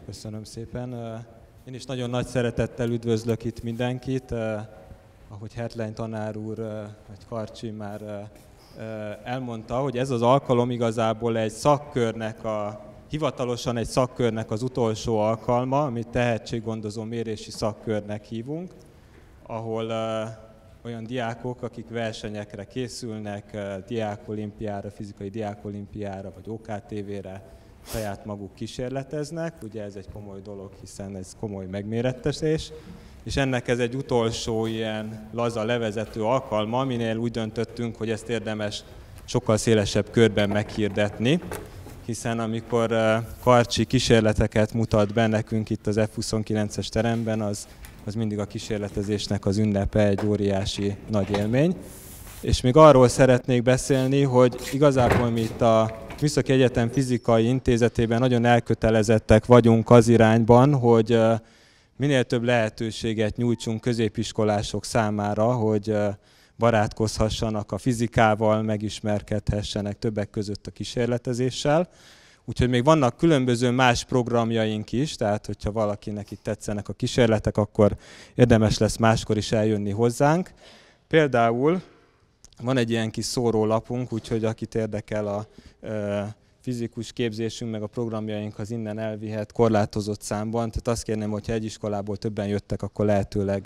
Köszönöm szépen. Én is nagyon nagy szeretettel üdvözlök itt mindenkit. Ahogy Hertlein tanár úr, vagy Karcsi már elmondta, hogy ez az alkalom igazából egy szakkörnek, hivatalosan egy szakkörnek az utolsó alkalma, amit tehetséggondozó mérési szakkörnek hívunk, ahol olyan diákok, akik versenyekre készülnek, diákolimpiára, fizikai diákolimpiára, vagy OKTV-re, saját maguk kísérleteznek. Ugye ez egy komoly dolog, hiszen ez komoly megmérettetés, és ennek ez egy utolsó ilyen laza levezető alkalma, aminél úgy döntöttünk, hogy ezt érdemes sokkal szélesebb körben meghirdetni, hiszen amikor Karcsi kísérleteket mutat be nekünk itt az F29-es teremben, az mindig a kísérletezésnek az ünnepe, egy óriási nagy élmény. És még arról szeretnék beszélni, hogy igazából mi itt a Műszaki Egyetem Fizikai Intézetében nagyon elkötelezettek vagyunk az irányban, hogy minél több lehetőséget nyújtsunk középiskolások számára, hogy barátkozhassanak a fizikával, megismerkedhessenek többek között a kísérletezéssel. Úgyhogy még vannak különböző más programjaink is, tehát hogyha valakinek itt tetszenek a kísérletek, akkor érdemes lesz máskor is eljönni hozzánk. Például van egy ilyen kis szórólapunk, úgyhogy akit érdekel a fizikus képzésünk, meg a programjaink, az innen elvihet korlátozott számban. Tehát azt kérném, hogyha egy iskolából többen jöttek, akkor lehetőleg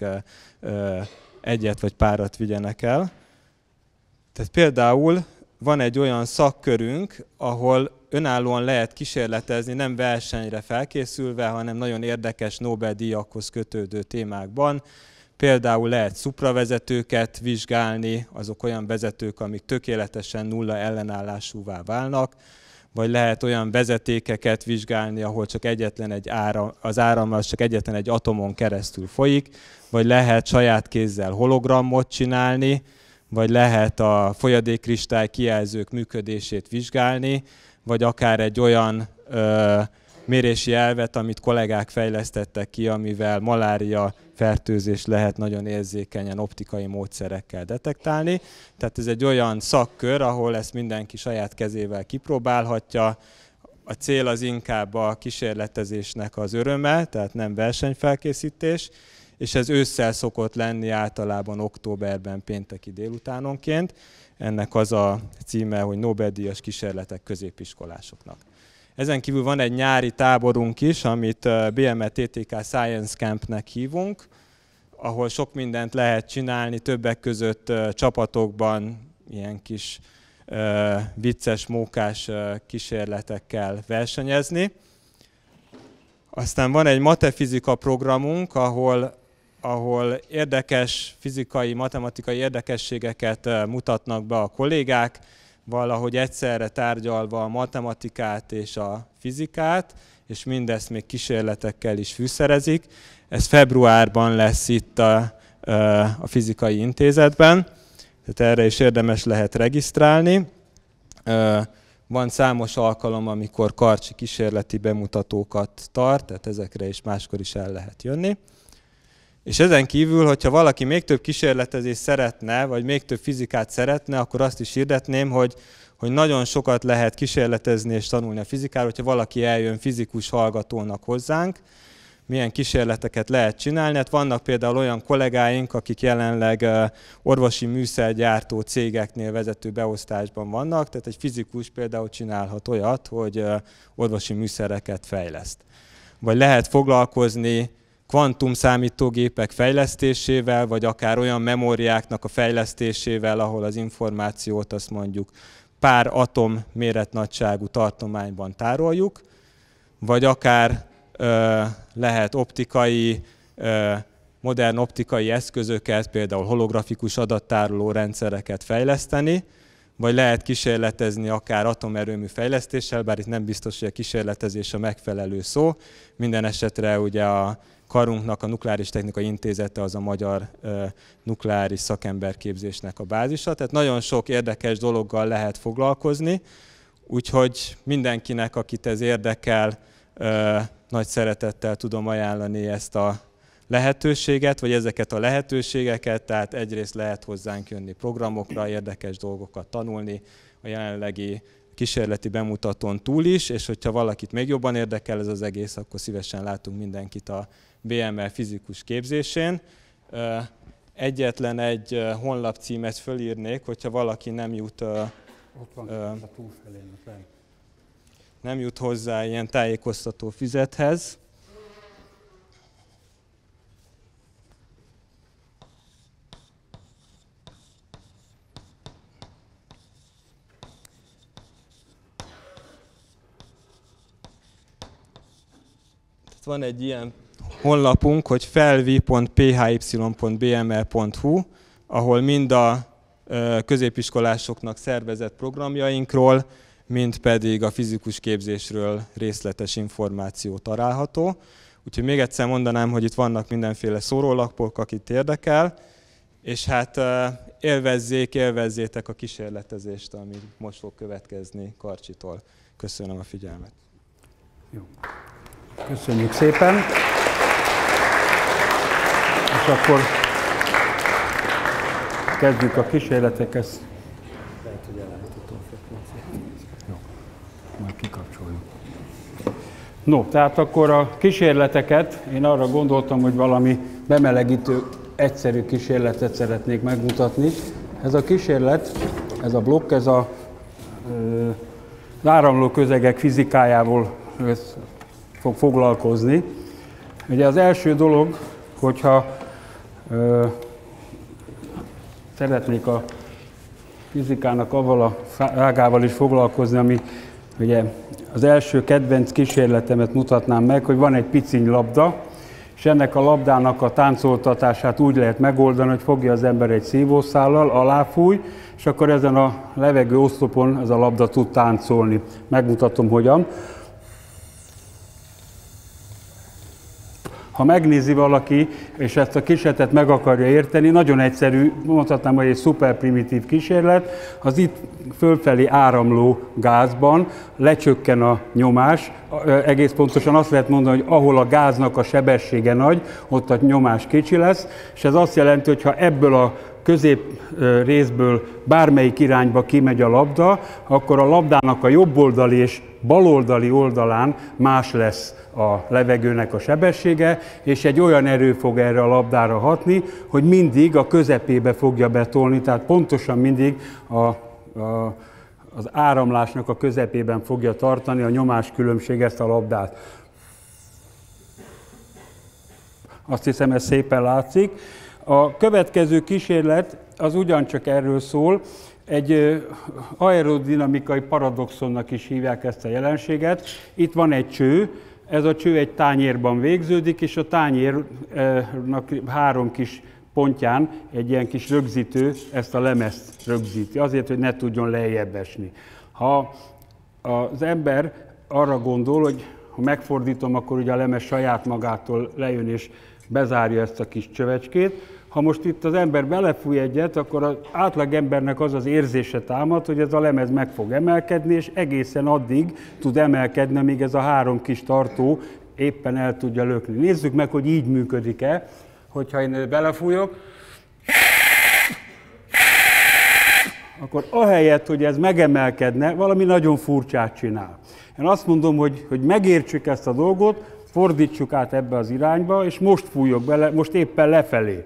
egyet vagy párat vigyenek el. Tehát például van egy olyan szakkörünk, ahol önállóan lehet kísérletezni, nem versenyre felkészülve, hanem nagyon érdekes Nobel-díjakhoz kötődő témákban. Például lehet szupravezetőket vizsgálni, azok olyan vezetők, amik tökéletesen nulla ellenállásúvá válnak, vagy lehet olyan vezetékeket vizsgálni, ahol csak az áram az csak egyetlen egy atomon keresztül folyik, vagy lehet saját kézzel hologramot csinálni, vagy lehet a folyadékkristály kijelzők működését vizsgálni, vagy akár egy olyan mérési elvet, amit kollégák fejlesztettek ki, amivel malária fertőzés lehet nagyon érzékenyen optikai módszerekkel detektálni. Tehát ez egy olyan szakkör, ahol ezt mindenki saját kezével kipróbálhatja. A cél az inkább a kísérletezésnek az öröme, tehát nem versenyfelkészítés, és ez ősszel szokott lenni általában októberben pénteki délutánonként. Ennek az a címe, hogy Nobel-díjas kísérletek középiskolásoknak. Ezen kívül van egy nyári táborunk is, amit BME-TTK Science Campnek hívunk, ahol sok mindent lehet csinálni, többek között csapatokban ilyen kis vicces, mókás kísérletekkel versenyezni. Aztán van egy matefizika programunk, ahol érdekes fizikai, matematikai érdekességeket mutatnak be a kollégák, valahogy egyszerre tárgyalva a matematikát és a fizikát, és mindezt még kísérletekkel is fűszerezik. Ez februárban lesz itt a Fizikai Intézetben, tehát erre is érdemes lehet regisztrálni. Van számos alkalom, amikor Karcsi kísérleti bemutatókat tart, tehát ezekre is máskor is el lehet jönni. És ezen kívül, hogyha valaki még több kísérletezést szeretne, vagy még több fizikát szeretne, akkor azt is hirdetném, hogy nagyon sokat lehet kísérletezni és tanulni a fizikáról, hogyha valaki eljön fizikus hallgatónak hozzánk, milyen kísérleteket lehet csinálni. Hát vannak például olyan kollégáink, akik jelenleg orvosi műszergyártó cégeknél vezető beosztásban vannak, tehát egy fizikus például csinálhat olyat, hogy orvosi műszereket fejleszt. Vagy lehet foglalkozni kvantumszámítógépek fejlesztésével, vagy akár olyan memóriáknak a fejlesztésével, ahol az információt azt mondjuk pár atom méretnagyságú tartományban tároljuk, vagy akár lehet modern optikai eszközöket, például holografikus adattároló rendszereket fejleszteni, vagy lehet kísérletezni akár atomerőmű fejlesztéssel, bár itt nem biztos, hogy a kísérletezés a megfelelő szó. Minden esetre ugye a karunknak, a Nukleáris Technikai Intézete az a magyar nukleáris szakemberképzésnek a bázisa. Tehát nagyon sok érdekes dologgal lehet foglalkozni, úgyhogy mindenkinek, akit ez érdekel, nagy szeretettel tudom ajánlani ezt a lehetőséget, vagy ezeket a lehetőségeket, tehát egyrészt lehet hozzánk jönni programokra, érdekes dolgokat tanulni, a jelenlegi kísérleti bemutatón túl is, és hogyha valakit még jobban érdekel ez az egész, akkor szívesen látunk mindenkit a BML fizikus képzésén. Egyetlen egy honlapcímet fölírnék, hogyha valaki nem jut hozzá ilyen tájékoztató füzethez. Van egy ilyen honlapunk, hogy felvi.phy.bml.hu, ahol mind a középiskolásoknak szervezett programjainkról, mind pedig a fizikus képzésről részletes információ található. Úgyhogy még egyszer mondanám, hogy itt vannak mindenféle szórólapok, akit érdekel, és hát élvezzétek a kísérletezést, ami most fog következni Karcsitól. Köszönöm a figyelmet. Jó. Köszönjük szépen! És akkor kezdjük a kísérleteket. Lehet, hogy elállítottam a frekvenciát. Jó, majd kikapcsoljuk. No, tehát akkor a kísérleteket, én arra gondoltam, hogy valami bemelegítő, egyszerű kísérletet szeretnék megmutatni. Ez a kísérlet, ez a blokk, ez az áramló közegek fizikájával fog foglalkozni. Ugye az első dolog, hogyha szeretnék a fizikának avval a ágával is foglalkozni, ami ugye az első kedvenc kísérletemet mutatnám meg, hogy van egy piciny labda, és ennek a labdának a táncoltatását úgy lehet megoldani, hogy fogja az ember egy szívószállal, aláfúj, és akkor ezen a levegő oszlopon ez a labda tud táncolni. Megmutatom, hogyan. Ha megnézi valaki, és ezt a kísérletet meg akarja érteni, nagyon egyszerű, mondhatnám, hogy egy szuperprimitív kísérlet, az itt fölfelé áramló gázban lecsökken a nyomás, egész pontosan azt lehet mondani, hogy ahol a gáznak a sebessége nagy, ott a nyomás kicsi lesz, és ez azt jelenti, hogy ha ebből a közép részből bármelyik irányba kimegy a labda, akkor a labdának a jobboldali és baloldali oldalán más lesz a levegőnek a sebessége, és egy olyan erő fog erre a labdára hatni, hogy mindig a közepébe fogja betolni, tehát pontosan mindig az áramlásnak a közepében fogja tartani a nyomáskülönbség ezt a labdát. Azt hiszem, ez szépen látszik. A következő kísérlet az ugyancsak erről szól, egy aerodinamikai paradoxonnak is hívják ezt a jelenséget. Itt van egy cső, ez a cső egy tányérban végződik, és a tányérnak 3 kis pontján egy ilyen kis rögzítő ezt a lemezt rögzíti, azért, hogy ne tudjon lejjebb esni. Ha az ember arra gondol, hogy ha megfordítom, akkor ugye a lemez saját magától lejön és bezárja ezt a kis csövecskét. Ha most itt az ember belefúj egyet, akkor az átlagembernek az az érzése támad, hogy ez a lemez meg fog emelkedni, és egészen addig tud emelkedni, amíg ez a 3 kis tartó éppen el tudja lökni. Nézzük meg, hogy így működik-e, hogyha én belefújok, akkor ahelyett, hogy ez megemelkedne, valami nagyon furcsát csinál. Én azt mondom, hogy megértsük ezt a dolgot, fordítsuk át ebbe az irányba, és most fújok bele, most éppen lefelé.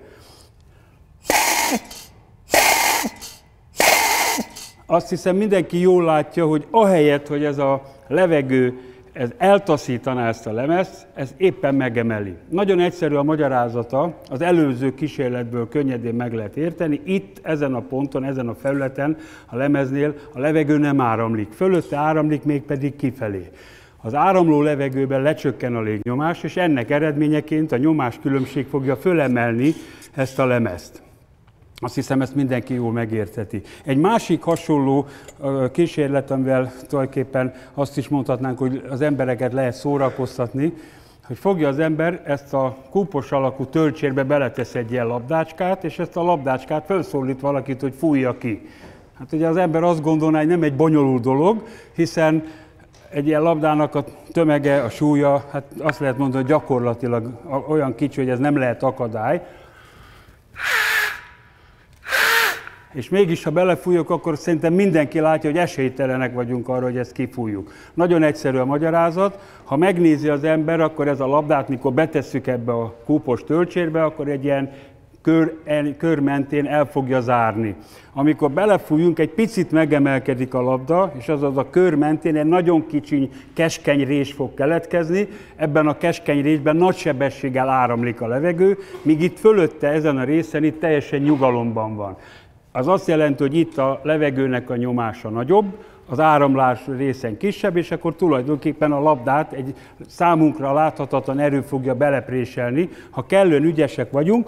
Azt hiszem, mindenki jól látja, hogy ahelyett, hogy ez a levegő ez eltaszítaná ezt a lemezt, ez éppen megemeli. Nagyon egyszerű a magyarázata, az előző kísérletből könnyedén meg lehet érteni. Itt, ezen a ponton, ezen a felületen, a lemeznél a levegő nem áramlik. Fölötte áramlik, mégpedig kifelé. Az áramló levegőben lecsökken a légnyomás, és ennek eredményeként a nyomáskülönbség fogja fölemelni ezt a lemezt. Azt hiszem, ezt mindenki jól megértheti. Egy másik hasonló kísérlet, amivel tulajdonképpen azt is mondhatnánk, hogy az embereket lehet szórakoztatni, hogy fogja az ember ezt a kúpos alakú töltsérbe, beletesz egy ilyen labdácskát, és ezt a labdácskát felszólít valakit, hogy fújja ki. Hát ugye az ember azt gondolná, hogy nem egy bonyolult dolog, hiszen egy ilyen labdának a tömege, a súlya, hát azt lehet mondani, hogy gyakorlatilag olyan kicsi, hogy ez nem lehet akadály. És mégis, ha belefújok, akkor szerintem mindenki látja, hogy esélytelenek vagyunk arra, hogy ezt kifújjuk. Nagyon egyszerű a magyarázat. Ha megnézi az ember, akkor ez a labdát, mikor betesszük ebbe a kúpos töltsérbe, akkor egy ilyen kör mentén el fogja zárni. Amikor belefújunk, egy picit megemelkedik a labda, és azaz a kör mentén egy nagyon kicsi keskeny rés fog keletkezni. Ebben a keskeny résben nagy sebességgel áramlik a levegő, míg itt fölötte, ezen a részen itt teljesen nyugalomban van. Az azt jelenti, hogy itt a levegőnek a nyomása nagyobb, az áramlás részen kisebb, és akkor tulajdonképpen a labdát egy számunkra láthatatlan erő fogja belepréselni. Ha kellően ügyesek vagyunk,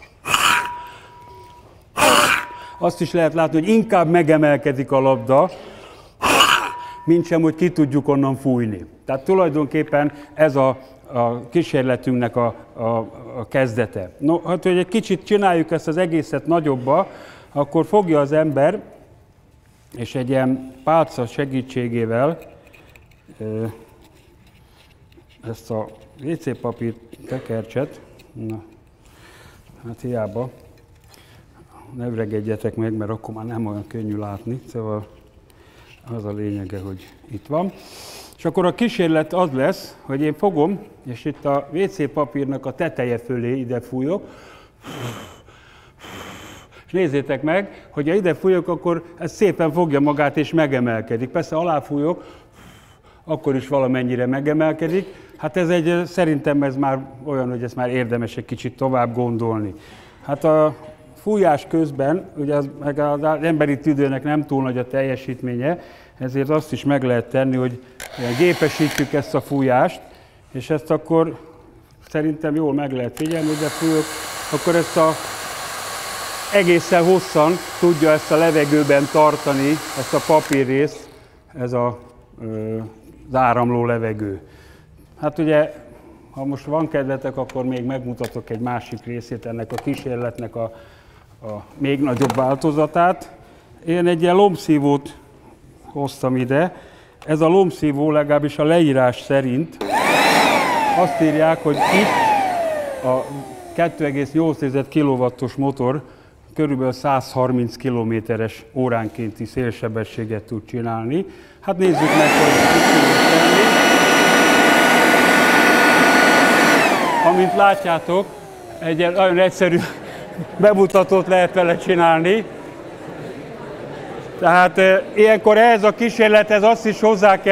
azt is lehet látni, hogy inkább megemelkedik a labda, mintsem, hogy ki tudjuk onnan fújni. Tehát tulajdonképpen ez a kísérletünknek a kezdete. No, hát, hogy egy kicsit csináljuk ezt az egészet nagyobba, akkor fogja az ember, és egy ilyen pálca segítségével ezt a WC papír tekercset, na, hát hiába, ne öregedjetek meg, mert akkor már nem olyan könnyű látni, szóval az a lényege, hogy itt van. És akkor a kísérlet az lesz, hogy én fogom, és itt a WC papírnak a teteje fölé ide fújok, és nézzétek meg, hogy ha ide fújok, akkor ez szépen fogja magát és megemelkedik. Persze alá fújok, akkor is valamennyire megemelkedik. Hát szerintem ez már olyan, hogy ezt már érdemes egy kicsit tovább gondolni. Hát a fújás közben, ugye az emberi tüdőnek nem túl nagy a teljesítménye, ezért azt is meg lehet tenni, hogy gépesítjük ezt a fújást, és ezt akkor szerintem jól meg lehet figyelni, hogy fújok, akkor ezt egészen hosszan tudja ezt a levegőben tartani, ezt a papírrészt, ez az áramló levegő. Hát ugye, ha most van kedvetek, akkor még megmutatok egy másik részét ennek a kísérletnek a még nagyobb változatát. Én egy ilyen lombszívót hoztam ide. Ez a lombszívó legalábbis a leírás szerint azt írják, hogy itt a 2,8 kW-os motor körülbelül 130 km/h óránkénti szélsebességet tud csinálni. Hát nézzük meg, hogy mit tudunk tenni. Amint látjátok, egy nagyon egyszerű bemutatót lehet vele csinálni. Tehát ilyenkor ehhez a kísérlethez azt is hozzá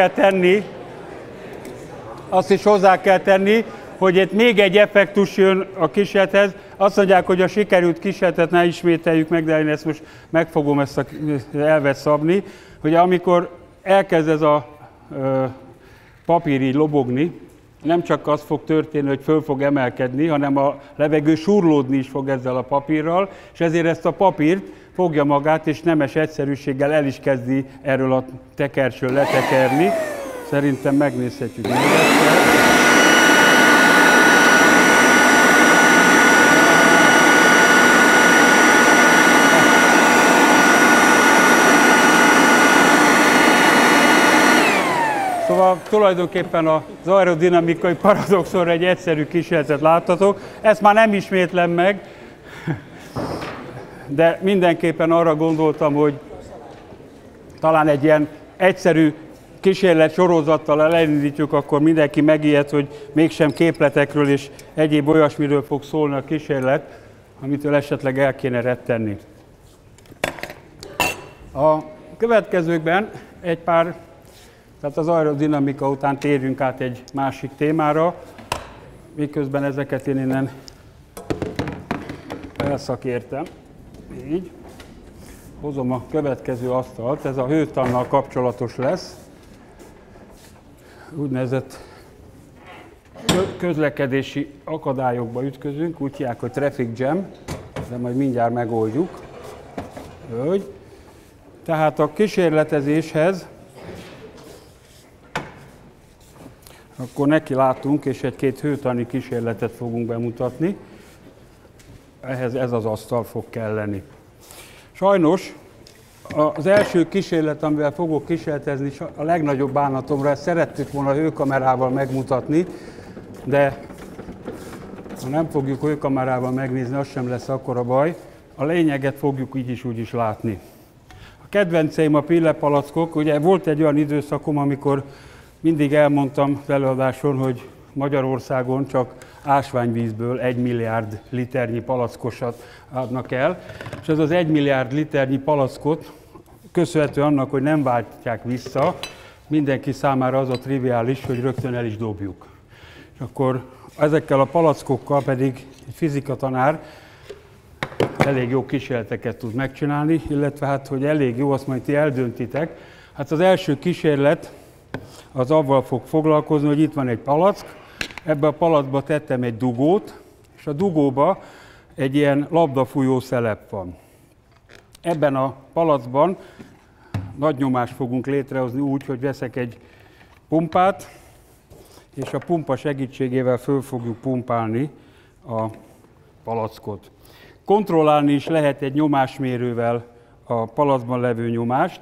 kell tenni, hogy itt még egy effektus jön a kísérlethez. Azt mondják, hogy a sikerült kísérletet ne ismételjük meg, de én ezt most meg fogom ezt az elvet szabni, hogy amikor elkezd ez a papír így lobogni, nem csak az fog történni, hogy föl fog emelkedni, hanem a levegő surlódni is fog ezzel a papírral, és ezért ezt a papírt fogja magát, és nemes egyszerűséggel el is kezdi erről a tekercsről letekerni. Szerintem megnézhetjük még egyszer. Szóval tulajdonképpen az aerodinamikai paradoxonra egy egyszerű kísérletet láttatok. Ezt már nem ismétlem meg, de mindenképpen arra gondoltam, hogy talán egy ilyen egyszerű kísérlet sorozattal elindítjuk, akkor mindenki megijed, hogy mégsem képletekről és egyéb olyasmiről fog szólni a kísérlet, amitől esetleg el kéne rettenni. A következőkben tehát az aerodinamika után térjünk át egy másik témára, miközben ezeket én innen elszakértem. Így. Hozom a következő asztalt, ez a hőtannal kapcsolatos lesz. Úgynevezett közlekedési akadályokba ütközünk, úgy hívják, hogy traffic jam, de majd mindjárt megoldjuk. Tehát a kísérletezéshez akkor neki látunk, és egy-két hőtani kísérletet fogunk bemutatni. Ehhez ez az asztal fog kelleni. Sajnos az első kísérlet, amivel fogok kísérletezni, a legnagyobb bánatomra, ezt szerettük volna hőkamerával megmutatni, de ha nem fogjuk hőkamerával megnézni, az sem lesz akkora baj. a lényeget fogjuk így is úgy is látni. A kedvenceim a pillepalackok. Ugye volt egy olyan időszakom, amikor mindig elmondtam az előadáson, hogy Magyarországon csak ásványvízből 1 milliárd liternyi palackosat adnak el, és ez az 1 milliárd liternyi palackot köszönhető annak, hogy nem váltják vissza, mindenki számára az a triviális, hogy rögtön el is dobjuk. És akkor ezekkel a palackokkal pedig egy fizikatanár elég jó kísérleteket tud megcsinálni, illetve hát, hogy elég jó, azt majd ti eldöntitek. Hát az első kísérlet az avval fog foglalkozni, hogy itt van egy palack, ebbe a palackba tettem egy dugót, és a dugóba egy ilyen labdafújó szelep van. Ebben a palackban nagy nyomást fogunk létrehozni úgy, hogy veszek egy pumpát, és a pumpa segítségével föl fogjuk pumpálni a palackot. Kontrollálni is lehet egy nyomásmérővel a palackban levő nyomást,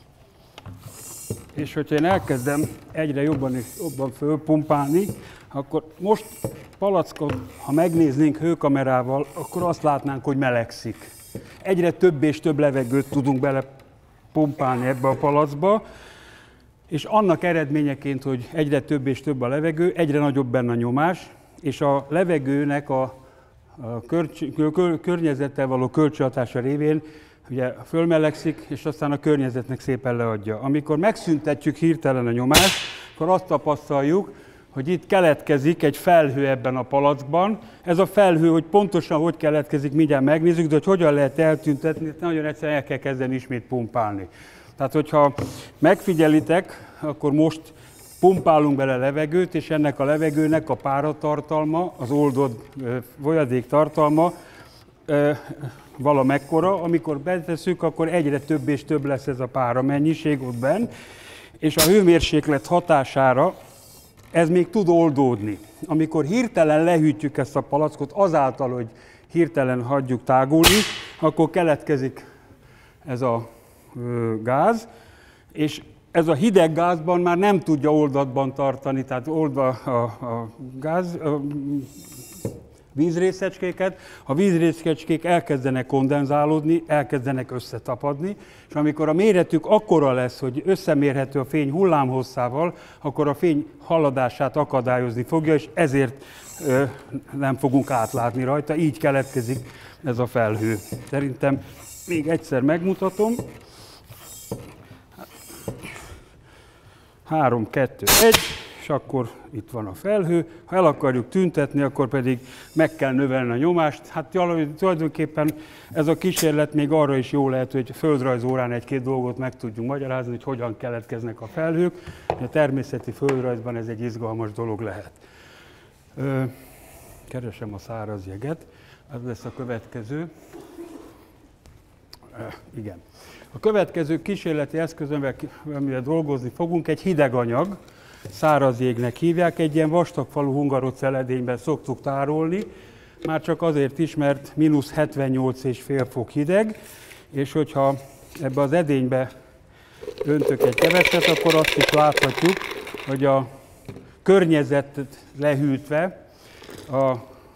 és hogyha én elkezdem egyre jobban és jobban fölpumpálni, akkor most palackot, ha megnéznénk hőkamerával, akkor azt látnánk, hogy melegszik. Egyre több és több levegőt tudunk belepumpálni ebbe a palackba, és annak eredményeként, hogy egyre több és több a levegő, egyre nagyobb benne a nyomás, és a levegőnek a környezettel való kölcsönhatása révén ugye fölmelegszik, és aztán a környezetnek szépen leadja. Amikor megszüntetjük hirtelen a nyomást, akkor azt tapasztaljuk, hogy itt keletkezik egy felhő ebben a palackban. Ez a felhő, hogy pontosan hogy keletkezik, mindjárt megnézzük, de hogy hogyan lehet eltüntetni, nagyon egyszerűen el kell kezdeni ismét pumpálni. Tehát, hogyha megfigyelitek, akkor most pumpálunk bele levegőt, és ennek a levegőnek a páratartalma, az oldott folyadék tartalma valamekkora. Amikor betesszük, akkor egyre több és több lesz ez a pára mennyiség ott benn, és a hőmérséklet hatására ez még tud oldódni. Amikor hirtelen lehűtjük ezt a palackot, azáltal, hogy hirtelen hagyjuk tágulni, akkor keletkezik ez a gáz, és ez a hideg gázban már nem tudja oldatban tartani, tehát oldva a vízrészecskéket, a vízrészecskék elkezdenek kondenzálódni, elkezdenek összetapadni, és amikor a méretük akkora lesz, hogy összemérhető a fény hullámhosszával, akkor a fény haladását akadályozni fogja, és ezért nem fogunk átlátni rajta, így keletkezik ez a felhő. Szerintem még egyszer megmutatom. 3, 2, 1, és akkor itt van a felhő. Ha el akarjuk tüntetni, akkor pedig meg kell növelni a nyomást. Hát tulajdonképpen ez a kísérlet még arra is jó lehet, hogy földrajzórán egy-két dolgot meg tudjunk magyarázni, hogy hogyan keletkeznek a felhők. A természeti földrajzban ez egy izgalmas dolog lehet. Keresem a száraz jeget, ez lesz a következő. Igen. A következő kísérleti eszközömmel, amivel dolgozni fogunk, egy hideg anyag, száraz jégnek hívják, egy ilyen vastagfalú hungarocell edényben szoktuk tárolni, már csak azért is, mert -78,5 fok hideg, és hogyha ebbe az edénybe öntök egy keveset, akkor azt is láthatjuk, hogy a környezetet lehűtve a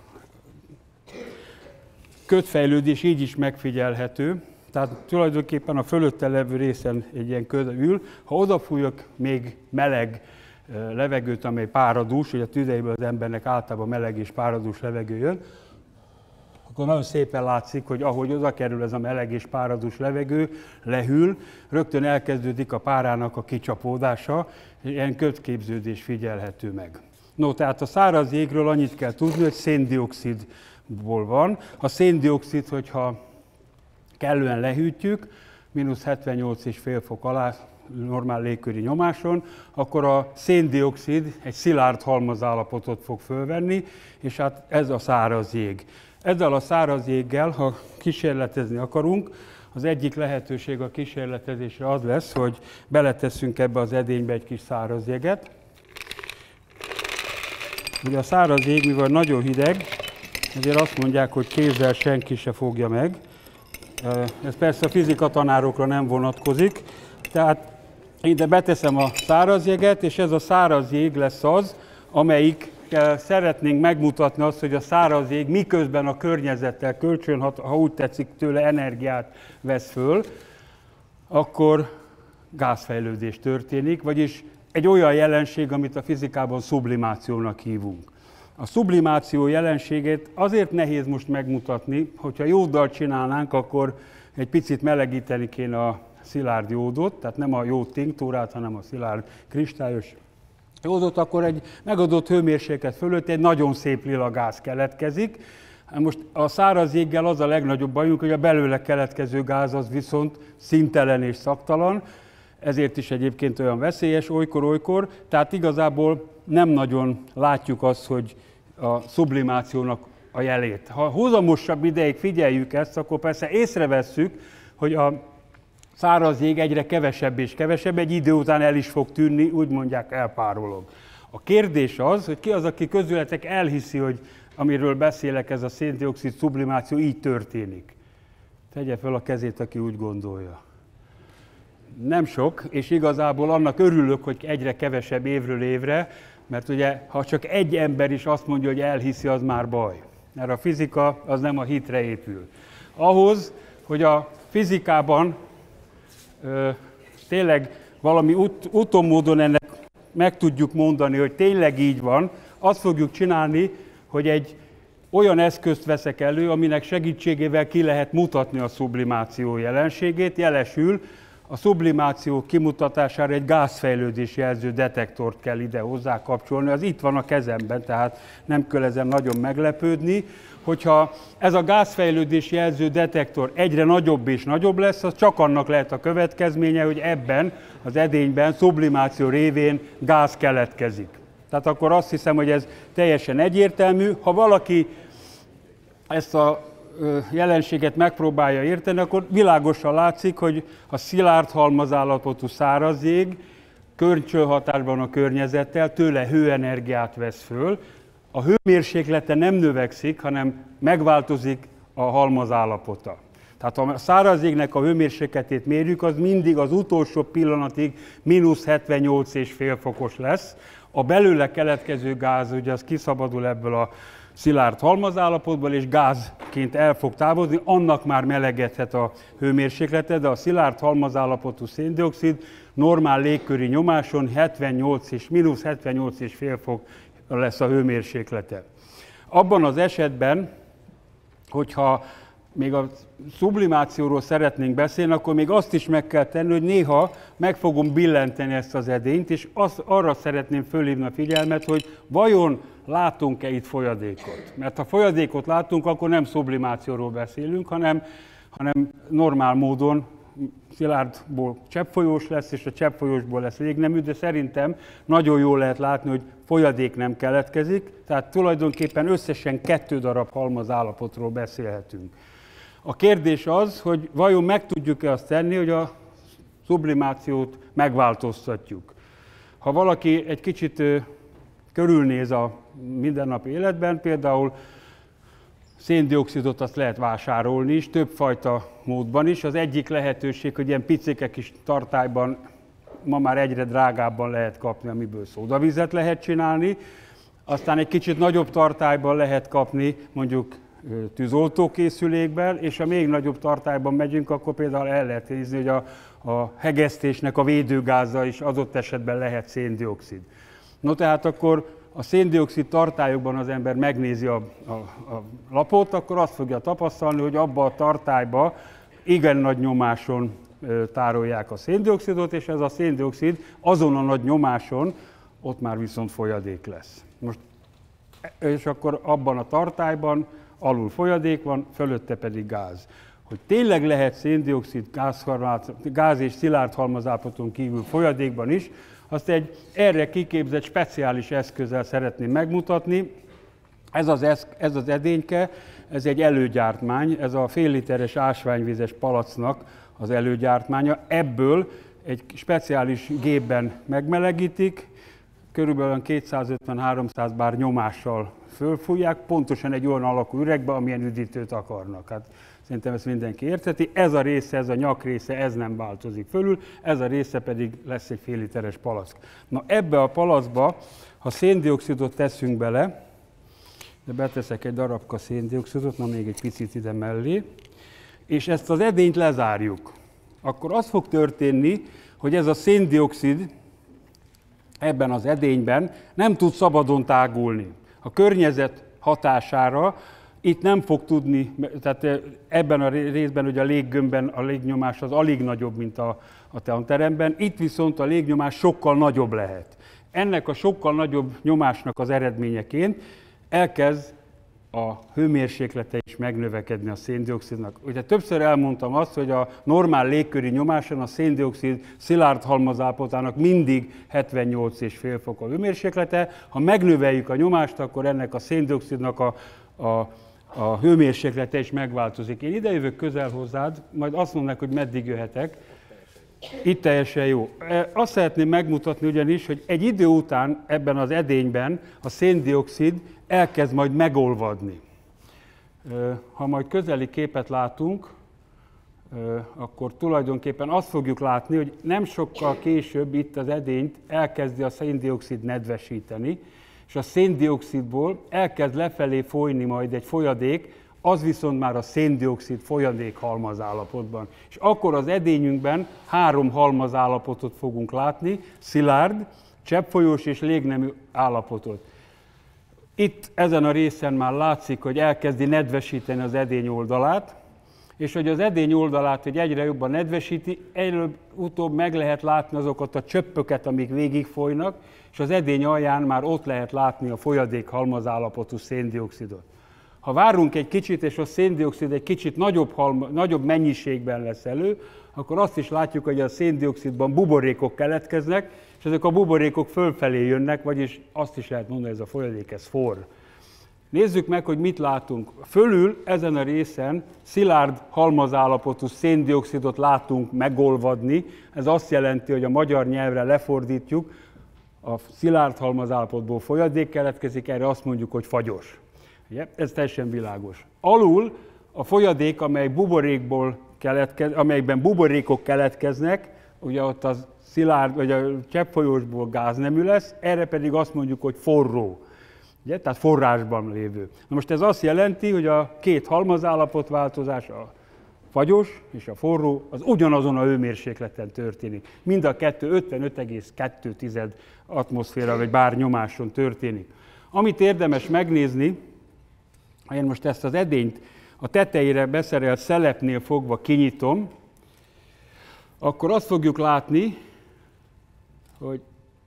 ködfejlődés így is megfigyelhető. Tehát tulajdonképpen a fölötte levő részen egy ilyen köd ül. Ha odafújok még meleg levegőt, amely páradús, ugye a tüdeiből az embernek általában meleg és páradús levegő jön, akkor nagyon szépen látszik, hogy ahogy oda kerül ez a meleg és páradús levegő, lehűl, rögtön elkezdődik a párának a kicsapódása, és ilyen ködképződés figyelhető meg. No, tehát a száraz jégről annyit kell tudni, hogy széndioxidból van. A széndioxid, hogyha kellően lehűtjük, -78,5 fok alá normál légköri nyomáson, akkor a széndioxid egy szilárd halmazállapotot fog fölvenni, és hát ez a száraz jég. Ezzel a száraz jéggel, ha kísérletezni akarunk, az egyik lehetőség a kísérletezésre az lesz, hogy beleteszünk ebbe az edénybe egy kis száraz jeget. Ugye a száraz jég, mivel nagyon hideg, ezért azt mondják, hogy kézzel senki se fogja meg. Ez persze a fizikatanárokra nem vonatkozik, tehát ide beteszem a száraz jeget, és ez a száraz jég lesz az, amelyik jelenségekkel szeretnénk megmutatni azt, hogy a száraz ég miközben a környezettel kölcsön, ha úgy tetszik, tőle energiát vesz föl, akkor gázfejlődés történik, vagyis egy olyan jelenség, amit a fizikában szublimációnak hívunk. A szublimáció jelenségét azért nehéz most megmutatni, hogyha jóddal csinálnánk, akkor egy picit melegíteni kéne a szilárd jódot, tehát nem a jód tinktúrát, hanem a szilárd kristályos jódot, akkor egy megadott hőmérséklet fölött egy nagyon szép lila gáz keletkezik. Most a száraz jéggel az a legnagyobb bajunk, hogy a belőle keletkező gáz az viszont színtelen és szaktalan, ezért is egyébként olyan veszélyes olykor-olykor, tehát igazából nem nagyon látjuk azt, hogy a szublimációnak a jelét. Ha húzamosabb ideig figyeljük ezt, akkor persze észrevesszük, hogy a száraz jég egyre kevesebb és kevesebb, egy idő után el is fog tűnni, úgy mondják, elpárolog. A kérdés az, hogy ki az, aki közületek elhiszi, hogy amiről beszélek, ez a szén-dioxid szublimáció így történik. Tegye fel a kezét, aki úgy gondolja. Nem sok, és igazából annak örülök, hogy egyre kevesebb évről évre, mert ugye, ha csak egy ember is azt mondja, hogy elhiszi, az már baj. Mert a fizika az nem a hitre épül. Ahhoz, hogy a fizikában tényleg valami úton módon ennek meg tudjuk mondani, hogy tényleg így van, azt fogjuk csinálni, hogy egy olyan eszközt veszek elő, aminek segítségével ki lehet mutatni a szublimáció jelenségét, jelesül a szublimáció kimutatására egy gázfejlődés jelző detektort kell ide hozzá kapcsolni, az itt van a kezemben, tehát nem kell ezen nagyon meglepődni. Hogyha ez a gázfejlődés jelző detektor egyre nagyobb és nagyobb lesz, az csak annak lehet a következménye, hogy ebben az edényben szublimáció révén gáz keletkezik. Tehát akkor azt hiszem, hogy ez teljesen egyértelmű. Ha valaki ezt a jelenséget megpróbálja érteni, akkor világosan látszik, hogy a szilárd halmazállapotú száraz jég kölcsönhatásban a környezettel tőle hőenergiát vesz föl. A hőmérséklete nem növekszik, hanem megváltozik a halmazállapota. Tehát ha a száraz jégnek a hőmérsékletét mérjük, az mindig az utolsó pillanatig -78,5 fokos lesz. A belőle keletkező gáz, ugye az kiszabadul ebből a szilárd halmazállapotból, és gázként el fog távozni, annak már melegedhet a hőmérséklete, de a szilárd halmazállapotú szén-dioxid normál légköri nyomáson 78 és -78,5 fok lesz a hőmérséklete. Abban az esetben, hogyha még a szublimációról szeretnénk beszélni, akkor még azt is meg kell tenni, hogy néha meg fogom billenteni ezt az edényt, és arra szeretném fölhívni a figyelmet, hogy vajon látunk-e itt folyadékot. Mert ha folyadékot látunk, akkor nem szublimációról beszélünk, hanem normál módon szilárdból cseppfolyós lesz, és a cseppfolyósból lesz légnemű, de szerintem nagyon jól lehet látni, hogy folyadék nem keletkezik, tehát tulajdonképpen összesen 2 darab halmazállapotról beszélhetünk. A kérdés az, hogy vajon meg tudjuk-e azt tenni, hogy a szublimációt megváltoztatjuk. Ha valaki egy kicsit körülnéz a mindennapi életben, például szén-dioxidot azt lehet vásárolni is, többfajta módban is. Az egyik lehetőség, hogy ilyen picike kis tartályban ma már egyre drágábban lehet kapni, amiből szódavizet lehet csinálni. Aztán egy kicsit nagyobb tartályban lehet kapni, mondjuk tűzoltókészülékben, és ha még nagyobb tartályban megyünk, akkor például el lehet nézni, hogy a hegesztésnek a védőgáza is adott esetben lehet szén-dioxid. No tehát akkor a szén-dioxid tartályokban az ember megnézi a lapot, akkor azt fogja tapasztalni, hogy abba a tartályba igen nagy nyomáson tárolják a szén-dioxidot, és ez a szén-dioxid azon a nagy nyomáson ott már viszont folyadék lesz. Most, és akkor abban a tartályban alul folyadék van, fölötte pedig gáz. Hogy tényleg lehet szén-dioxid, gáz és szilárd halmazállapoton kívül folyadékban is, azt egy erre kiképzett speciális eszközzel szeretném megmutatni. Ez az edényke, ez egy előgyártmány, ez a fél literes ásványvizes palacnak az előgyártmánya. Ebből egy speciális gépben megmelegítik, körülbelül 250-300 bár nyomással fölfújják, pontosan egy olyan alakú üregbe, amilyen üdítőt akarnak. Hát szerintem ezt mindenki értheti. Ez a része, ez a nyak része, ez nem változik fölül, ez a része pedig lesz egy fél literes palack. Na ebbe a palackba Ha széndioxidot teszünk bele, de beteszek egy darabka széndioxidot, na még egy picit ide mellé, és ezt az edényt lezárjuk, akkor az fog történni, hogy ez a széndioxid ebben az edényben nem tud szabadon tágulni. A környezet hatására itt nem fog tudni, tehát ebben a részben, hogy a léggömbben a légnyomás az alig nagyobb, mint a tanteremben, itt viszont a légnyomás sokkal nagyobb lehet. Ennek a sokkal nagyobb nyomásnak az eredményeként elkezd a hőmérséklete is megnövekedni a széndioxidnak. Ugye többször elmondtam azt, hogy a normál légköri nyomáson a széndioxid szilárd halmazállapotának mindig 78,5 fok a hőmérséklete. Ha megnöveljük a nyomást, akkor ennek a széndioxidnak a hőmérséklete is megváltozik. Én ide jövök közel hozzád, majd azt mondják, hogy meddig jöhetek. Itt teljesen jó. Azt szeretném megmutatni ugyanis, hogy egy idő után ebben az edényben a széndioxid elkezd majd megolvadni. Ha majd közeli képet látunk, akkor tulajdonképpen azt fogjuk látni, hogy nem sokkal később itt az edényt elkezdi a széndioxid nedvesíteni, és a széndioxidból elkezd lefelé folyni majd egy folyadék, az viszont már a széndioxid folyadék halmazállapotban. És akkor az edényünkben 3 halmazállapotot fogunk látni, szilárd, cseppfolyós és légnemű állapotot. Itt ezen a részen már látszik, hogy elkezdi nedvesíteni az edény oldalát, és hogy az edény oldalát, hogy egyre jobban nedvesíti, előbb-utóbb meg lehet látni azokat a csöppöket, amik végigfolynak, és az edény alján már ott lehet látni a folyadék halmazállapotú széndioxidot. Ha várunk egy kicsit, és a széndioxid egy kicsit nagyobb mennyiségben lesz elő, akkor azt is látjuk, hogy a széndioxidban buborékok keletkeznek, és ezek a buborékok fölfelé jönnek, vagyis azt is lehet mondani, hogy ez a folyadék, ez forr. Nézzük meg, hogy mit látunk. Fölül, ezen a részen szilárd halmazállapotú széndioxidot látunk megolvadni. Ez azt jelenti, hogy a magyar nyelvre lefordítjuk, a szilárd halmazállapotból folyadék keletkezik, erre azt mondjuk, hogy fagyos. Ugye? Ez teljesen világos. Alul a folyadék, amelyben buborékok keletkeznek, ugye ott a szilárd, vagy a cseppfolyósból gáznemű lesz, erre pedig azt mondjuk, hogy forró. Ugye? Tehát forrásban lévő. Na most ez azt jelenti, hogy a két halmazállapotváltozás, a fagyos és a forró, az ugyanazon a hőmérsékleten történik. Mind a kettő 55,2 atmoszféra, vagy bár nyomáson történik. Amit érdemes megnézni, ha én most ezt az edényt a tetejére beszerelt szelepnél fogva kinyitom, akkor azt fogjuk látni, hogy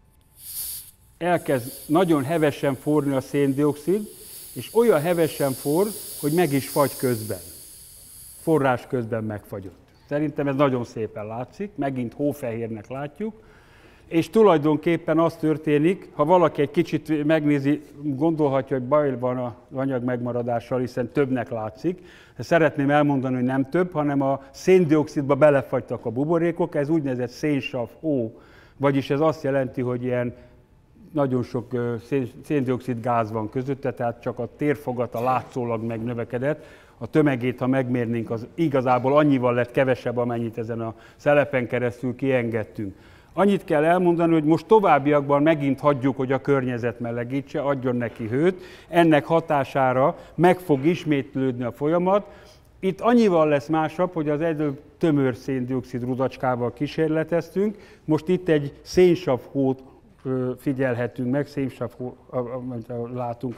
elkezd nagyon hevesen forni a széndioxid, és olyan hevesen forr, hogy meg is fagy közben. Forrás közben megfagyott. Szerintem ez nagyon szépen látszik, megint hófehérnek látjuk, és tulajdonképpen az történik, ha valaki egy kicsit megnézi, gondolhatja, hogy baj van az anyag megmaradással, hiszen többnek látszik. De szeretném elmondani, hogy nem több, hanem a széndioxidba belefagytak a buborékok, ez úgynevezett szénsav hó, vagyis ez azt jelenti, hogy ilyen nagyon sok széndioxid gáz van közötte, tehát csak a térfogata látszólag megnövekedett. A tömegét, ha megmérnénk, az igazából annyival lett kevesebb, amennyit ezen a szelepen keresztül kiengedtünk. Annyit kell elmondani, hogy most továbbiakban megint hagyjuk, hogy a környezet melegítse, adjon neki hőt, ennek hatására meg fog ismétlődni a folyamat. Itt annyival lesz másabb, hogy az előbb tömör széndioxid rudacskával kísérleteztünk, most itt egy szénsav hót figyelhetünk meg, szénsav hó, látunk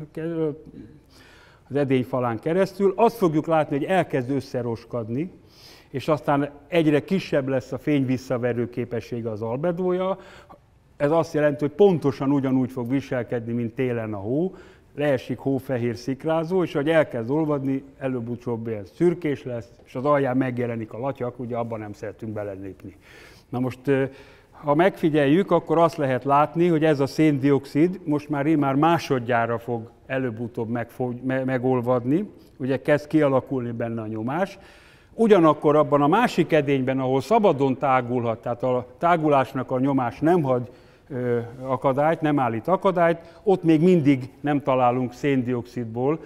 az edényfalán keresztül. Azt fogjuk látni, hogy elkezd összeroskadni, és aztán egyre kisebb lesz a fény visszaverő képessége az albedója. Ez azt jelenti, hogy pontosan ugyanúgy fog viselkedni, mint télen a hó, leesik hófehér szikrázó, és ahogy elkezd olvadni, előbb-utóbb ilyen szürkés lesz, és az alján megjelenik a latyak, ugye abban nem szeretünk belelépni. Na most, ha megfigyeljük, akkor azt lehet látni, hogy ez a széndioxid most már másodjára fog előbb-utóbb megolvadni, ugye kezd kialakulni benne a nyomás. Ugyanakkor abban a másik edényben, ahol szabadon tágulhat, tehát a tágulásnak a nyomás nem hagy akadályt, nem állít akadályt, ott még mindig nem találunk széndioxidból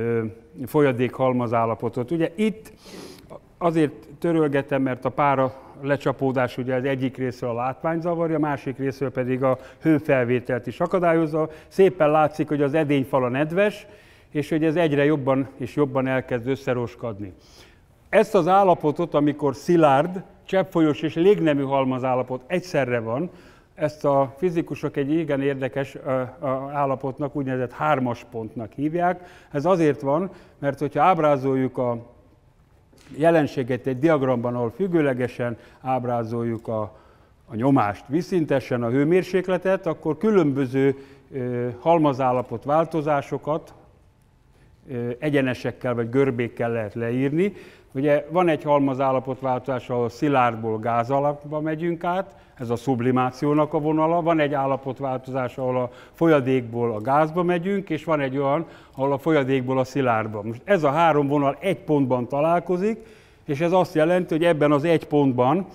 folyadék halmazállapotot. Ugye itt azért törölgetem, mert a pára lecsapódás ugye az egyik részről a látványt zavarja, a másik részről pedig a hőfelvételt is akadályozza. Szépen látszik, hogy az edényfala nedves, és hogy ez egyre jobban és jobban elkezd összeroskadni. Ezt az állapotot, amikor szilárd, cseppfolyós és légnemű halmazállapot egyszerre van, ezt a fizikusok egy igen érdekes állapotnak, úgynevezett 3-as pontnak hívják. Ez azért van, mert hogyha ábrázoljuk a jelenséget egy diagramban, ahol függőlegesen ábrázoljuk a nyomást, vízszintesen a hőmérsékletet, akkor különböző halmazállapot változásokat egyenesekkel vagy görbékkel lehet leírni. Ugye van egy halmazállapotváltozás, ahol szilárdból gáz alapba megyünk át, ez a sublimációnak a vonala, van egy állapotváltozás, ahol a folyadékból a gázba megyünk, és van egy olyan, ahol a folyadékból a szilárdba. Most ez a 3 vonal egy pontban találkozik, és ez azt jelenti, hogy ebben az egy pontban,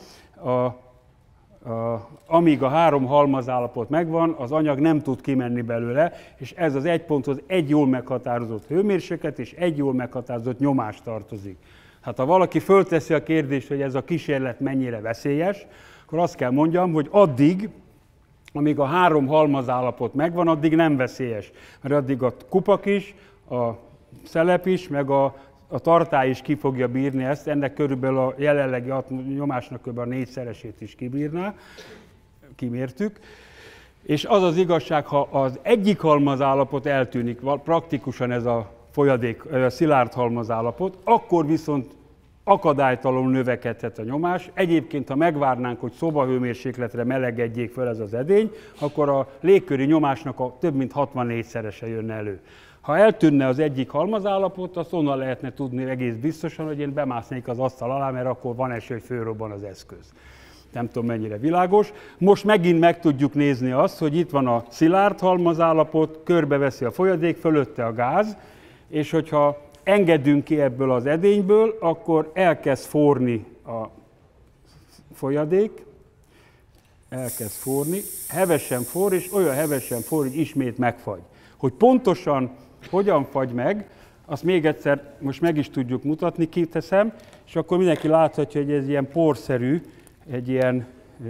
amíg a 3 halmazállapot megvan, az anyag nem tud kimenni belőle, és ez az egy ponthoz egy jól meghatározott hőmérséklet és egy jól meghatározott nyomás tartozik. Hát ha valaki fölteszi a kérdést, hogy ez a kísérlet mennyire veszélyes, akkor azt kell mondjam, hogy addig, amíg a 3 halmazállapot megvan, addig nem veszélyes. Mert addig a kupak is, a szelep is, meg a tartály is ki fogja bírni ezt, ennek körülbelül a jelenlegi nyomásnak kb. A 4-szeresét is kibírná, kimértük. És az az igazság, ha az egyik halmazállapot eltűnik, praktikusan ez a folyadék, a szilárd halmazállapot, akkor viszont akadálytalanul növekedhet a nyomás. Egyébként, ha megvárnánk, hogy szobahőmérsékletre melegedjék fel ez az edény, akkor a légköri nyomásnak a több mint 64-szerese jönne elő. Ha eltűnne az egyik halmazállapot, azt onnan lehetne tudni egész biztosan, hogy én bemásznék az asztal alá, mert akkor van esély, hogy fölrobban az eszköz. Nem tudom, mennyire világos. Most megint meg tudjuk nézni azt, hogy itt van a szilárd halmazállapot, körbeveszi a folyadék, fölötte a gáz, és hogyha engedünk ki ebből az edényből, akkor elkezd forni a folyadék, elkezd forni, hevesen forr, és olyan hevesen forr, hogy ismét megfagy. Hogy pontosan hogyan fagy meg, azt még egyszer most meg is tudjuk mutatni, kiteszem, és akkor mindenki láthatja, hogy ez ilyen porszerű, egy ilyen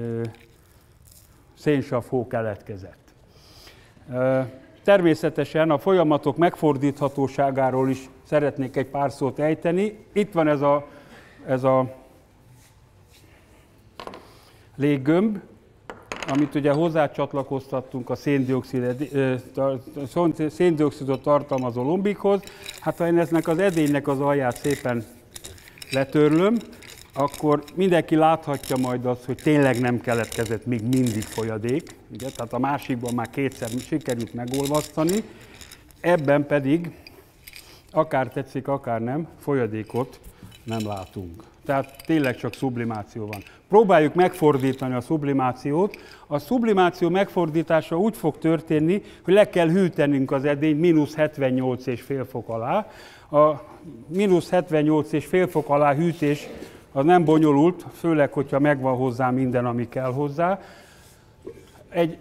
szénsav hó keletkezett. Természetesen a folyamatok megfordíthatóságáról is szeretnék egy pár szót ejteni. Itt van ez a léggömb, amit ugye hozzácsatlakoztattunk a széndioxidot tartalmazó lombikhoz. Hát ha én ennek az edénynek az alját szépen letörlöm, akkor mindenki láthatja majd azt, hogy tényleg nem keletkezett még mindig folyadék. Ugye? Tehát a másikban már 2-szer sikerült megolvasztani, ebben pedig, akár tetszik, akár nem, folyadékot nem látunk. Tehát tényleg csak sublimáció van. Próbáljuk megfordítani a sublimációt. A sublimáció megfordítása úgy fog történni, hogy le kell hűtenünk az edényt -78,5 fok alá. A -78,5 fok alá hűtés az nem bonyolult, főleg, hogyha megvan hozzá minden, ami kell hozzá. Egy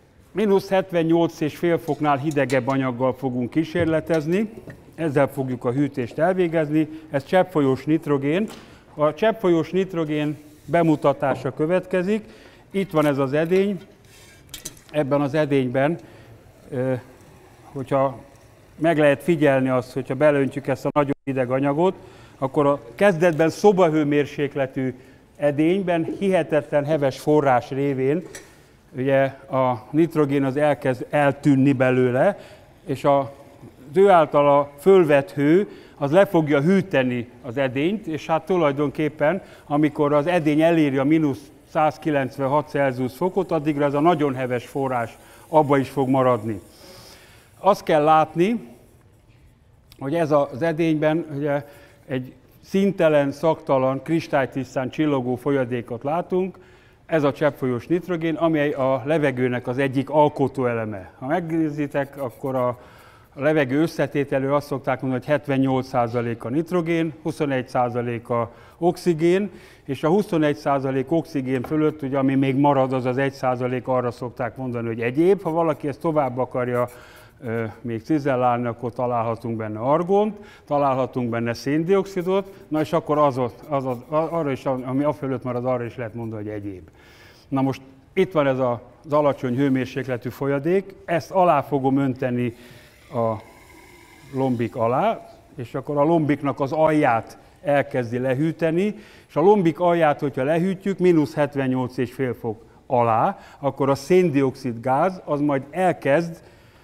-78,5 foknál hidegebb anyaggal fogunk kísérletezni, ezzel fogjuk a hűtést elvégezni, ez cseppfolyós nitrogén. A cseppfolyós nitrogén bemutatása következik. Itt van ez az edény, ebben az edényben, hogyha meg lehet figyelni azt, hogyha belöntjük ezt a nagyon hideg anyagot, akkor a kezdetben szobahőmérsékletű edényben hihetetlen heves forrás révén ugye a nitrogén az elkezd eltűnni belőle, és az ő általa fölvett hő az le fogja hűteni az edényt, és hát tulajdonképpen, amikor az edény eléri a -196 Celsius fokot, addigra ez a nagyon heves forrás abba is fog maradni. Azt kell látni, hogy ez az edényben ugye egy színtelen, szagtalan, kristálytisztán csillogó folyadékot látunk, ez a cseppfolyós nitrogén, amely a levegőnek az egyik alkotóeleme. Ha megnézitek, akkor a levegő összetételő azt szokták mondani, hogy 78% a nitrogén, 21% a oxigén, és a 21% oxigén fölött, ugye, ami még marad, az az 1% arra szokták mondani, hogy egyéb. Ha valaki ezt tovább akarja még cizellálni, akkor találhatunk benne argont, találhatunk benne széndioxidot, na és akkor arra is, ami afölött marad, arra is lehet mondani, hogy egyéb. Na most itt van ez az alacsony hőmérsékletű folyadék, ezt alá fogom önteni a lombik alá, és akkor a lombiknak az alját elkezdi lehűteni, és a lombik alját, hogyha lehűtjük, -78,5 fok alá, akkor a széndioxid gáz az majd elkezd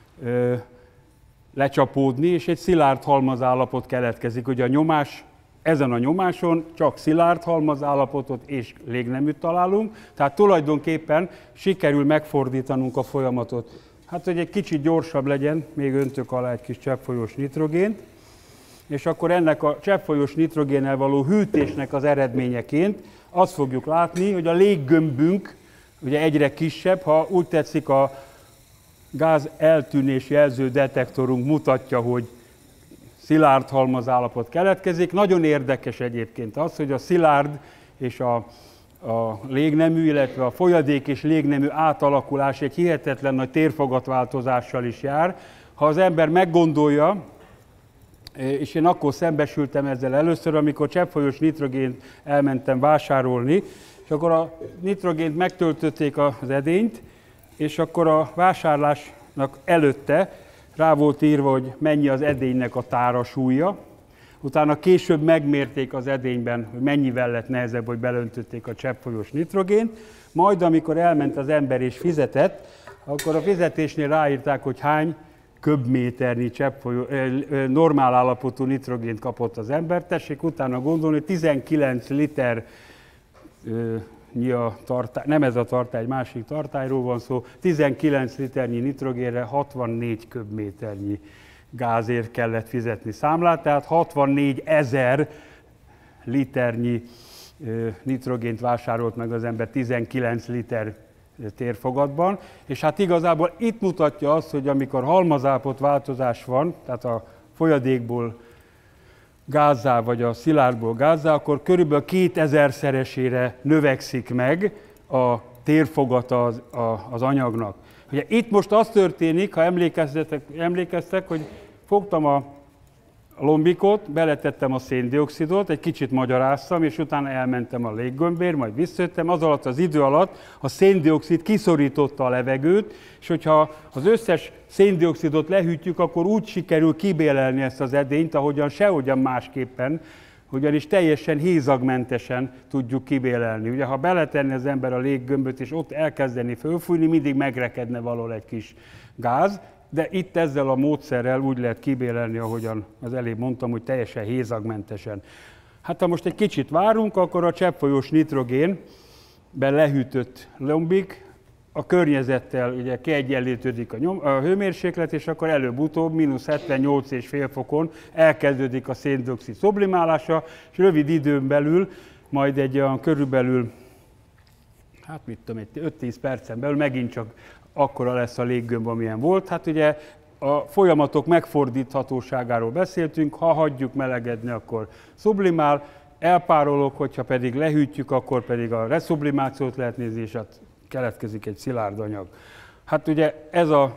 lecsapódni, és egy szilárd halmazállapot keletkezik. Ugye a nyomás, ezen a nyomáson csak szilárd halmazállapotot és légneműt találunk, tehát tulajdonképpen sikerül megfordítanunk a folyamatot. Hát, hogy egy kicsit gyorsabb legyen, még öntök alá egy kis cseppfolyós nitrogént, és akkor ennek a cseppfolyós nitrogénnel való hűtésnek az eredményeként azt fogjuk látni, hogy a léggömbünk ugye egyre kisebb, ha úgy tetszik, a gáz eltűnés jelző detektorunk mutatja, hogy szilárd halmazállapot keletkezik. Nagyon érdekes egyébként az, hogy a szilárd és a légnemű, illetve a folyadék és légnemű átalakulás egy hihetetlen nagy térfogatváltozással is jár. Ha az ember meggondolja, és én akkor szembesültem ezzel először, amikor cseppfolyós nitrogént elmentem vásárolni, és akkor a nitrogént megtöltötték az edényt, és akkor a vásárlásnak előtte rá volt írva, hogy mennyi az edénynek a tárasúlya. Utána később megmérték az edényben, hogy mennyivel lett nehezebb, hogy belöntötték a cseppfolyós nitrogént. Majd, amikor elment az ember és fizetett, akkor a fizetésnél ráírták, hogy hány köbméternyi normál állapotú nitrogént kapott az ember. Tessék utána gondolni, 19 liter nem ez a tartály, egy másik tartályról van szó, 19 liternyi nitrogénre 64 köbméternyi gázért kellett fizetni számlát, tehát 64 000 liternyi nitrogént vásárolt meg az ember 19 liter térfogatban, és hát igazából itt mutatja azt, hogy amikor halmazállapot változás van, tehát a folyadékból gázzá, vagy a szilárdból gázzá, akkor körülbelül 2000-szeresére növekszik meg a térfogata az anyagnak. Ugye itt most az történik, ha emlékeztek, hogy fogtam a lombikot, beletettem a széndioxidot, egy kicsit magyaráztam, és utána elmentem a léggömbért, majd visszajöttem. Az alatt az idő alatt a széndioxid kiszorította a levegőt, és hogyha az összes széndioxidot lehűtjük, akkor úgy sikerül kibélelni ezt az edényt, ahogyan sehogyan másképpen, ugyanis teljesen hézagmentesen tudjuk kibélelni. Ugye, ha beletenni az ember a léggömböt, és ott elkezdeni fölfújni, mindig megrekedne valahol egy kis gáz, de itt ezzel a módszerrel úgy lehet kibélelni, ahogyan az előbb mondtam, hogy teljesen hézagmentesen. Hát ha most egy kicsit várunk, akkor a cseppfolyós nitrogénben lehűtött lombik a környezettel ugye kiegyenlítődik a hőmérséklet, és akkor előbb-utóbb -78,5 fokon elkezdődik a széndioxid szublimálása, és rövid időn belül, majd egy olyan körülbelül, hát mit tudom, 5-10 percen belül megint csak akkora lesz a léggömb, amilyen volt. Hát ugye a folyamatok megfordíthatóságáról beszéltünk, ha hagyjuk melegedni, akkor szublimál, elpárolog, hogyha pedig lehűtjük, akkor pedig a reszublimációt lehet nézni, és hát keletkezik egy szilárd anyag. Hát ugye ez a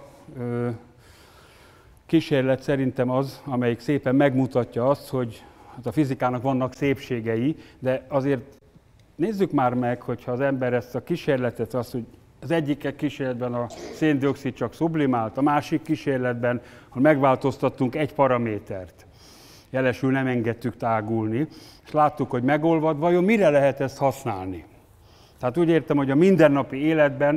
kísérlet szerintem az, amelyik szépen megmutatja azt, hogy hát a fizikának vannak szépségei, de azért nézzük már meg, hogyha az ember ezt a kísérletet, azt, hogy az egyik kísérletben a széndioxid csak sublimált, a másik kísérletben, ha megváltoztattunk egy paramétert, jelesül nem engedtük tágulni, és láttuk, hogy megolvad, vajon mire lehet ezt használni? Tehát úgy értem, hogy a mindennapi életben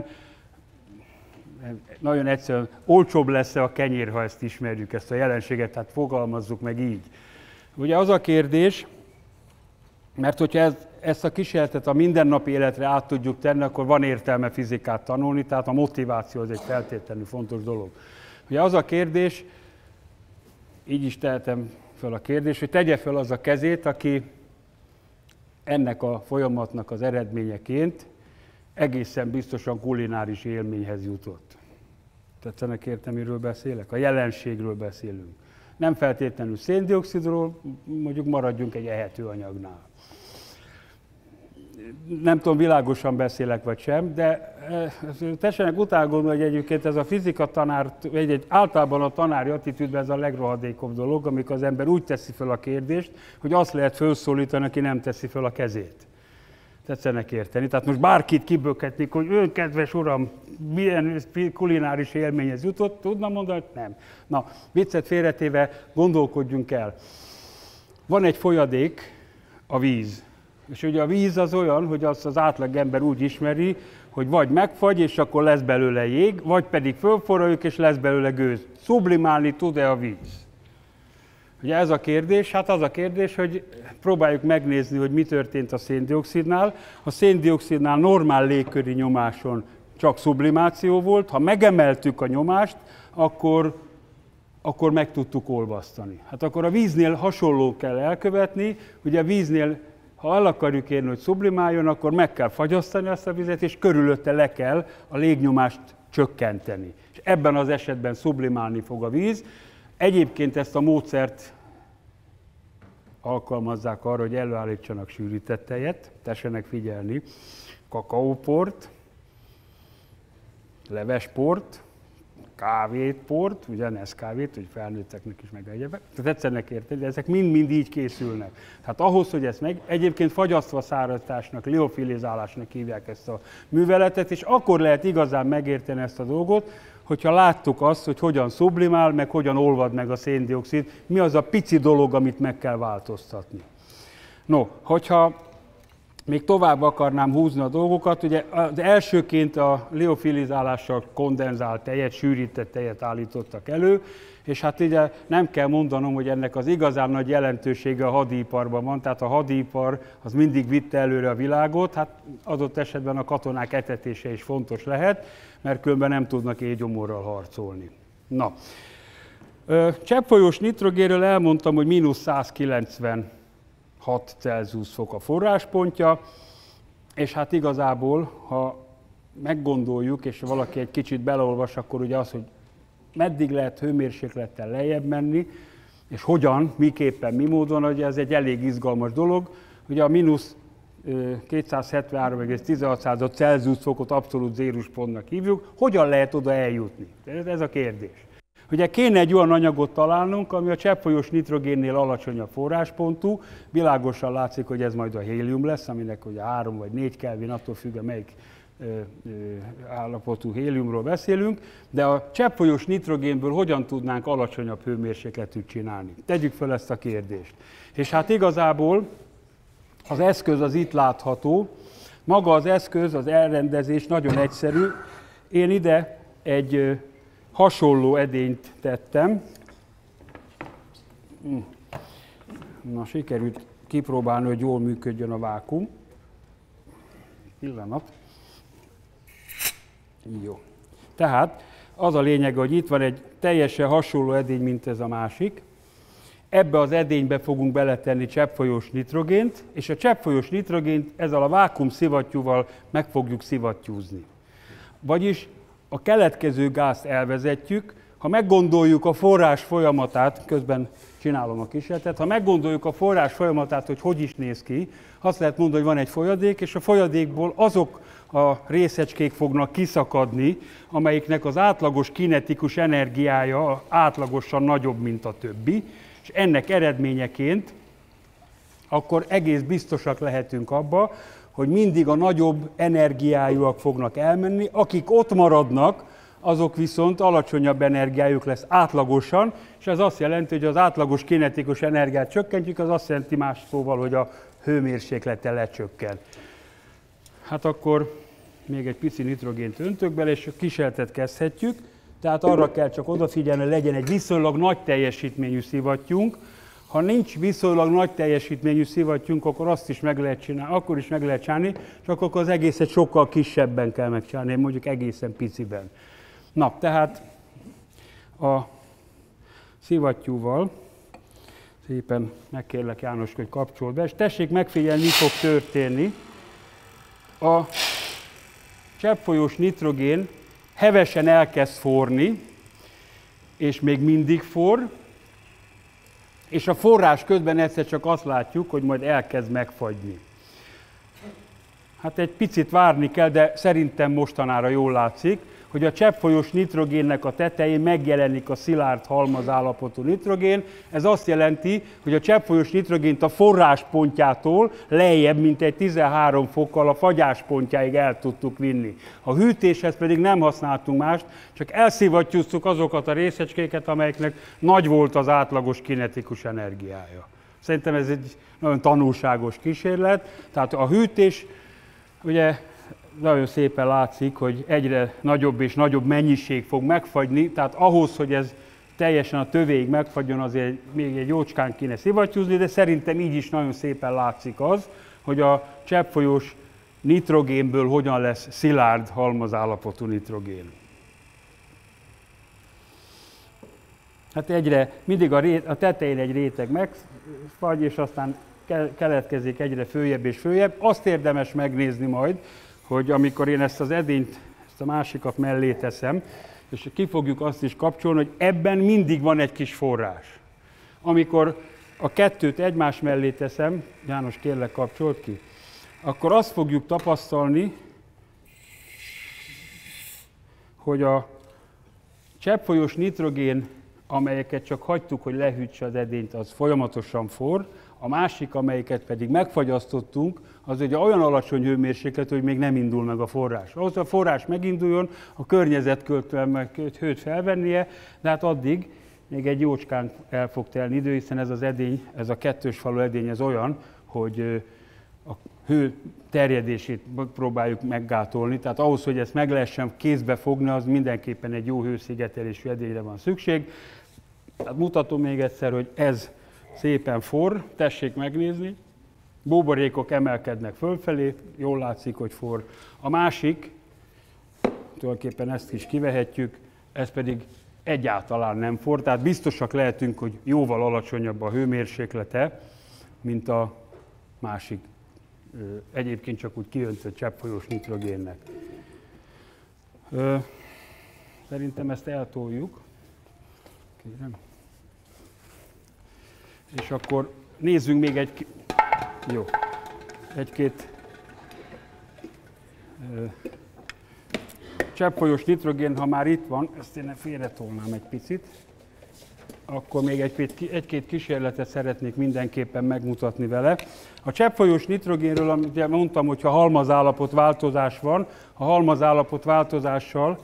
nagyon egyszerűen olcsóbb lesz-e a kenyér, ha ezt ismerjük, ezt a jelenséget, tehát fogalmazzuk meg így. Ugye az a kérdés, mert hogyha ezt a kísérletet a mindennapi életre át tudjuk tenni, akkor van értelme fizikát tanulni, tehát a motiváció az egy feltétlenül fontos dolog. Ugye az a kérdés, így is tehetem fel a kérdést, hogy tegye fel az a kezét, aki ennek a folyamatnak az eredményeként egészen biztosan kulináris élményhez jutott. Tetszenek értem, miről beszélek? A jelenségről beszélünk. Nem feltétlenül széndioxidról, mondjuk maradjunk egy ehető anyagnál. nem tudom, világosan beszélek vagy sem, de tessenek utána gondolni, hogy egyébként ez a fizika tanár, vagy általában a tanári attitűdben ez a legrohadékobb dolog, amikor az ember úgy teszi fel a kérdést, hogy azt lehet felszólítani, aki nem teszi fel a kezét. Tetszenek érteni. Tehát most bárkit kibökhetnék, hogy ön, kedves uram, milyen kulináris élményhez jutott, tudna mondani? Nem. Na, viccet félretéve, gondolkodjunk el. Van egy folyadék, a víz. És ugye a víz az olyan, hogy azt az átlagember úgy ismeri, hogy vagy megfagy, és akkor lesz belőle jég, vagy pedig fölforraljuk, és lesz belőle gőz. Sublimálni tud-e a víz? Ugye ez a kérdés, hát az a kérdés, hogy próbáljuk megnézni, hogy mi történt a széndioxidnál. A széndioxidnál normál légköri nyomáson csak sublimáció volt, ha megemeltük a nyomást, akkor meg tudtuk olvasztani. Hát akkor a víznél hasonló kell elkövetni, ugye a víznél, ha el akarjuk érni, hogy sublimáljon, akkor meg kell fagyasztani azt a vizet, és körülötte le kell a légnyomást csökkenteni. És ebben az esetben sublimálni fog a víz. Egyébként ezt a módszert alkalmazzák arra, hogy előállítsanak sűrített tejet, tessenek figyelni, kakaóport, levesport, kávétport, ugye Nescafét, hogy felnőtteknek is meg egyebek. Tehát egyszerűen érteni, de ezek mind-mind így készülnek. Tehát ahhoz, hogy ezt egyébként fagyasztva száraztásnak, liofilizálásnak hívják ezt a műveletet, és akkor lehet igazán megérteni ezt a dolgot, hogyha láttuk azt, hogy hogyan sublimál, meg hogyan olvad meg a széndioxid, mi az a pici dolog, amit meg kell változtatni. No, hogyha még tovább akarnám húzni a dolgokat, ugye az elsőként a liofilizálással kondenzált tejet, sűrített tejet állítottak elő, és hát ugye nem kell mondanom, hogy ennek az igazán nagy jelentősége a hadiiparban van, tehát a hadipar az mindig vitte előre a világot, hát adott esetben a katonák etetése is fontos lehet, mert különben nem tudnak éhgyomorral harcolni. Na, cseppfolyós nitrogénről elmondtam, hogy -196 Celsius fok a forráspontja, és hát igazából, ha meggondoljuk, és valaki egy kicsit beleolvas, akkor ugye az, hogy meddig lehet hőmérséklettel lejjebb menni, és hogyan, miképpen, mi módon, ugye ez egy elég izgalmas dolog. Ugye a -273,16 Celsius fokot abszolút zéruspontnak hívjuk. Hogyan lehet oda eljutni? Ez a kérdés. Ugye kéne egy olyan anyagot találnunk, ami a cseppfolyós nitrogénnél alacsonyabb forráspontú. Világosan látszik, hogy ez majd a hélium lesz, aminek ugye 3 vagy 4 Kelvin, attól függ, melyik állapotú héliumról beszélünk, de a cseppfolyós nitrogénből hogyan tudnánk alacsonyabb hőmérsékletűt csinálni? Tegyük fel ezt a kérdést. És hát igazából az eszköz az itt látható. Maga az eszköz, az elrendezés nagyon egyszerű. Én ide egy hasonló edényt tettem. Na, sikerült kipróbálni, hogy jól működjön a vákuum. Pillanat. Jó. Tehát az a lényeg, hogy itt van egy teljesen hasonló edény, mint ez a másik. Ebbe az edénybe fogunk beletenni cseppfolyós nitrogént, és a cseppfolyós nitrogént ezzel a vákuum szivattyúval meg fogjuk szivattyúzni. Vagyis a keletkező gázt elvezetjük, ha meggondoljuk a forrás folyamatát, közben csinálom a kísérletet, ha meggondoljuk a forrás folyamatát, hogy is néz ki, azt lehet mondani, hogy van egy folyadék, és a folyadékból azok a részecskék fognak kiszakadni, amelyiknek az átlagos kinetikus energiája átlagosan nagyobb, mint a többi, és ennek eredményeként akkor egész biztosak lehetünk abba, hogy mindig a nagyobb energiájúak fognak elmenni, akik ott maradnak, azok viszont alacsonyabb energiájuk lesz átlagosan, és ez azt jelenti, hogy az átlagos kinetikus energiát csökkentjük, az azt jelenti más szóval, hogy a hőmérséklete lecsökken. Hát akkor még egy pici nitrogént öntök bele, és a kísérletet kezdhetjük. Tehát arra kell csak odafigyelni, hogy legyen egy viszonylag nagy teljesítményű szivattyúnk. Ha nincs viszonylag nagy teljesítményű szivattyúnk, akkor azt is meg lehet csinálni, akkor is meg lehet csinálni, csak akkor az egészet sokkal kisebben kell megcsinálni, mondjuk egészen piciben. Na, tehát a szivattyúval szépen megkérlek, János, hogy kapcsold be, és tessék megfigyelni, mi fog történni. A cseppfolyós nitrogén hevesen elkezd forni, és még mindig forr, és a forrás közben egyszer csak azt látjuk, hogy majd elkezd megfagyni. Hát egy picit várni kell, de szerintem mostanára jól látszik, hogy a cseppfolyós nitrogénnek a tetején megjelenik a szilárd halmazállapotú nitrogén. Ez azt jelenti, hogy a cseppfolyós nitrogént a forráspontjától lejjebb, mint egy 13 fokkal a fagyáspontjáig el tudtuk vinni. A hűtéshez pedig nem használtunk mást, csak elszivattyúztuk azokat a részecskéket, amelyeknek nagy volt az átlagos kinetikus energiája. Szerintem ez egy nagyon tanulságos kísérlet. Tehát a hűtés, ugye nagyon szépen látszik, hogy egyre nagyobb és nagyobb mennyiség fog megfagyni, tehát ahhoz, hogy ez teljesen a tövéig megfagyjon, azért még egy jócskán kéne szivattyúzni, de szerintem így is nagyon szépen látszik az, hogy a cseppfolyós nitrogénből hogyan lesz szilárd halmazállapotú nitrogén. Hát mindig a tetején egy réteg megfagy, és aztán keletkezik egyre följebb és följebb. Azt érdemes megnézni majd, hogy amikor én ezt az edényt, ezt a másikat mellé teszem, és ki fogjuk azt is kapcsolni, hogy ebben mindig van egy kis forrás. Amikor a kettőt egymás mellé teszem, János, kérlek, kapcsolt ki, akkor azt fogjuk tapasztalni, hogy a cseppfolyós nitrogén, amelyeket csak hagytuk, hogy lehűtse az edényt, az folyamatosan forr, a másik, amelyiket pedig megfagyasztottunk, az ugye olyan alacsony hőmérséklet, hogy még nem indul meg a forrás. Ahhoz, hogy a forrás meginduljon, a környezet meg hőt felvennie, de hát addig még egy jócskán el fog telni idő, hiszen ez az edény, ez a kettős falu edény, ez olyan, hogy a hő terjedését próbáljuk meggátolni, tehát ahhoz, hogy ezt meg lehessen kézbe fogni, az mindenképpen egy jó hőszigetelésű edényre van szükség. Tehát mutatom még egyszer, hogy ez szépen forr, tessék megnézni, buborékok emelkednek fölfelé, jól látszik, hogy forr. A másik, tulajdonképpen ezt is kivehetjük, ez pedig egyáltalán nem forr, tehát biztosak lehetünk, hogy jóval alacsonyabb a hőmérséklete, mint a másik, egyébként csak úgy kiöntött cseppfolyós nitrogénnek. Szerintem ezt eltoljuk. Kérem. És akkor nézzünk még egy-két cseppfolyós nitrogén, ha már itt van, ezt én félretolnám egy picit, akkor még egy-két kísérletet szeretnék mindenképpen megmutatni vele. A cseppfolyós nitrogénről, amit mondtam, hogy ha halmazállapot változás van, a halmazállapot változással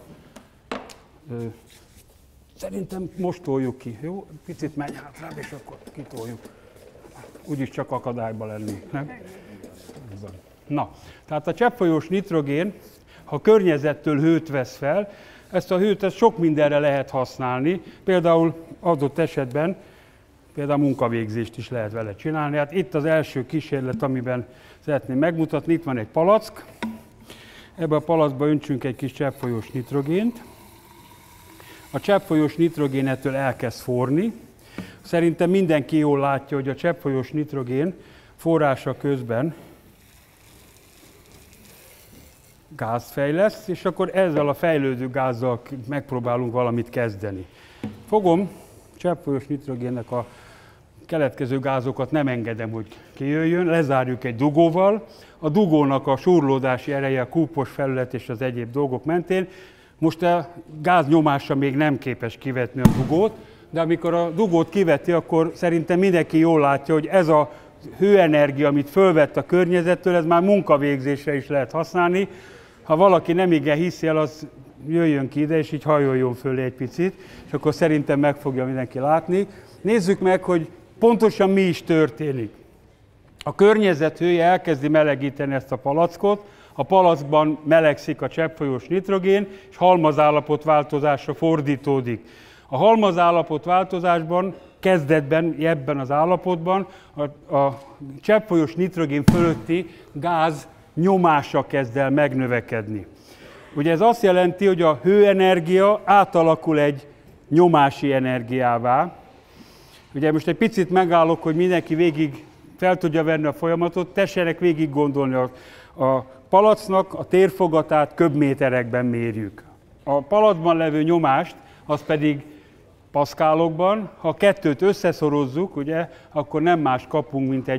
szerintem most toljuk ki, jó? Picit menj hátrább, és akkor kitoljuk. Úgyis csak akadályba lennék, nem? Na, tehát a cseppfolyós nitrogén, ha környezettől hőt vesz fel, ezt a hőt sok mindenre lehet használni, például adott esetben, például munkavégzést is lehet vele csinálni. Hát itt az első kísérlet, amiben szeretném megmutatni, itt van egy palack, ebbe a palackba öntsünk egy kis cseppfolyós nitrogént. A cseppfolyós nitrogén ettől elkezd forni. Szerintem mindenki jól látja, hogy a cseppfolyós nitrogén forrása közben gázt fejleszt, és akkor ezzel a fejlődő gázzal megpróbálunk valamit kezdeni. Fogom cseppfolyós nitrogénnek a keletkező gázokat, nem engedem, hogy kijöjjön, lezárjuk egy dugóval. A dugónak a súrlódási ereje a kúpos felület és az egyéb dolgok mentén. Most a gáz nyomása még nem képes kivetni a dugót, de amikor a dugót kiveti, akkor szerintem mindenki jól látja, hogy ez a hőenergia, amit fölvett a környezettől, ez már munkavégzésre is lehet használni. Ha valaki nem igen hiszi el, az jöjjön ki ide, és így hajoljon fölé egy picit, és akkor szerintem meg fogja mindenki látni. Nézzük meg, hogy pontosan mi is történik. A környezet hője elkezdi melegíteni ezt a palackot, a palackban melegszik a cseppfolyós nitrogén, és halmazállapot változásra fordítódik. A halmazállapot változásban, kezdetben, ebben az állapotban a cseppfolyós nitrogén fölötti gáz nyomása kezd el megnövekedni. Ugye ez azt jelenti, hogy a hőenergia átalakul egy nyomási energiává. Ugye most egy picit megállok, hogy mindenki végig fel tudja venni a folyamatot, tessenek végig gondolni a palacnak a térfogatát köbméterekben mérjük. A palackban levő nyomást, az pedig paszkálokban, ha a kettőt összeszorozzuk, ugye, akkor nem más kapunk, mint egy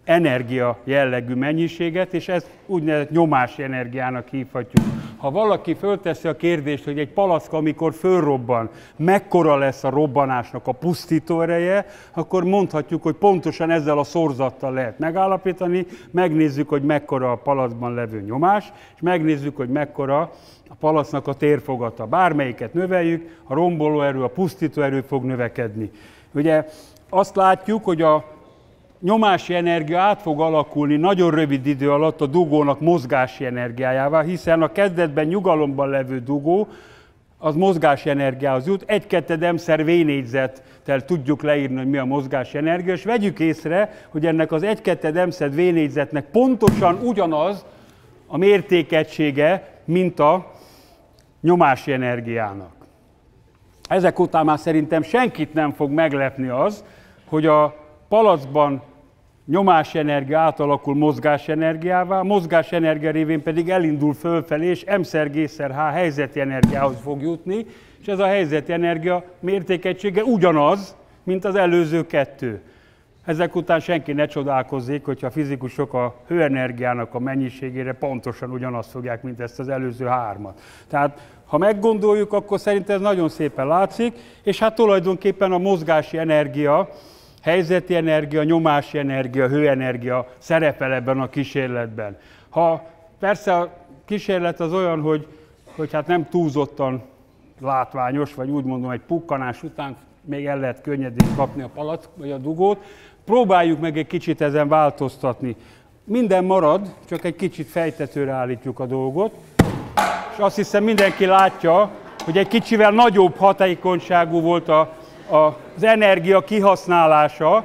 energia jellegű mennyiséget, és ezt úgynevezett nyomási energiának hívhatjuk. Ha valaki fölteszi a kérdést, hogy egy palack, amikor fölrobban, mekkora lesz a robbanásnak a pusztító ereje, akkor mondhatjuk, hogy pontosan ezzel a szorzattal lehet megállapítani, megnézzük, hogy mekkora a palackban levő nyomás, és megnézzük, hogy mekkora a palacknak a térfogata. Bármelyiket növeljük, a rombolóerő, a pusztítóerő fog növekedni. Ugye azt látjuk, hogy a nyomási energia át fog alakulni nagyon rövid idő alatt a dugónak mozgási energiájává, hiszen a kezdetben nyugalomban levő dugó az mozgási energiához jut. 1/2 m/v négyzettel tudjuk leírni, hogy mi a mozgási energia, és vegyük észre, hogy ennek az 1/2 m/v négyzetnek pontosan ugyanaz a mértékegysége, mint a nyomási energiának. Ezek után már szerintem senkit nem fog meglepni az, hogy a palackban nyomási energia átalakul mozgási energiává, mozgási energia révén pedig elindul fölfelé, és m/g/h helyzeti energiához fog jutni, és ez a helyzeti energia mértékegysége ugyanaz, mint az előző kettő. Ezek után senki ne csodálkozzék, hogyha a fizikusok a hőenergiának a mennyiségére pontosan ugyanazt fogják, mint ezt az előző hármat. Tehát ha meggondoljuk, akkor szerintem ez nagyon szépen látszik, és hát tulajdonképpen a mozgási energia, helyzeti energia, nyomási energia, hőenergia szerepel ebben a kísérletben. Persze a kísérlet az olyan, hogy hát nem túlzottan látványos, vagy úgy mondom, egy pukkanás után még el lehet könnyedén kapni a palack vagy a dugót, próbáljuk meg egy kicsit ezen változtatni. Minden marad, csak egy kicsit fejtetőre állítjuk a dolgot, és azt hiszem mindenki látja, hogy egy kicsivel nagyobb hatékonyságú volt az energia kihasználása.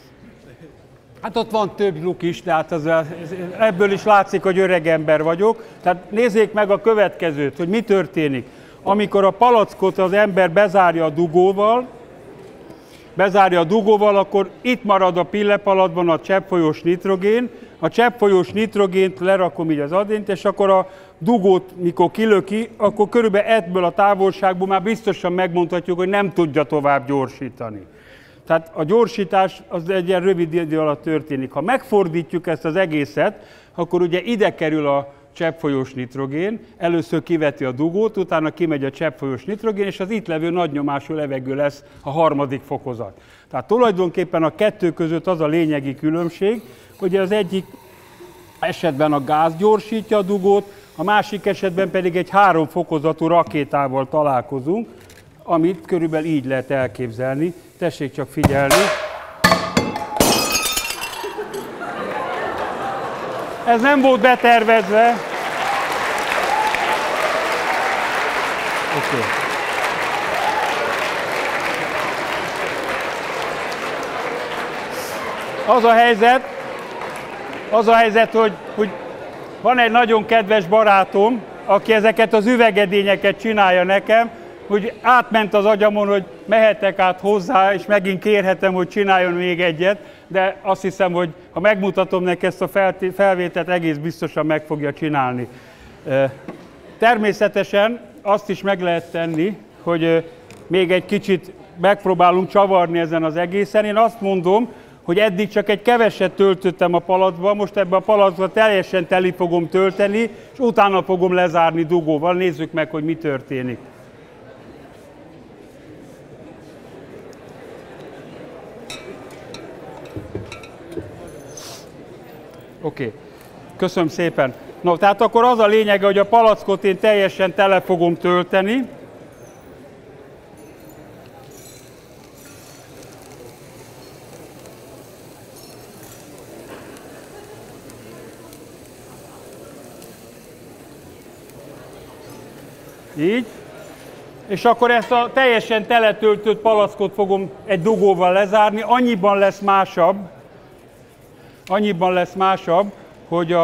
Hát ott van több luk is, de hát ebből is látszik, hogy öreg ember vagyok. Tehát nézzék meg a következőt, hogy mi történik. Amikor a palackot az ember bezárja a dugóval, akkor itt marad a pillepalackban a cseppfolyós nitrogén. A cseppfolyós nitrogént lerakom így az adényt, és akkor a dugót, mikor kilöki, akkor körülbelül ebből a távolságból már biztosan megmondhatjuk, hogy nem tudja tovább gyorsítani. Tehát a gyorsítás az egy ilyen rövid idő alatt történik. Ha megfordítjuk ezt az egészet, akkor ugye ide kerül a cseppfolyós nitrogén, először kiveti a dugót, utána kimegy a cseppfolyós nitrogén, és az itt levő nagynyomású levegő lesz a harmadik fokozat. Tehát tulajdonképpen a kettő között az a lényegi különbség, hogy az egyik esetben a gáz gyorsítja a dugót, a másik esetben pedig egy 3 fokozatú rakétával találkozunk, amit körülbelül így lehet elképzelni. Tessék csak figyelni. Ez nem volt betervezve. Okay. Az a helyzet, hogy van egy nagyon kedves barátom, aki ezeket az üvegedényeket csinálja nekem, hogy átment az agyamon, hogy mehetek át hozzá, és megint kérhetem, hogy csináljon még egyet, de azt hiszem, hogy ha megmutatom neki ezt a felvételt, egész biztosan meg fogja csinálni. Természetesen azt is meg lehet tenni, hogy még egy kicsit megpróbálunk csavarni ezen az egészen. Én azt mondom, hogy eddig csak egy keveset töltöttem a palackba, most ebbe a palackba teljesen teli fogom tölteni, és utána fogom lezárni dugóval. Nézzük meg, hogy mi történik. Oké. Köszönöm szépen. No, tehát akkor az a lényege, hogy a palackot én teljesen tele fogom tölteni. Így. És akkor ezt a teljesen teletöltött palackot fogom egy dugóval lezárni. Annyiban lesz másabb, hogy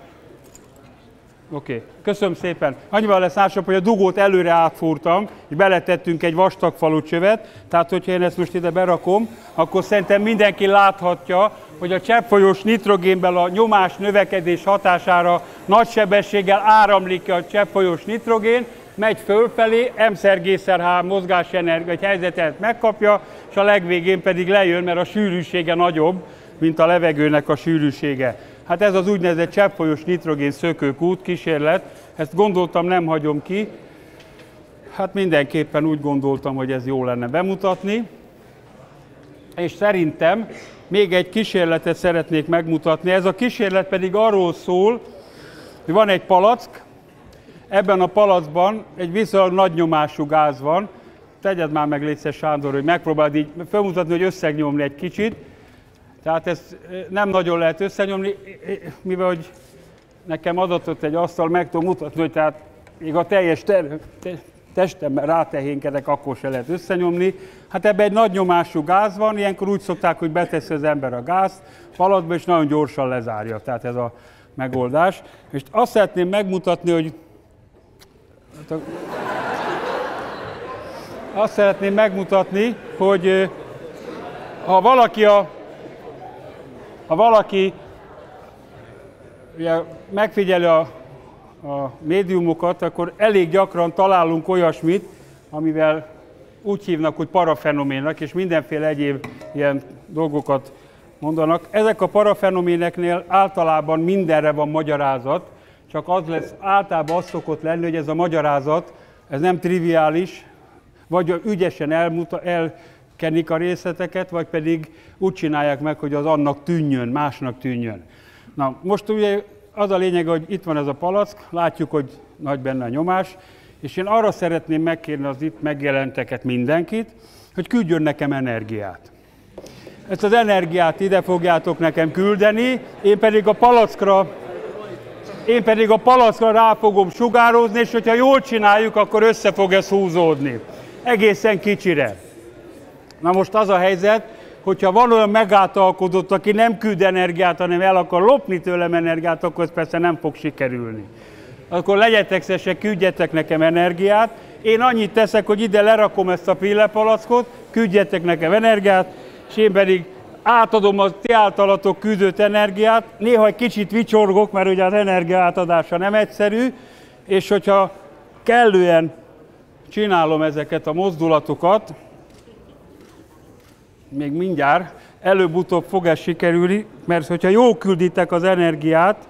köszönöm szépen. Annyiban lesz másabb, hogy a dugót előre átfúrtam, és beletettünk egy vastagfalú csövet, tehát hogyha én ezt most ide berakom, akkor szerintem mindenki láthatja, hogy a cseppfolyós nitrogénből a nyomás növekedés hatására nagy sebességgel áramlik a cseppfolyós nitrogén, megy fölfelé, m/g/h mozgásenergia egy helyzetet megkapja, és a legvégén pedig lejön, mert a sűrűsége nagyobb, mint a levegőnek a sűrűsége. Hát ez az úgynevezett cseppfolyós nitrogén szökőkút kísérlet, ezt gondoltam, nem hagyom ki. Hát mindenképpen úgy gondoltam, hogy ez jó lenne bemutatni. És szerintem még egy kísérletet szeretnék megmutatni. Ez a kísérlet pedig arról szól, hogy van egy palack, ebben a palackban egy viszonylag nagy nyomású gáz van. Tegyed már meg, légy szíves, Sándor, hogy megpróbáld így felmutatni, hogy összenyomni egy kicsit. Tehát ezt nem nagyon lehet összenyomni, mivel hogy nekem adatot egy asztal, meg tudom mutatni, hogy tehát még a teljes testemben rátehénkedek, akkor se lehet összenyomni. Hát ebben egy nagy nyomású gáz van, ilyenkor úgy szokták, hogy beteszi az ember a gázt palackba, és nagyon gyorsan lezárja. Tehát ez a megoldás. És azt szeretném megmutatni, hogy ha valaki ugye, megfigyeli a médiumokat, akkor elég gyakran találunk olyasmit, amivel úgy hívnak, hogy parafenoménnek, és mindenféle egyéb ilyen dolgokat mondanak. Ezek a parafenoméneknél általában mindenre van magyarázat, csak az lesz, általában az szokott lenni, hogy ez a magyarázat, ez nem triviális, vagy ügyesen elkenik a részleteket, vagy pedig úgy csinálják meg, hogy az annak tűnjön, másnak tűnjön. Na, most ugye az a lényeg, hogy itt van ez a palack, látjuk, hogy nagy benne a nyomás, és én arra szeretném megkérni az itt megjelenteket, mindenkit, hogy küldjön nekem energiát. Ezt az energiát ide fogjátok nekem küldeni, én pedig a palackra rá fogom sugározni, és hogyha jól csináljuk, akkor össze fog ez húzódni. Egészen kicsire. Na most az a helyzet, hogyha van olyan megáltalkodott, aki nem küld energiát, hanem el akar lopni tőlem energiát, akkor ez persze nem fog sikerülni. Akkor legyetek szívesek, küldjetek nekem energiát. Én annyit teszek, hogy ide lerakom ezt a pillepalackot, küldjetek nekem energiát, és én pedig átadom a ti általatok küldött energiát. Néha egy kicsit vicsorgok, mert ugye az energia átadása nem egyszerű, és hogyha kellően csinálom ezeket a mozdulatokat, még mindjárt, előbb-utóbb fog ez sikerülni, mert hogyha jól külditek az energiát,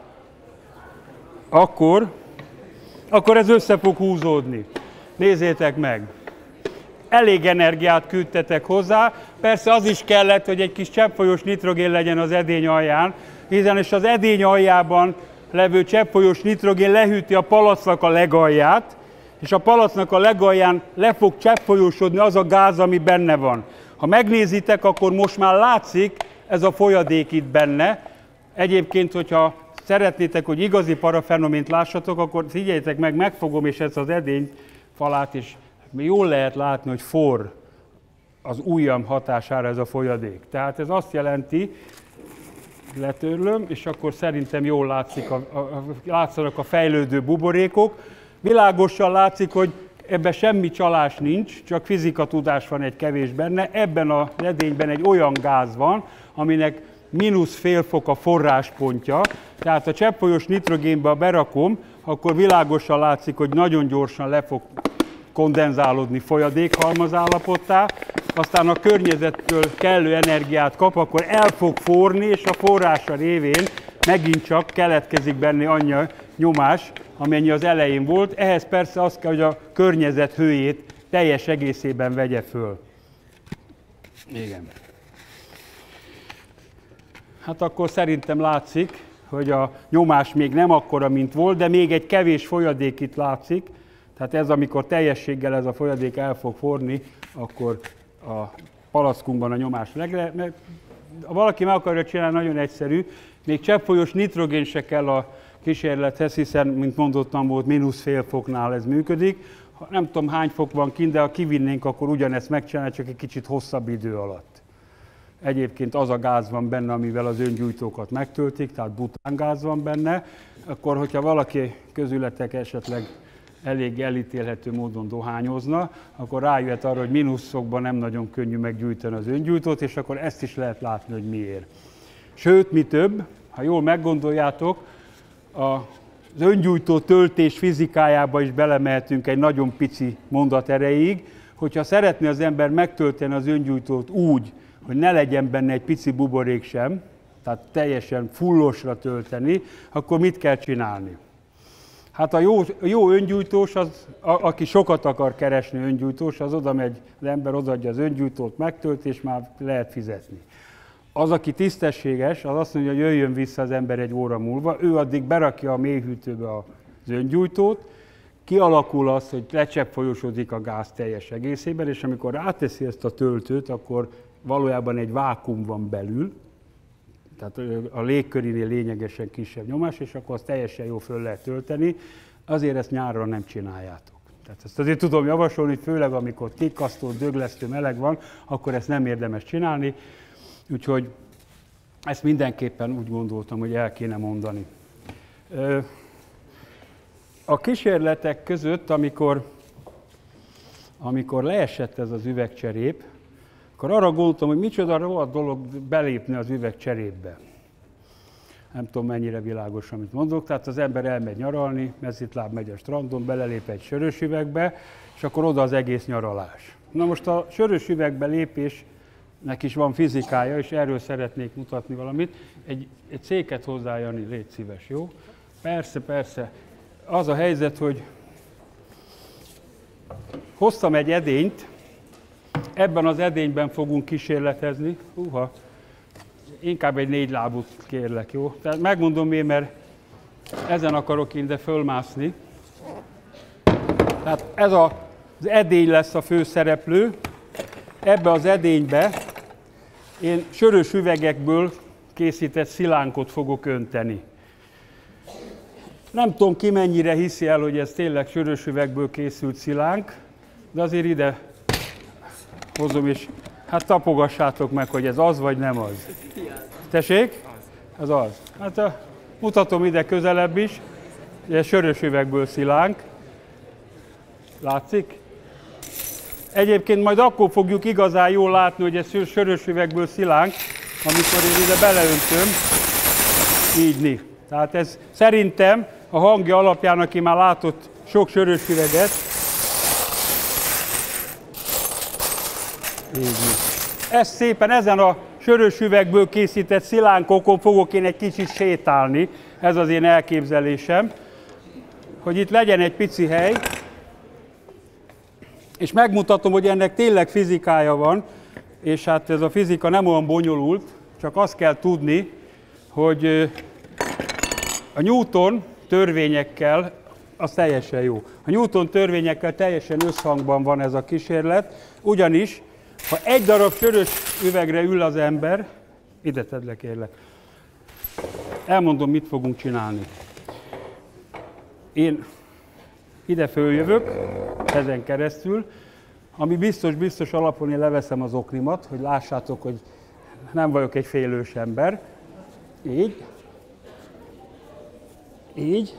akkor ez össze fog húzódni. Nézzétek meg! Elég energiát küldtetek hozzá, persze az is kellett, hogy egy kis cseppfolyós nitrogén legyen az edény alján, hiszen és az edény aljában levő cseppfolyós nitrogén lehűti a palacknak a legalját, és a palacknak a legalján le fog cseppfolyósodni az a gáz, ami benne van. Ha megnézitek, akkor most már látszik ez a folyadék itt benne. Egyébként, hogyha szeretnétek, hogy igazi parafenomént lássatok, akkor figyeljétek meg, megfogom, és ezt az edény falát is jól lehet látni, hogy forr az ujjam hatására ez a folyadék. Tehát ez azt jelenti, letörlöm, és akkor szerintem jól látszanak a fejlődő buborékok. Világosan látszik, hogy ebben semmi csalás nincs, csak fizikatudás van egy kevés benne. Ebben az edényben egy olyan gáz van, aminek -0,5 fok a forráspontja. Tehát a cseppfolyós nitrogénbe, ha berakom, akkor világosan látszik, hogy nagyon gyorsan le fog kondenzálódni folyadékhalmaz állapottá, aztán a környezettől kellő energiát kap, akkor el fog forni, és a forrása révén megint csak keletkezik benne annyi nyomás, amennyi az elején volt. Ehhez persze az kell, hogy a környezet hőjét teljes egészében vegye föl. Igen. Hát akkor szerintem látszik, hogy a nyomás még nem akkora, mint volt, de még egy kevés folyadék itt látszik. Tehát ez, amikor teljességgel ez a folyadék el fog forni, akkor a palackunkban a nyomás ha valaki meg akarja csinálni, nagyon egyszerű. Még cseppfolyós nitrogén se kell a kísérlethez, hiszen, mint mondottam, volt -0,5 foknál ez működik. Nem tudom, hány fok van kint, de ha kivinnénk, akkor ugyanezt megcsinálni, csak egy kicsit hosszabb idő alatt. Egyébként az a gáz van benne, amivel az öngyújtókat megtöltik, tehát butángáz van benne. Akkor, hogyha valaki közületek esetleg elég elítélhető módon dohányozna, akkor rájöhet arra, hogy -fokban nem nagyon könnyű meggyújtani az öngyújtót, és akkor ezt is lehet látni, hogy miért. Sőt, mi több, ha jól meggondoljátok, az öngyújtó töltés fizikájába is belemehetünk egy nagyon pici mondat erejéig, hogyha szeretné az ember megtölteni az öngyújtót úgy, hogy ne legyen benne egy pici buborék sem, tehát teljesen fullosra tölteni, akkor mit kell csinálni? Hát a jó öngyújtós, aki sokat akar keresni öngyújtós, az oda megy, az ember odaadja az öngyújtót, megtölt, és már lehet fizetni. Az, aki tisztességes, az azt mondja, hogy jöjjön vissza az ember egy óra múlva, ő addig berakja a mélyhűtőbe az öngyújtót, kialakul az, hogy lecseppfolyosodik a gáz teljes egészében, és amikor ráteszi ezt a töltőt, akkor valójában egy vákuum van belül, tehát a légkörinél lényegesen kisebb nyomás, és akkor azt teljesen jól föl lehet tölteni, azért ezt nyárra nem csináljátok. Tehát ezt azért tudom javasolni, főleg amikor kikasztó, döglesztő meleg van, akkor ezt nem érdemes csinálni, úgyhogy ezt mindenképpen úgy gondoltam, hogy el kéne mondani. A kísérletek között, amikor leesett ez az üvegcserép, akkor arra gondoltam, hogy micsoda rohadt dolog belépni az üvegcserépbe. Nem tudom, mennyire világos, amit mondok. Tehát az ember elmegy nyaralni, mezitláb megy a strandon, belelép egy sörös üvegbe, és akkor oda az egész nyaralás. Na most a sörös üvegbe lépésnek is van fizikája, és erről szeretnék mutatni valamit. Egy széket hozzá, Jani, légy szíves, jó? Persze, persze. Az a helyzet, hogy hoztam egy edényt, ebben az edényben fogunk kísérletezni. Inkább egy 4 lábút kérlek, jó? Tehát megmondom én, mert ezen akarok én ide fölmászni. Tehát ez az edény lesz a főszereplő. Ebbe az edénybe én sörös üvegekből készített szilánkot fogok önteni. Nem tudom, ki mennyire hiszi el, hogy ez tényleg sörös üvegből készült szilánk, de azért ide hozom, és hát tapogassátok meg, hogy ez az vagy nem az. Tessék? Ez az. Hát mutatom ide közelebb is, ez sörös üvegből szilánk. Látszik? Egyébként majd akkor fogjuk igazán jól látni, hogy ez sörös üvegből szilánk, amikor én ide beleöntöm, így. Tehát ez szerintem a hangja alapján, aki már látott sok sörös üveget, ezt szépen ezen a sörös üvegből készített szilánkokon fogok én egy kicsit sétálni, ez az én elképzelésem, hogy itt legyen egy pici hely, és megmutatom, hogy ennek tényleg fizikája van, és hát ez a fizika nem olyan bonyolult, csak azt kell tudni, hogy a Newton törvényekkel, az teljesen jó. A Newton törvényekkel teljesen összhangban van ez a kísérlet, ugyanis, ha egy darab sörös üvegre ül az ember, ide tedd le, kérlek, elmondom, mit fogunk csinálni. Én ide följövök, ezen keresztül, ami biztos alapon én leveszem az oknimat, hogy lássátok, hogy nem vagyok egy félős ember. Így. Így.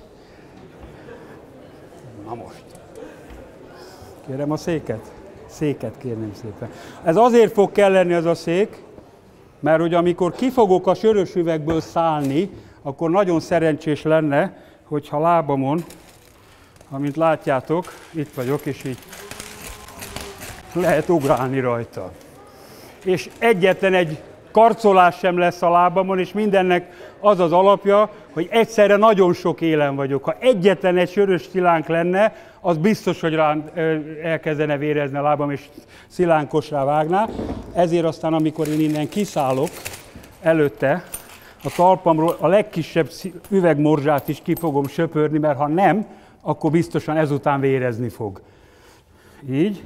Na most. Kérem a széket? Széket kérném szépen. Ez azért fog kelleni ez a szék, mert hogy amikor ki fogok a sörös üvegből szállni, akkor nagyon szerencsés lenne, hogyha lábamon, amint látjátok, itt vagyok, és így lehet ugrálni rajta. És egyetlen egy karcolás sem lesz a lábamon, és mindennek az az alapja, hogy egyszerre nagyon sok élen vagyok. Ha egyetlen egy sörös szilánk lenne, az biztos, hogy rám elkezdene vérezni a lábam, és szilánkosrá vágná. Ezért aztán, amikor én innen kiszállok, előtte a talpamról a legkisebb üvegmorzsát is ki fogom söpörni, mert ha nem, akkor biztosan ezután vérezni fog. Így.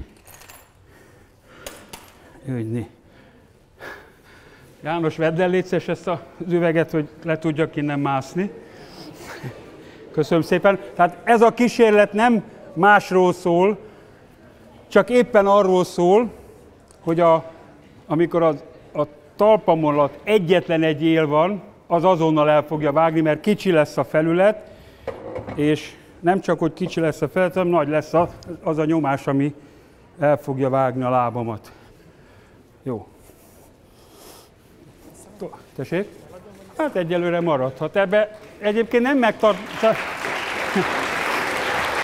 Úgy. János, vedd el, légy szíves, ezt az üveget, hogy le tudjak innen mászni. Köszönöm szépen. Tehát ez a kísérlet nem másról szól, csak éppen arról szól, hogy amikor a talpam alatt egyetlen egy él van, az azonnal el fogja vágni, mert kicsi lesz a felület, és nem csak, hogy kicsi lesz a felület, hanem nagy lesz az a nyomás, ami el fogja vágni a lábamat. Jó. Tessék? Hát egyelőre maradhat. Ebbe egyébként nem megtart...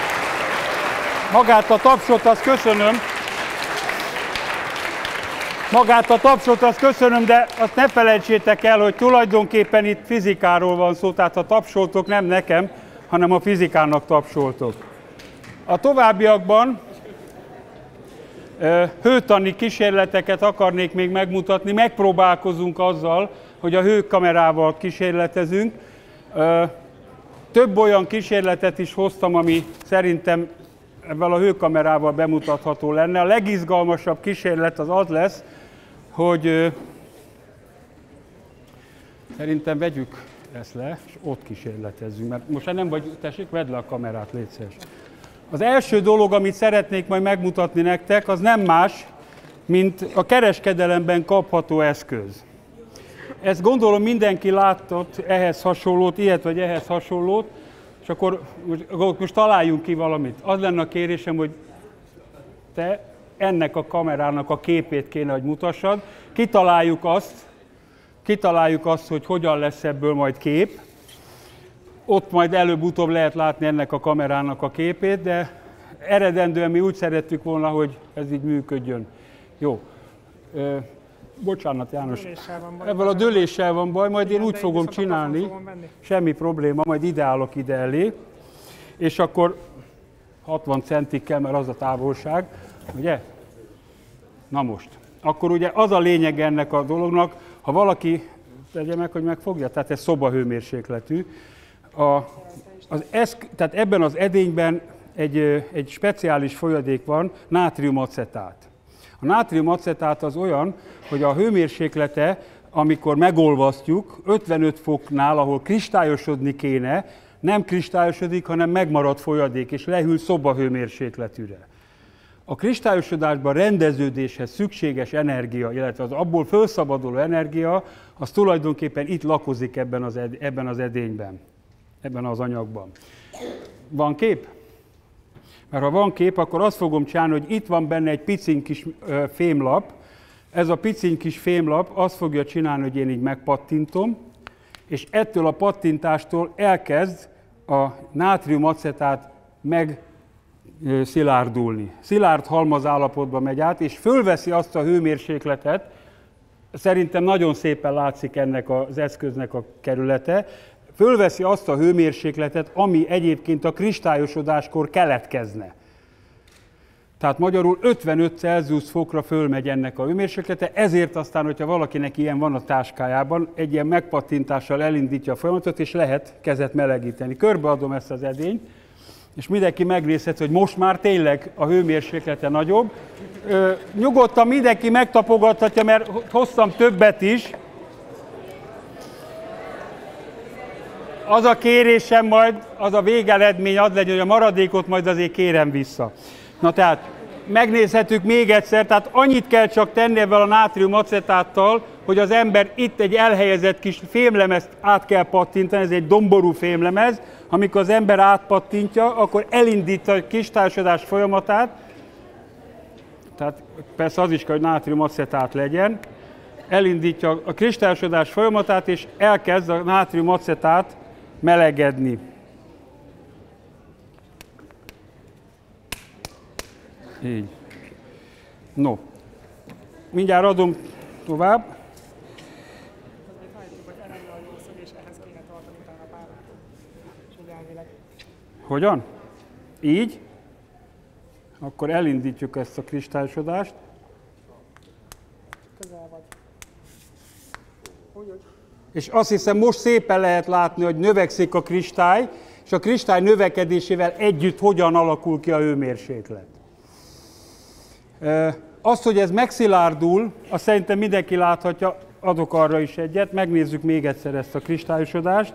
Magát a tapsot, azt köszönöm. Magát a tapsot azt köszönöm, de azt ne felejtsétek el, hogy tulajdonképpen itt fizikáról van szó, tehát a tapsoltok nem nekem, hanem a fizikának tapsoltok. A továbbiakban hőtani kísérleteket akarnék még megmutatni, megpróbálkozunk azzal, hogy a hőkamerával kísérletezünk. Több olyan kísérletet is hoztam, ami szerintem ebben a hőkamerával bemutatható lenne. A legizgalmasabb kísérlet az az lesz, hogy szerintem vegyük ezt le, és ott kísérletezzünk, mert most nem vagy, tessék, vedd le a kamerát, légy szíves. Az első dolog, amit szeretnék majd megmutatni nektek, az nem más, mint a kereskedelemben kapható eszköz. Ezt gondolom mindenki látott ehhez hasonlót, ilyet vagy ehhez hasonlót, és akkor most találjunk ki valamit. Az lenne a kérésem, hogy te ennek a kamerának a képét kéne, hogy mutassad. Kitaláljuk azt, hogy hogyan lesz ebből majd kép. Ott majd előbb-utóbb lehet látni ennek a kamerának a képét, de eredendően mi úgy szerettük volna, hogy ez így működjön. Jó. Bocsánat, János. Ebből a dőléssel van baj, majd én úgy fogom csinálni, semmi probléma, majd ide állok ide elé, és akkor 60 centig kell, mert az a távolság, ugye? Na most. Akkor ugye az a lényeg ennek a dolognak, ha valaki, tegye meg, hogy megfogja, tehát ez szobahőmérsékletű, tehát ebben az edényben egy speciális folyadék van, nátriumacetát. A nátriumacetát az olyan, hogy a hőmérséklete, amikor megolvasztjuk, 55 foknál, ahol kristályosodni kéne, nem kristályosodik, hanem megmarad folyadék, és lehűl szobahőmérsékletűre. A kristályosodásban rendeződéshez szükséges energia, illetve az abból felszabaduló energia, az tulajdonképpen itt lakozik ebben az edényben, ebben az anyagban. Van kép? Mert ha van kép, akkor azt fogom csinálni, hogy itt van benne egy piciny kis fémlap. Ez a piciny kis fémlap azt fogja csinálni, hogy én így megpattintom, és ettől a pattintástól elkezd a nátriumacetát megszilárdulni. Szilárd halmaz állapotba megy át, és fölveszi azt a hőmérsékletet, szerintem nagyon szépen látszik ennek az eszköznek a kerülete, fölveszi azt a hőmérsékletet, ami egyébként a kristályosodáskor keletkezne. Tehát magyarul 55 Celsius fokra fölmegy ennek a hőmérséklete, ezért aztán, hogyha valakinek ilyen van a táskájában, egy ilyen megpattintással elindítja a folyamatot, és lehet kezet melegíteni. Körbeadom ezt az edényt, és mindenki megnézhet, hogy most már tényleg a hőmérséklete nagyobb. Nyugodtan mindenki megtapogathatja, mert hoztam többet is. Az a kérésem majd, az a végeredmény az legyen, hogy a maradékot majd azért kérem vissza. Na tehát megnézhetjük még egyszer, tehát annyit kell csak tenni ebben a nátriumacetáttal, hogy az ember itt egy elhelyezett kis fémlemezt át kell pattintani, ez egy domború fémlemez, amikor az ember átpattintja, akkor elindítja a kristályosodás folyamatát, tehát persze az is kell, hogy nátriumacetát legyen, elindítja a kristályosodás folyamatát, és elkezd a nátriumacetát melegedni. Így. No, mindjárt adom tovább. Hogyan? Így. Akkor elindítjuk ezt a kristályosodást. Közel vagy. Úgy. És azt hiszem, most szépen lehet látni, hogy növekszik a kristály, és a kristály növekedésével együtt hogyan alakul ki a hőmérséklet. Azt, hogy ez megszilárdul, azt szerintem mindenki láthatja, adok arra is egyet, megnézzük még egyszer ezt a kristályosodást.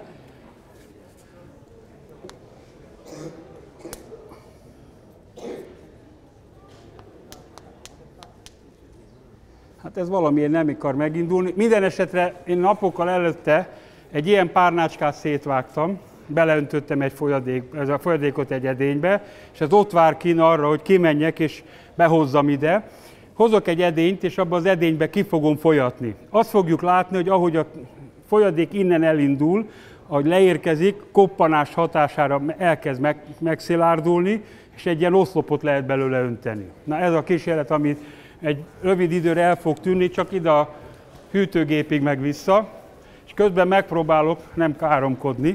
Hát ez valamiért nem akar megindulni. Minden esetre én napokkal előtte egy ilyen párnácskát szétvágtam, beleöntöttem egy folyadékot egy edénybe, és ez ott vár kín arra, hogy kimenjek és behozzam ide. Hozok egy edényt, és abban az edénybe ki fogom folyatni. Azt fogjuk látni, hogy ahogy a folyadék innen elindul, ahogy leérkezik, koppanás hatására elkezd megszilárdulni, és egy ilyen oszlopot lehet belőle önteni. Na ez a kísérlet, amit egy rövid időre el fog tűnni, csak ide a hűtőgépig meg vissza, és közben megpróbálok nem káromkodni.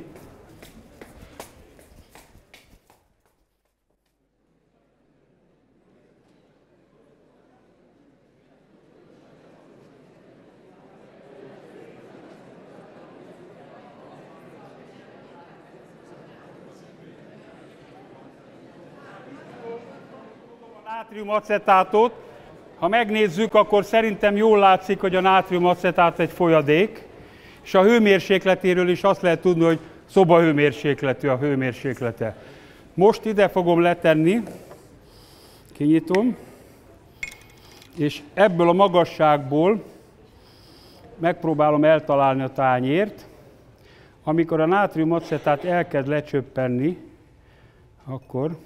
Nátriumacetátot, ha megnézzük, akkor szerintem jól látszik, hogy a nátriumacetát egy folyadék, és a hőmérsékletéről is azt lehet tudni, hogy szobahőmérsékletű a hőmérséklete. Most ide fogom letenni, kinyitom, és ebből a magasságból megpróbálom eltalálni a tányért. Amikor a nátriumacetát elkezd lecsöppenni, akkor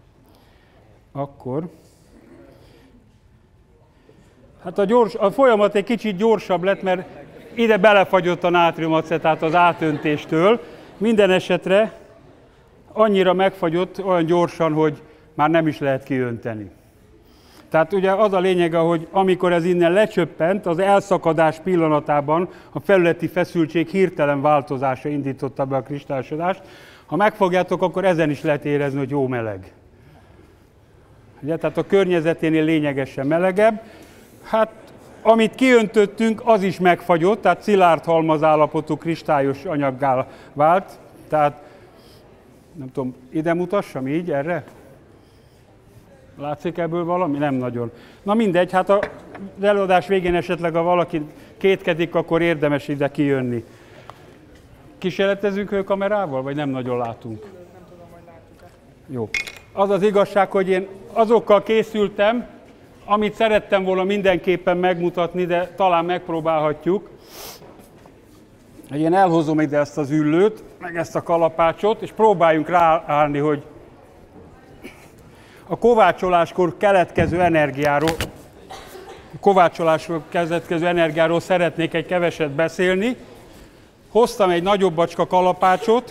hát a folyamat egy kicsit gyorsabb lett, mert ide belefagyott a nátriumacetát az átöntéstől. Minden esetre annyira megfagyott olyan gyorsan, hogy már nem is lehet kiönteni. Tehát ugye az a lényege, hogy amikor ez innen lecsöppent, az elszakadás pillanatában a felületi feszültség hirtelen változása indította be a kristályosodást. Ha megfogjátok, akkor ezen is lehet érezni, hogy jó meleg. Ugye, tehát a környezeténél lényegesen melegebb. Hát, amit kiöntöttünk, az is megfagyott, tehát szilárd halmazállapotú kristályos anyaggá vált. Tehát, nem tudom, ide mutassam így, erre? Látszik ebből valami? Nem nagyon. Na mindegy, hát az előadás végén esetleg, ha valaki kétkedik, akkor érdemes ide kijönni. Kísérletezünk hőkamerával, vagy nem nagyon látunk? Nem tudom, hogy látjuk-e. Jó. Az az igazság, hogy én azokkal készültem, amit szerettem volna mindenképpen megmutatni, de talán megpróbálhatjuk. Én elhozom ide ezt az üllőt, meg ezt a kalapácsot, és próbáljunk ráállni, hogy a kovácsoláskor keletkező energiáról szeretnék egy keveset beszélni. Hoztam egy nagyobb bacska kalapácsot,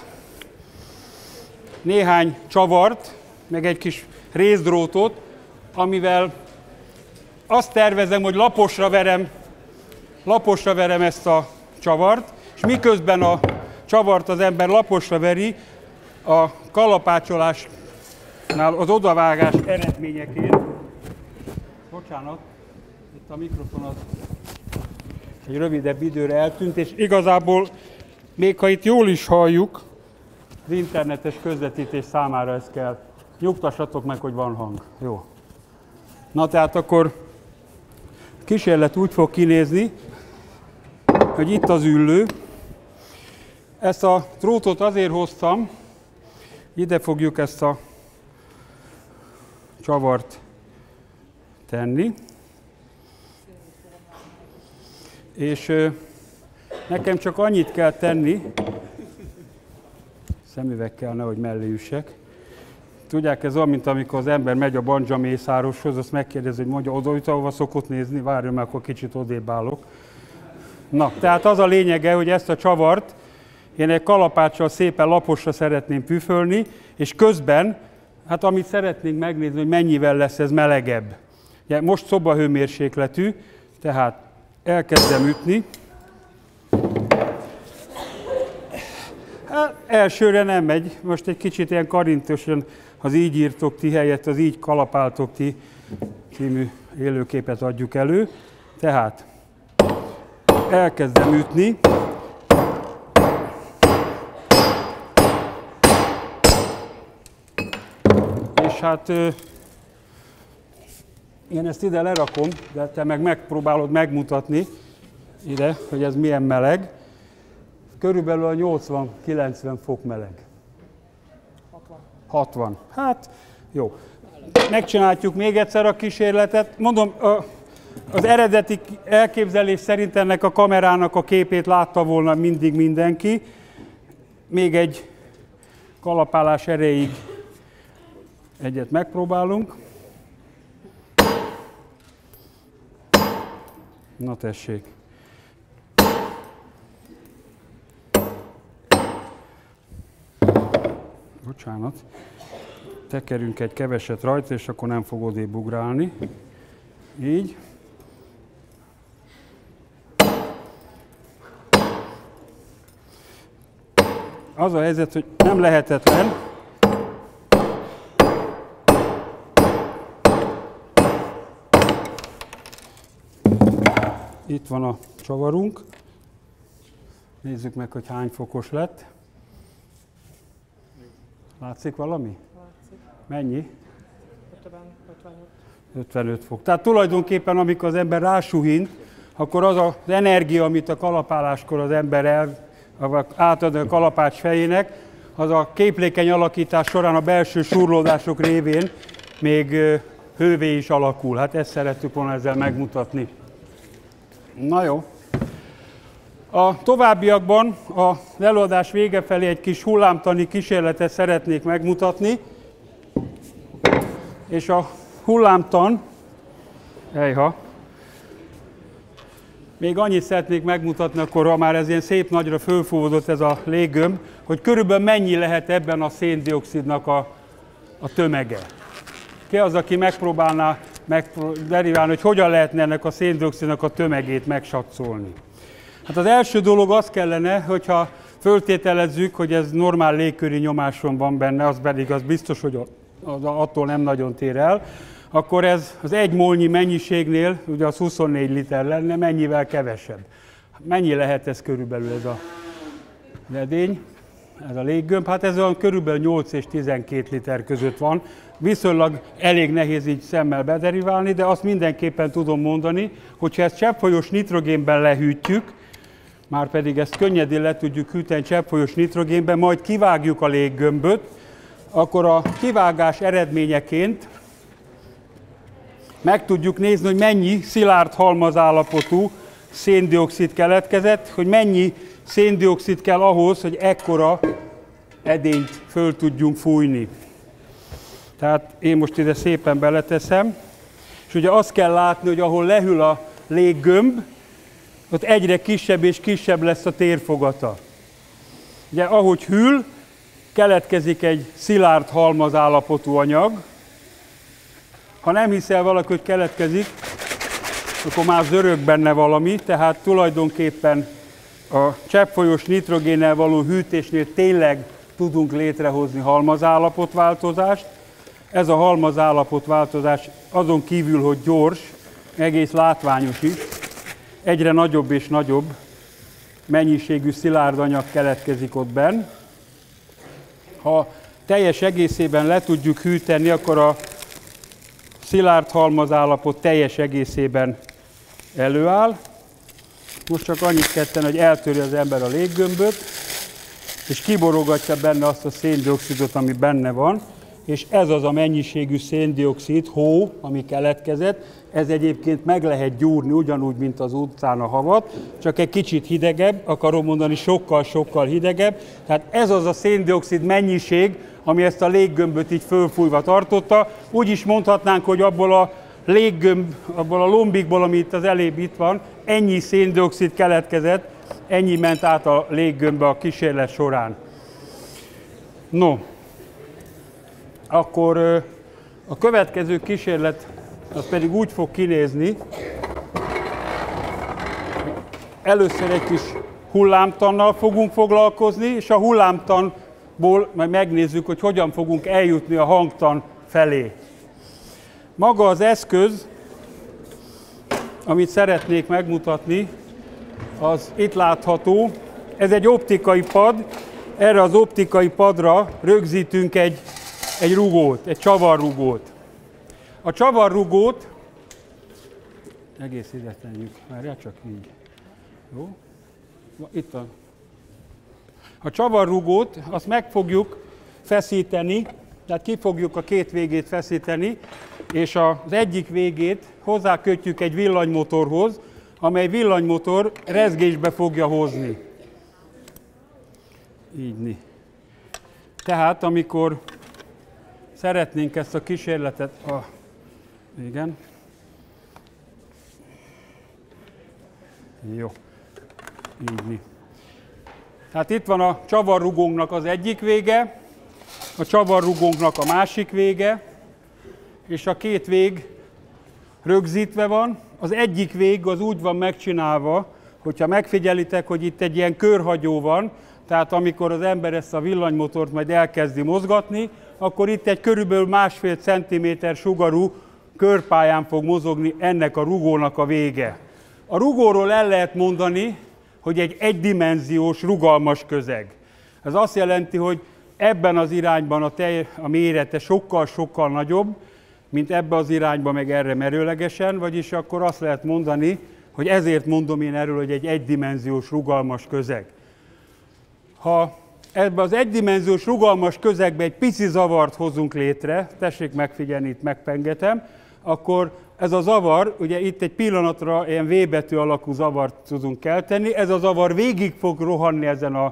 néhány csavart, meg egy kis részdrótot, amivel azt tervezem, hogy laposra verem ezt a csavart, és miközben a csavart az ember laposra veri, a kalapácsolásnál az odavágás eredményeként, bocsánat, itt a mikrofon az egy rövidebb időre eltűnt, és igazából még ha itt jól is halljuk, az internetes közvetítés számára ez kell. Nyugtassatok meg, hogy van hang. Jó. Na tehát akkor kísérlet úgy fog kinézni, hogy itt az üllő. Ezt a drótot azért hoztam, ide fogjuk ezt a csavart tenni. És nekem csak annyit kell tenni, szemüvegkel nehogy mellé üssek. Tudják, ez olyan, mint amikor az ember megy a bandzsamészároshoz, azt megkérdezi, hogy mondja, odaüt, ahova szokott nézni, várjon meg, akkor kicsit odébb állok. Na, tehát az a lényege, hogy ezt a csavart én egy kalapáccsal szépen laposra szeretném püfölni, és közben, hát amit szeretnénk megnézni, hogy mennyivel lesz ez melegebb. Ugye, most szobahőmérsékletű, tehát elkezdem ütni. Hát, elsőre nem megy, most egy kicsit ilyen karintosan, az Így írtok ti helyett, az Így kalapáltok ti című élőképet adjuk elő. Tehát elkezdem ütni. És hát én ezt ide lerakom, de te meg megpróbálod megmutatni ide, hogy ez milyen meleg. Körülbelül a 80-90 fok meleg. 60. Hát, jó. Megcsináljuk még egyszer a kísérletet. Mondom, az eredeti elképzelés szerint ennek a kamerának a képét látta volna mindig mindenki. Még egy kalapálás erejéig egyet megpróbálunk. Na tessék. Bocsánat. Tekerünk egy keveset rajta, és akkor nem fog odébb ugrálni. Így. Az a helyzet, hogy nem lehetetlen. Itt van a csavarunk. Nézzük meg, hogy hány fokos lett. Látszik valami? Látszik. Mennyi? 55. 55 fok. Tehát tulajdonképpen, amikor az ember rásuhint, akkor az az energia, amit a kalapáláskor az ember átad a kalapács fejének, az a képlékeny alakítás során a belső surlódások révén még hővé is alakul. Hát ezt szerettük volna ezzel megmutatni. Na jó. A továbbiakban az előadás vége felé egy kis hullámtani kísérletet szeretnék megmutatni. És a hullámtan, még annyit szeretnék megmutatni, akkor ha már ez ilyen szép nagyra fölfúvódott ez a léggömb, hogy körülbelül mennyi lehet ebben a szén-dioxidnak a tömege. Ki az, aki megpróbálná deriválni, hogy hogyan lehetne ennek a szén-dioxidnak a tömegét megsatszolni. Hát az első dolog az kellene, hogyha föltételezzük, hogy ez normál légköri nyomáson van benne, az pedig az biztos, hogy attól nem nagyon tér el, akkor ez az 1 molnyi mennyiségnél, ugye az 24 liter lenne, mennyivel kevesebb. Mennyi lehet ez körülbelül ez a ledény, ez a léggömb? Hát ez olyan körülbelül 8 és 12 liter között van. Viszonylag elég nehéz így szemmel bederiválni, de azt mindenképpen tudom mondani, hogyha ezt cseppfolyós nitrogénben lehűtjük, már pedig ezt könnyedén le tudjuk hűteni cseppfolyós nitrogénben, majd kivágjuk a léggömböt, akkor a kivágás eredményeként meg tudjuk nézni, hogy mennyi szilárd halmazállapotú szén-dioxid keletkezett, hogy mennyi szén-dioxid kell ahhoz, hogy ekkora edényt föl tudjunk fújni. Tehát én most ide szépen beleteszem, és ugye azt kell látni, hogy ahol lehűl a léggömb, ott egyre kisebb és kisebb lesz a térfogata. Ugye ahogy hűl, keletkezik egy szilárd halmazállapotú anyag. Ha nem hiszel valaki, hogy keletkezik, akkor már zörög benne valami, tehát tulajdonképpen a cseppfolyós nitrogénnel való hűtésnél tényleg tudunk létrehozni halmazállapotváltozást. Ez a halmazállapotváltozás azon kívül, hogy gyors, egész látványos is, egyre nagyobb és nagyobb mennyiségű szilárd anyag keletkezik ott benn. Ha teljes egészében le tudjuk hűteni, akkor a szilárd halmazállapot teljes egészében előáll. Most csak annyit kell tenni, hogy eltöri az ember a léggömböt, és kiborogatja benne azt a szén-dioxidot, ami benne van, és ez az a mennyiségű szén-dioxid, hó, ami keletkezett, ez egyébként meg lehet gyúrni, ugyanúgy, mint az utcán a havat, csak egy kicsit hidegebb, akarom mondani, sokkal-sokkal hidegebb. Tehát ez az a szén-dioxid mennyiség, ami ezt a léggömböt így fölfújva tartotta. Úgy is mondhatnánk, hogy abból a léggömb, abból a lombikból, ami itt az elébb itt van, ennyi szén-dioxid keletkezett, ennyi ment át a léggömbbe a kísérlet során. No, akkor a következő kísérlet az pedig úgy fog kinézni, először egy kis hullámtannal fogunk foglalkozni, és a hullámtanból majd megnézzük, hogy hogyan fogunk eljutni a hangtan felé. Maga az eszköz, amit szeretnék megmutatni, az itt látható. Ez egy optikai pad, erre az optikai padra rögzítünk egy rugót, egy csavarrugót. A csavarrugót, egész ide tenjük, várjál csak így. Jó? Itt van. A csavarrugót, azt meg fogjuk feszíteni, tehát ki fogjuk a két végét feszíteni, és az egyik végét hozzákötjük egy villanymotorhoz, amely villanymotor rezgésbe fogja hozni. Így. Tehát amikor szeretnénk ezt a kísérletet... Igen. Jó. Így. Tehát itt van a csavarrugónknak az egyik vége, a csavarrugónknak a másik vége, és a két vég rögzítve van. Az egyik vég az úgy van megcsinálva, hogyha megfigyelitek, hogy itt egy ilyen körhagyó van, tehát amikor az ember ezt a villanymotort majd elkezdi mozgatni, akkor itt egy körülbelül 1,5 centiméter sugarú körpályán fog mozogni ennek a rugónak a vége. A rugóról el lehet mondani, hogy egy egydimenziós, rugalmas közeg. Ez azt jelenti, hogy ebben az irányban a mérete sokkal-sokkal nagyobb, mint ebben az irányban meg erre merőlegesen, vagyis akkor azt lehet mondani, hogy ezért mondom én erről, hogy egy egydimenziós, rugalmas közeg. Ha ebben az egydimenziós, rugalmas közegben egy pici zavart hozunk létre, tessék megfigyelni, itt megpengetem, akkor ez a zavar, ugye itt egy pillanatra ilyen V betű alakú zavart tudunk kelteni, ez a zavar végig fog rohanni ezen a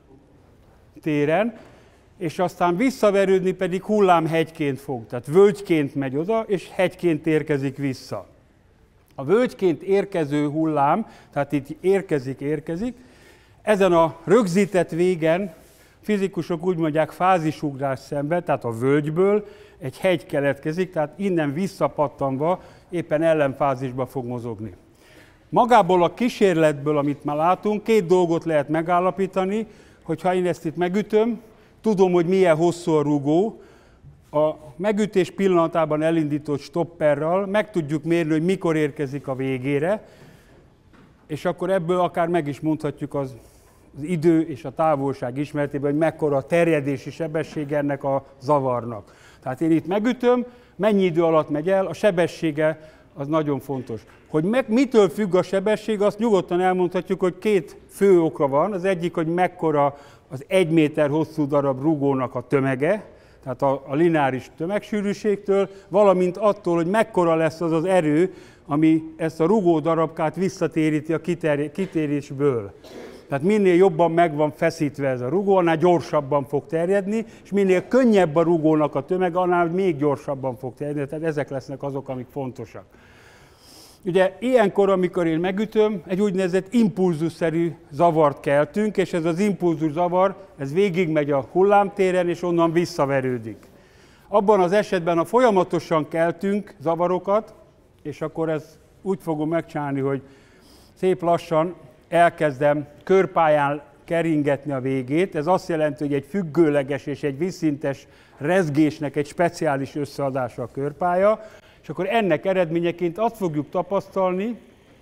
téren, és aztán visszaverődni pedig hullámhegyként fog, tehát völgyként megy oda, és hegyként érkezik vissza. A völgyként érkező hullám, tehát itt érkezik, ezen a rögzített végen fizikusok úgy mondják fázisugrás szembe, tehát a völgyből egy hegy keletkezik, tehát innen visszapattanva éppen ellenfázisba fog mozogni. Magából a kísérletből, amit már látunk, 2 dolgot lehet megállapítani, hogyha én ezt itt megütöm, tudom, hogy milyen hosszú a rugó, a megütés pillanatában elindított stopperral meg tudjuk mérni, hogy mikor érkezik a végére, és akkor ebből akár meg is mondhatjuk az idő és a távolság ismeretében, hogy mekkora a terjedési sebessége ennek a zavarnak. Tehát én itt megütöm, mennyi idő alatt megy el, a sebessége az nagyon fontos. Hogy mitől függ a sebesség, azt nyugodtan elmondhatjuk, hogy 2 fő oka van. Az egyik, hogy mekkora az 1 méter hosszú darab rugónak a tömege, tehát a lineáris tömegsűrűségtől, valamint attól, hogy mekkora lesz az az erő, ami ezt a rugó darabkát visszatéríti a kitérésből. Tehát minél jobban meg van feszítve ez a rugó, annál gyorsabban fog terjedni, és minél könnyebb a rugónak a tömege, annál még gyorsabban fog terjedni, tehát ezek lesznek azok, amik fontosak. Ugye ilyenkor, amikor én megütöm, egy úgynevezett impulzusszerű zavart keltünk, és ez az impulzus zavar, ez végigmegy a hullámtéren, és onnan visszaverődik. Abban az esetben, ha folyamatosan keltünk zavarokat, és akkor ezt úgy fogom megcsinálni, hogy szép lassan elkezdem körpályán keringetni a végét. Ez azt jelenti, hogy egy függőleges és egy vízszintes rezgésnek egy speciális összeadása a körpálya, és akkor ennek eredményeként azt fogjuk tapasztalni,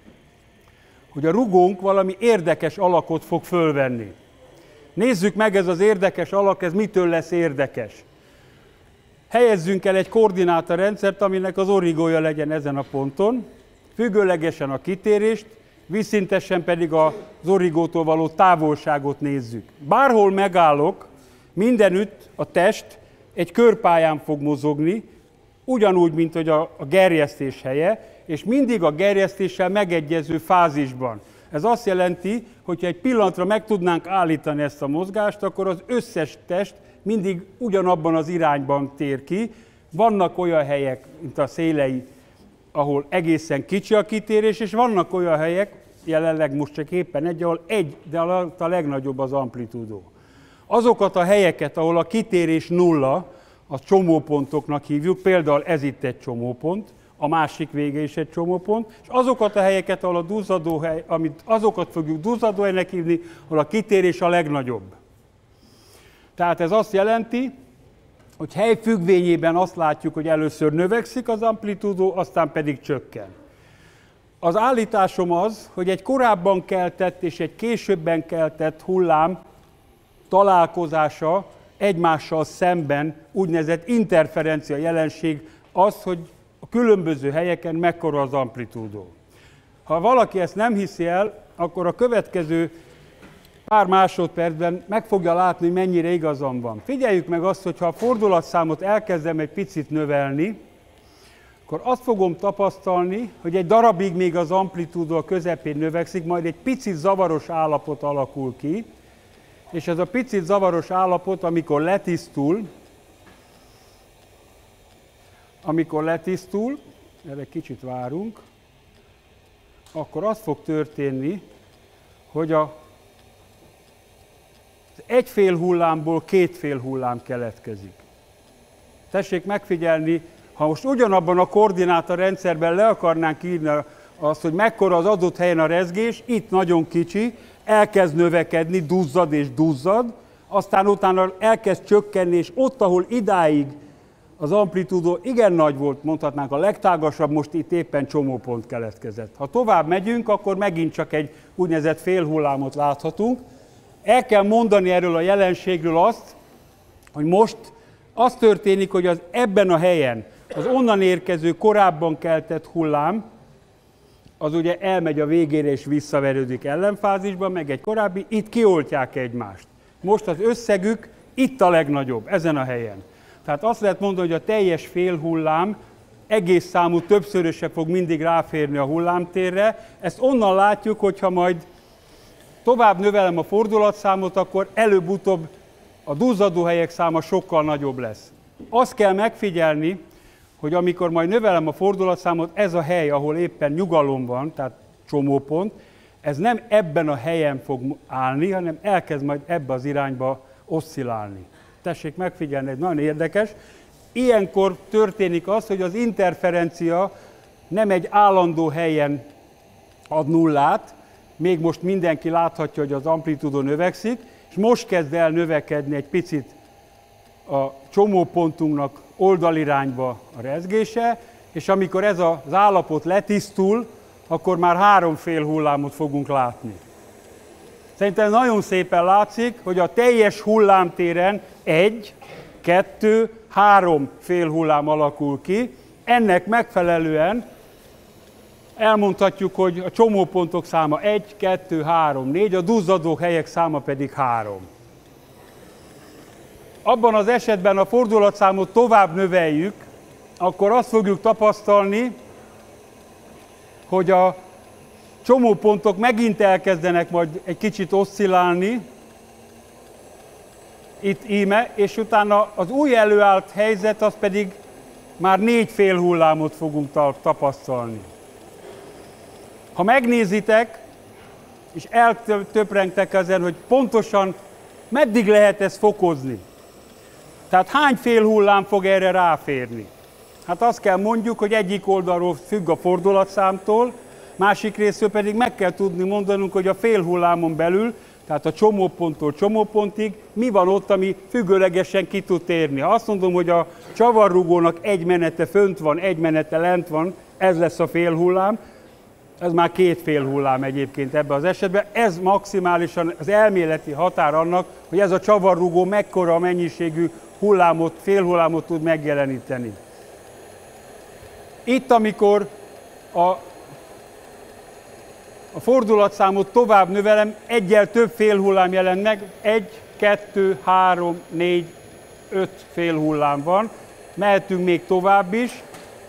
hogy a rugónk valami érdekes alakot fog fölvenni. Nézzük meg, ez az érdekes alak, ez mitől lesz érdekes. Helyezzünk el egy koordinátorrendszert, aminek az origója legyen ezen a ponton, függőlegesen a kitérést, vízszintesen pedig az origótól való távolságot nézzük. Bárhol megállok, mindenütt a test egy körpályán fog mozogni, ugyanúgy, mint hogy a gerjesztés helye, és mindig a gerjesztéssel megegyező fázisban. Ez azt jelenti, hogy ha egy pillanatra meg tudnánk állítani ezt a mozgást, akkor az összes test mindig ugyanabban az irányban tér ki. Vannak olyan helyek, mint a szélei, ahol egészen kicsi a kitérés, és vannak olyan helyek, jelenleg most csak éppen egy, ahol de a legnagyobb az amplitúdó. Azokat a helyeket, ahol a kitérés nulla, a csomópontoknak hívjuk, például ez itt egy csomópont, a másik vége is egy csomópont, és azokat a helyeket, ahol a duzzadóhely, azokat fogjuk duzzadóhelynek hívni, ahol a kitérés a legnagyobb. Tehát ez azt jelenti, hogy hely függvényében azt látjuk, hogy először növekszik az amplitúdó, aztán pedig csökken. Az állításom az, hogy egy korábban keltett és egy későbben keltett hullám találkozása egymással szemben úgynevezett interferencia jelenség az, hogy a különböző helyeken mekkora az amplitúdó. Ha valaki ezt nem hiszi el, akkor a következő pár másodpercben meg fogja látni, hogy mennyire igazam van. Figyeljük meg azt, hogy ha a fordulatszámot elkezdem egy picit növelni, akkor azt fogom tapasztalni, hogy egy darabig még az amplitúdó a közepén növekszik, majd egy picit zavaros állapot alakul ki, és ez a picit zavaros állapot, amikor letisztul, erre kicsit várunk, akkor az fog történni, hogy az egy fél hullámból 2 fél hullám keletkezik. Tessék megfigyelni, Ha most ugyanabban a koordinátorrendszerben le akarnánk írni azt, hogy mekkora az adott helyen a rezgés, itt nagyon kicsi, elkezd növekedni, duzzad és duzzad, aztán utána elkezd csökkenni, és ott, ahol idáig az amplitúdó igen nagy volt, mondhatnánk a legtágasabb, most itt éppen csomópont keletkezett. Ha tovább megyünk, akkor megint csak egy úgynevezett félhullámot láthatunk. El kell mondani erről a jelenségről azt, hogy most az történik, hogy ebben a helyen az onnan érkező korábban keltett hullám, az ugye elmegy a végére és visszaverődik ellenfázisba, meg egy korábbi, itt kioltják egymást. Most az összegük itt a legnagyobb, ezen a helyen. Tehát azt lehet mondani, hogy a teljes félhullám egész számú többszöröse fog mindig ráférni a hullámtérre. Ezt onnan látjuk, hogyha majd tovább növelem a fordulatszámot, akkor előbb-utóbb a duzzadóhelyek száma sokkal nagyobb lesz. Azt kell megfigyelni, hogy amikor majd növelem a fordulatszámot, ez a hely, ahol éppen nyugalom van, tehát csomópont, ez nem ebben a helyen fog állni, hanem elkezd majd ebbe az irányba oszcillálni. Tessék megfigyelni, ez nagyon érdekes. Ilyenkor történik az, hogy az interferencia nem egy állandó helyen ad nullát, még most mindenki láthatja, hogy az amplitúdó növekszik, és most kezd el növekedni egy picit a csomópontunknak oldalirányba a rezgése, és amikor ez az állapot letisztul, akkor már 3 félhullámot fogunk látni. Szerintem nagyon szépen látszik, hogy a teljes hullámtéren 1, 2, 3 félhullám alakul ki. Ennek megfelelően elmondhatjuk, hogy a csomópontok száma 1, 2, 3, 4, a duzzadó helyek száma pedig 3. Abban az esetben a fordulatszámot tovább növeljük, akkor azt fogjuk tapasztalni, hogy a csomópontok megint elkezdenek majd egy kicsit oszcillálni, itt íme, és utána az új előállt helyzet, az pedig már 4 félhullámot fogunk tapasztalni. Ha megnézitek, és eltöprengtek ezen, hogy pontosan meddig lehet ezt fokozni, tehát hány félhullám fog erre ráférni? Hát azt kell mondjuk, hogy egyik oldalról függ a fordulatszámtól, másik részről pedig meg kell tudni mondanunk, hogy a félhullámon belül, tehát a csomóponttól csomópontig, mi van ott, ami függőlegesen ki tud térni. Ha azt mondom, hogy a csavarrugónak egy menete fönt van, egy menete lent van, ez lesz a félhullám, ez már 2 félhullám egyébként ebben az esetben. Ez maximálisan az elméleti határ annak, hogy ez a csavarrugó mekkora mennyiségű hullámot, félhullámot tud megjeleníteni. Itt, amikor a fordulatszámot tovább növelem, egyel több félhullám jelent meg, 1, 2, 3, 4, 5 félhullám van. Mehetünk még tovább is.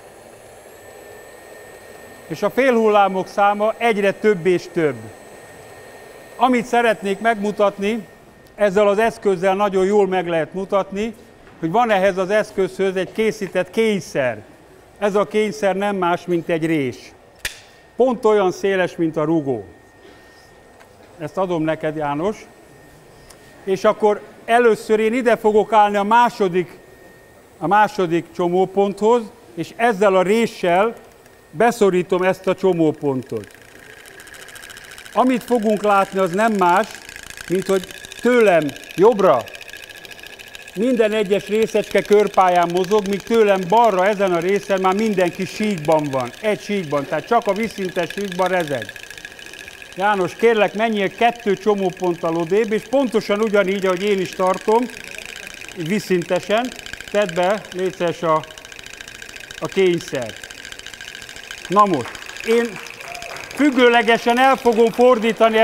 És a félhullámok száma egyre több és több. Amit szeretnék megmutatni, ezzel az eszközzel nagyon jól meg lehet mutatni, hogy van ehhez az eszközhöz egy készített kényszer. Ez a kényszer nem más, mint egy rés. Pont olyan széles, mint a rugó. Ezt adom neked, János. És akkor először én ide fogok állni a második csomóponthoz, és ezzel a réssel beszorítom ezt a csomópontot. Amit fogunk látni, az nem más, mint hogy tőlem jobbra minden egyes részecske körpályán mozog, míg tőlem balra ezen a részen már mindenki síkban van, egy síkban, tehát csak a vízszintes síkban rezeg. János, kérlek, menjél 2 csomóponttal odébb, és pontosan ugyanígy, ahogy én is tartom, vízszintesen, tedd be, légy szíves a kényszert. Na most, én függőlegesen el fogom fordítani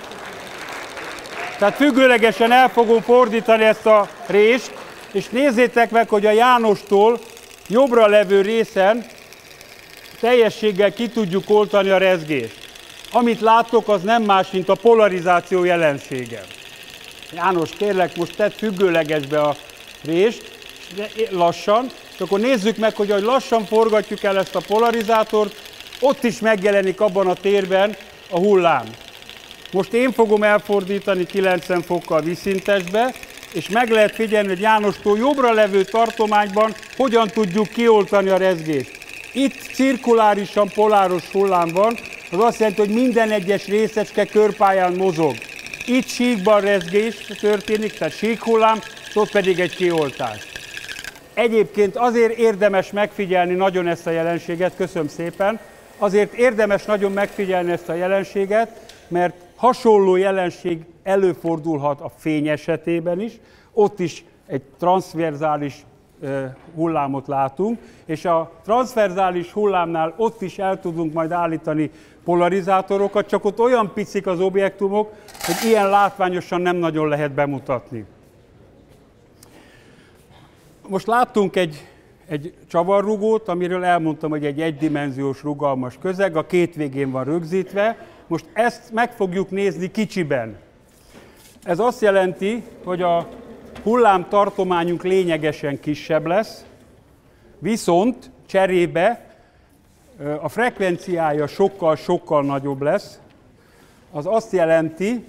ezt a rést, és nézzétek meg, hogy a Jánostól jobbra levő részen teljességgel ki tudjuk oltani a rezgést. Amit látok, az nem más, mint a polarizáció jelensége. János, kérlek, most tedd függőlegesbe a rést, lassan, és akkor nézzük meg, hogy ahogy lassan forgatjuk el ezt a polarizátort, ott is megjelenik abban a térben a hullám. Most én fogom elfordítani 90 fokkal vízszintesbe, és meg lehet figyelni, hogy Jánostól jobbra levő tartományban hogyan tudjuk kioltani a rezgést. Itt cirkulárisan poláros hullám van, az azt jelenti, hogy minden egyes részecske körpályán mozog. Itt síkban rezgés történik, tehát síkhullám, és ott pedig egy kioltás. Egyébként azért érdemes megfigyelni nagyon ezt a jelenséget, köszönöm szépen, azért érdemes nagyon megfigyelni ezt a jelenséget, mert hasonló jelenség előfordulhat a fény esetében is, ott is egy transzverzális hullámot látunk, és a transzverzális hullámnál ott is el tudunk majd állítani polarizátorokat, csak ott olyan picik az objektumok, hogy ilyen látványosan nem nagyon lehet bemutatni. Most láttunk egy csavarrugót, amiről elmondtam, hogy egy egydimenziós rugalmas közeg, a két végén van rögzítve. Most ezt meg fogjuk nézni kicsiben. Ez azt jelenti, hogy a hullámtartományunk lényegesen kisebb lesz, viszont cserébe a frekvenciája sokkal nagyobb lesz. Az azt jelenti,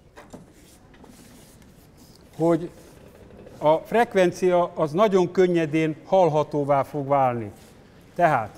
hogy a frekvencia az nagyon könnyedén hallhatóvá fog válni. Tehát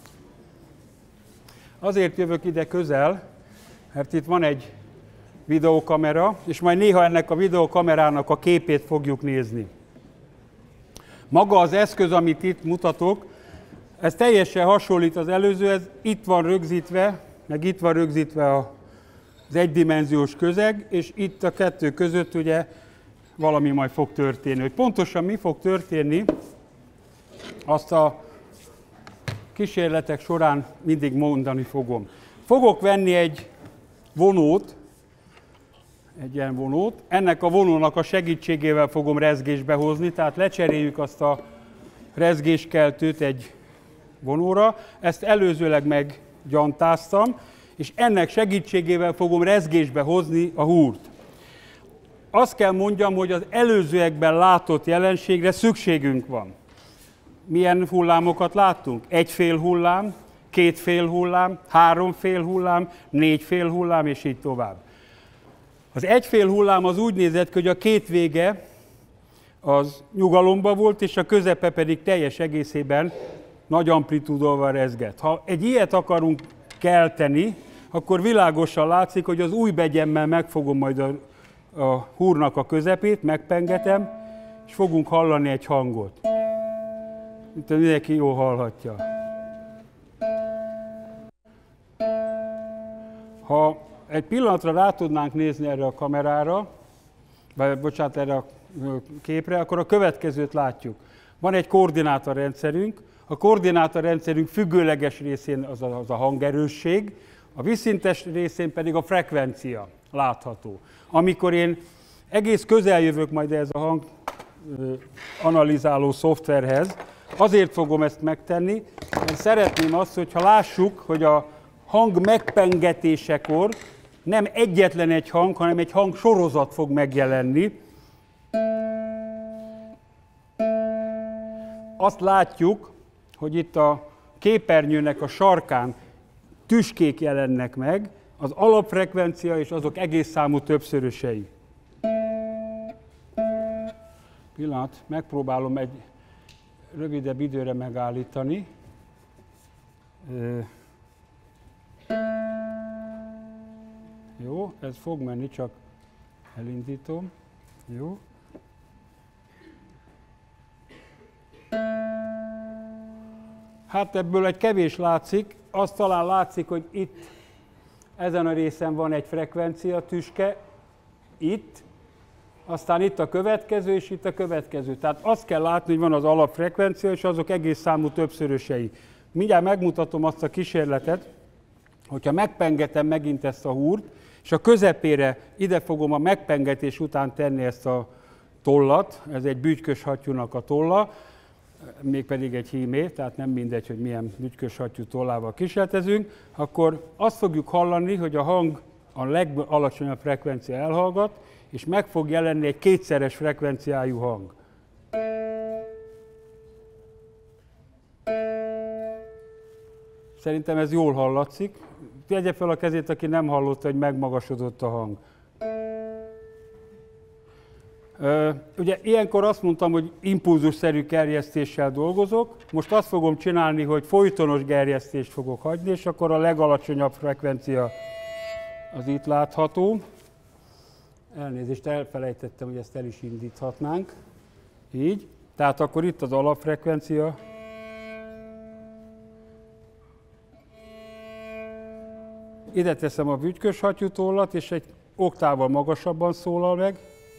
azért jövök ide közel, mert itt van egy videókamera, és majd néha ennek a videókamerának a képét fogjuk nézni. Maga az eszköz, amit itt mutatok, ez teljesen hasonlít az előzőhez, itt van rögzítve, meg itt van rögzítve az egydimenziós közeg, és itt a kettő között ugye valami majd fog történni. Hogy pontosan mi fog történni, azt a kísérletek során mindig mondani fogom. Fogok venni egy vonót, egy ilyen vonót, ennek a vonónak a segítségével fogom rezgésbe hozni, tehát lecseréljük azt a rezgéskeltőt egy vonóra, ezt előzőleg meggyantáztam, és ennek segítségével fogom rezgésbe hozni a húrt. Azt kell mondjam, hogy az előzőekben látott jelenségre szükségünk van. Milyen hullámokat láttunk? Egy fél hullám, két fél hullám, három fél hullám, négy fél hullám, és így tovább. Az egyfél hullám az úgy nézett ki, hogy a két vége az nyugalomban volt, és a közepe pedig teljes egészében nagy amplitúdóval rezgett. Ha egy ilyet akarunk kelteni, akkor világosan látszik, hogy az ujjbegyemmel megfogom majd a húrnak a közepét, megpengetem, és fogunk hallani egy hangot. Mint mindenki jól hallhatja. Ha egy pillanatra rá tudnánk nézni erre a kamerára, vagy bocsánat, erre a képre, akkor a következőt látjuk. Van egy koordinátorrendszerünk, a koordinátorrendszerünk függőleges részén az a hangerősség, a vízszintes részén pedig a frekvencia látható. Amikor én egész közel jövök majd ehhez a hang analizáló szoftverhez, azért fogom ezt megtenni, mert szeretném azt, hogyha lássuk, hogy a hang megpengetésekor nem egyetlen egy hang, hanem egy hangsorozat fog megjelenni. Azt látjuk, hogy itt a képernyőnek a sarkán tüskék jelennek meg, az alapfrekvencia és azok egész számú többszörösei. Pillanat, megpróbálom egy rövidebb időre megállítani. Jó, ez fog menni, csak elindítom. Jó. Hát ebből egy kevés látszik, azt talán látszik, hogy itt ezen a részen van egy frekvencia tüske, itt, aztán itt a következő, és itt a következő. Tehát azt kell látni, hogy van az alapfrekvencia, és azok egész számú többszörösei. Mindjárt megmutatom azt a kísérletet, hogyha megpengetem megint ezt a húrt, és a közepére ide fogom a megpengetés után tenni ezt a tollat, ez egy bütykös hattyúnak a tolla, mégpedig egy hímé, tehát nem mindegy, hogy milyen bütykös hattyú tollával kísérletezünk, akkor azt fogjuk hallani, hogy a hang a legalacsonyabb frekvencia elhallgat, és meg fog jelenni egy kétszeres frekvenciájú hang. Szerintem ez jól hallatszik. Tegye fel a kezét, aki nem hallotta, hogy megmagasodott a hang. Ugye ilyenkor azt mondtam, hogy impulzusszerű gerjesztéssel dolgozok. Most azt fogom csinálni, hogy folytonos gerjesztést fogok hagyni, és akkor a legalacsonyabb frekvencia az itt látható. Elnézést, elfelejtettem, hogy ezt el is indíthatnánk. Így. Tehát akkor itt az alapfrekvencia. Ide teszem a bütykös hattyútollat, és egy oktával magasabban szólal meg.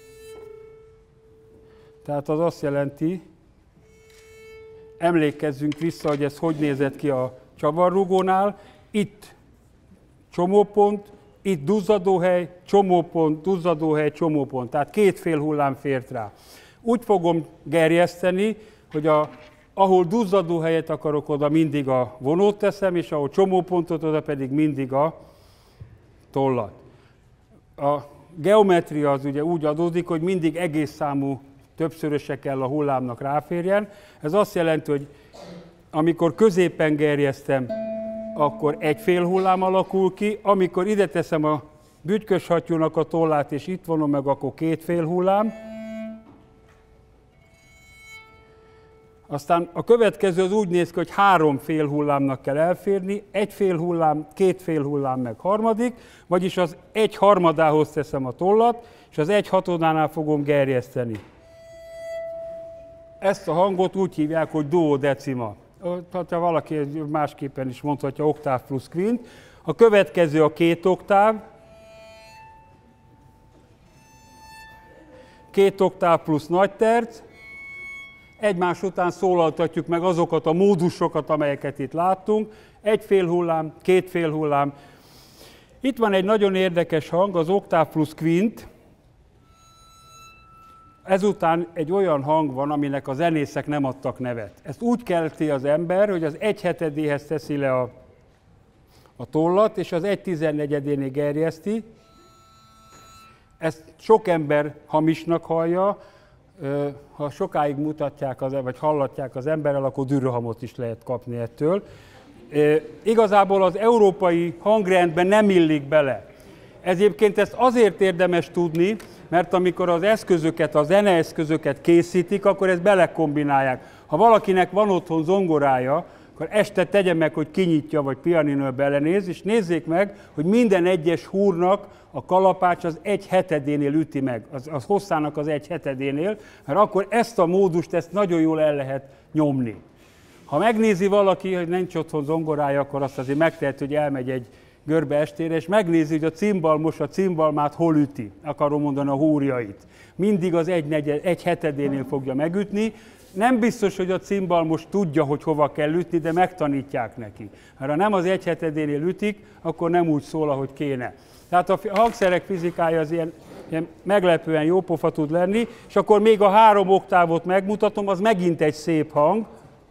Tehát az azt jelenti, emlékezzünk vissza, hogy ez hogy nézett ki a csavarrugónál. Itt csomópont, itt duzzadóhely, csomópont, duzzadóhely, csomópont. Tehát két fél hullám fért rá. Úgy fogom gerjeszteni, hogy ahol duzzadóhelyet akarok, oda mindig a vonót teszem, és ahol csomópontot, oda pedig mindig a tollat. A geometria az ugye úgy adódik, hogy mindig egész számú többszöröse kell a hullámnak ráférjen. Ez azt jelenti, hogy amikor középen gerjesztem, akkor egy fél hullám alakul ki, amikor ide teszem a bütykös hattyúnak a tollát, és itt vonom meg, akkor két fél hullám. Aztán a következő az úgy néz ki, hogy három fél hullámnak kell elférni, egy fél hullám, két fél hullám meg harmadik, vagyis az egy harmadához teszem a tollat, és az egy hatodánál fogom gerjeszteni. Ezt a hangot úgy hívják, hogy duodecima. Ha valaki másképpen is mondhatja, oktáv plusz kvint. A következő a két oktáv, két oktáv plusz nagy terc. Egymás után szólaltatjuk meg azokat a módusokat, amelyeket itt láttunk. Egy fél hullám, két fél hullám. Itt van egy nagyon érdekes hang, az oktáv plusz kvint. Ezután egy olyan hang van, aminek a zenészek nem adtak nevet. Ezt úgy kelti az ember, hogy az 1/7-éhez teszi le a tollat, és az 1/14-énél gerjeszti. Ezt sok ember hamisnak hallja. Ha sokáig mutatják, vagy hallatják az emberrel, akkor dürröhamot is lehet kapni ettől. Igazából az európai hangrendben nem illik bele. Egyébként ezt azért érdemes tudni, mert amikor az eszközöket, a zeneeszközöket készítik, akkor ezt belekombinálják. Ha valakinek van otthon zongorája, akkor este tegye meg, hogy kinyitja, vagy pianinóra belenéz, és nézzék meg, hogy minden egyes húrnak a kalapács az 1/7-énél üti meg, az hosszának az 1/7-énél, mert akkor ezt a módust, ezt nagyon jól el lehet nyomni. Ha megnézi valaki, hogy nincs otthon zongorája, akkor azt azért megteheti, hogy elmegy egy görbe estére, és megnézi, hogy a cimbalmos a cimbalmát hol üti, akarom mondani a húrjait. Mindig az 1/7-énél fogja megütni. Nem biztos, hogy a cimbalmos tudja, hogy hova kell ütni, de megtanítják neki. Ha nem az 1/7-énél ütik, akkor nem úgy szól, ahogy kéne. Tehát a hangszerek fizikája az ilyen meglepően jópofa tud lenni, és akkor még a 3 oktávot megmutatom, az megint egy szép hang.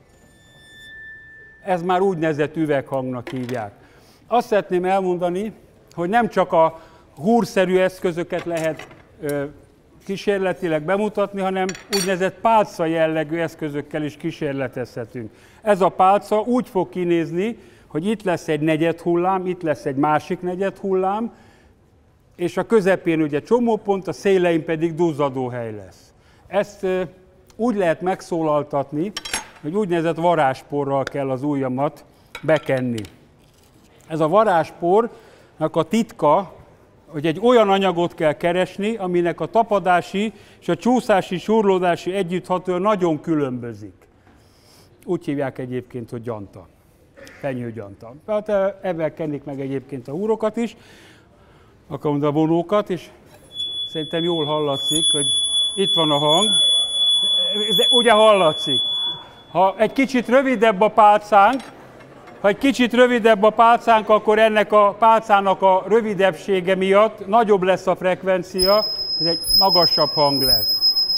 Ez már úgynevezett üveghangnak hívják. Azt szeretném elmondani, hogy nem csak a húrszerű eszközöket lehet kísérletileg bemutatni, hanem úgynevezett pálca jellegű eszközökkel is kísérletezhetünk. Ez a pálca úgy fog kinézni, hogy itt lesz egy negyed hullám, itt lesz egy másik negyed hullám, és a közepén ugye csomópont, a szélein pedig duzzadóhely lesz. Ezt úgy lehet megszólaltatni, hogy úgynevezett varázsporral kell az ujjamat bekenni. Ez a varázspornak a titka, hogy egy olyan anyagot kell keresni, aminek a tapadási és a csúszási, surlódási együttható nagyon különbözik. Úgy hívják egyébként, hogy gyanta, fenyőgyanta. Tehát ebben kennik meg egyébként a húrokat is, a vonókat, és szerintem jól hallatszik, hogy itt van a hang, de ugye hallatszik. Ha egy kicsit rövidebb a pálcánk, akkor ennek a pálcának a rövidebbsége miatt nagyobb lesz a frekvencia, ez egy magasabb hang lesz.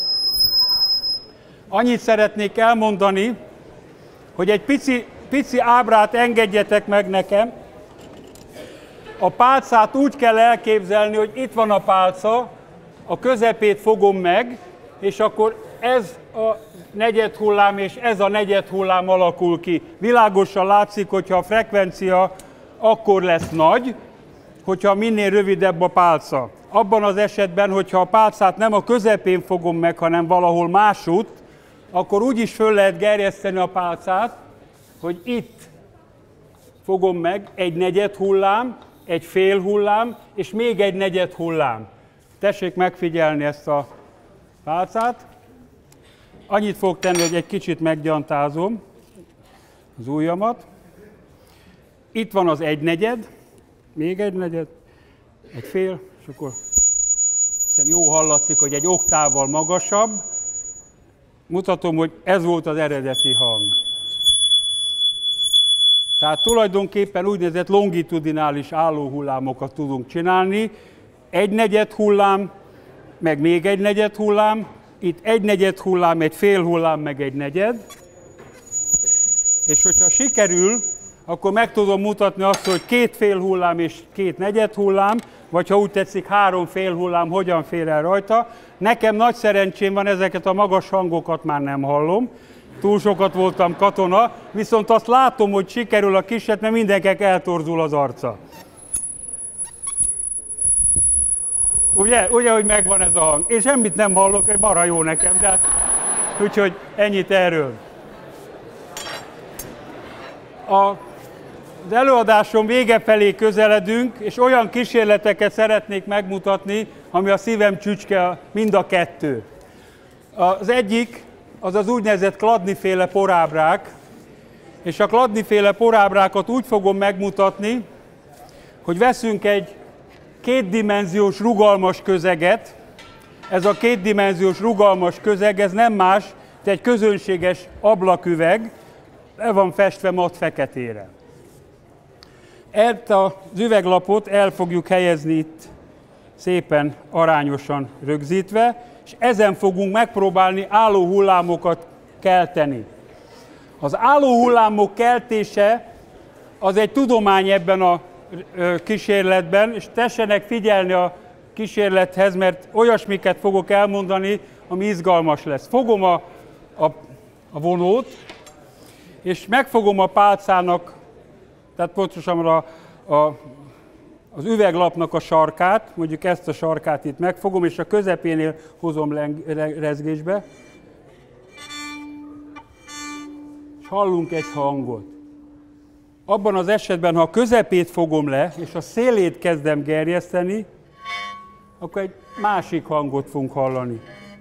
Annyit szeretnék elmondani, hogy egy pici ábrát engedjetek meg nekem. A pálcát úgy kell elképzelni, hogy itt van a pálca, a közepét fogom meg, és akkor ez a negyed hullám és ez a negyed hullám alakul ki. Világosan látszik, hogyha a frekvencia akkor lesz nagy, hogyha minél rövidebb a pálca. abban az esetben, hogyha a pálcát nem a közepén fogom meg, hanem valahol másút, akkor úgy is föl lehet gerjeszteni a pálcát, hogy itt fogom meg egy negyed hullám, egy fél hullám, és még egy negyed hullám. Tessék megfigyelni ezt a pálcát. Annyit fogok tenni, hogy egy kicsit meggyantázom az ujjamat. Itt van az egynegyed, még egy negyed, egy fél, és akkor hiszem jó hallatszik, hogy egy oktávval magasabb. Mutatom, hogy ez volt az eredeti hang. Tehát tulajdonképpen úgynevezett longitudinális állóhullámokat tudunk csinálni. Egy negyed hullám, meg még egy negyed hullám, itt egy negyed hullám, egy fél hullám, meg egy negyed. És hogyha sikerül, akkor meg tudom mutatni azt, hogy két fél hullám és két negyed hullám, vagy ha úgy tetszik, három fél hullám hogyan fér el rajta. Nekem nagy szerencsém van, ezeket a magas hangokat már nem hallom. Túl sokat voltam katona, viszont azt látom, hogy sikerül a kiset, mert mindenkinek eltorzul az arca. Ugye, hogy megvan ez a hang? Én semmit nem hallok, hogy marha jó nekem, de úgyhogy ennyit erről. Az előadásom vége felé közeledünk, és olyan kísérleteket szeretnék megmutatni, ami a szívem csücske, mind a kettő. Az egyik, az az úgynevezett Chladni-féle porábrák, és a Chladni-féle porábrákat úgy fogom megmutatni, hogy veszünk egy kétdimenziós rugalmas közeget. Ez a kétdimenziós rugalmas közeg, ez nem más, mint egy közönséges ablaküveg, le van festve mat feketére. Ezt az üveglapot el fogjuk helyezni itt szépen arányosan rögzítve, és ezen fogunk megpróbálni álló hullámokat kelteni. Az álló hullámok keltése az egy tudomány ebben a kísérletben, és tessenek figyelni a kísérlethez, mert olyasmiket fogok elmondani, ami izgalmas lesz. Fogom a vonót, és megfogom a pálcának, tehát pontosan az üveglapnak a sarkát, mondjuk ezt a sarkát itt megfogom, és a közepénél hozom rezgésbe, és hallunk egy hangot. Abban az esetben, ha a közepét fogom le, és a szélét kezdem gerjeszteni, akkor egy másik hangot fogunk hallani.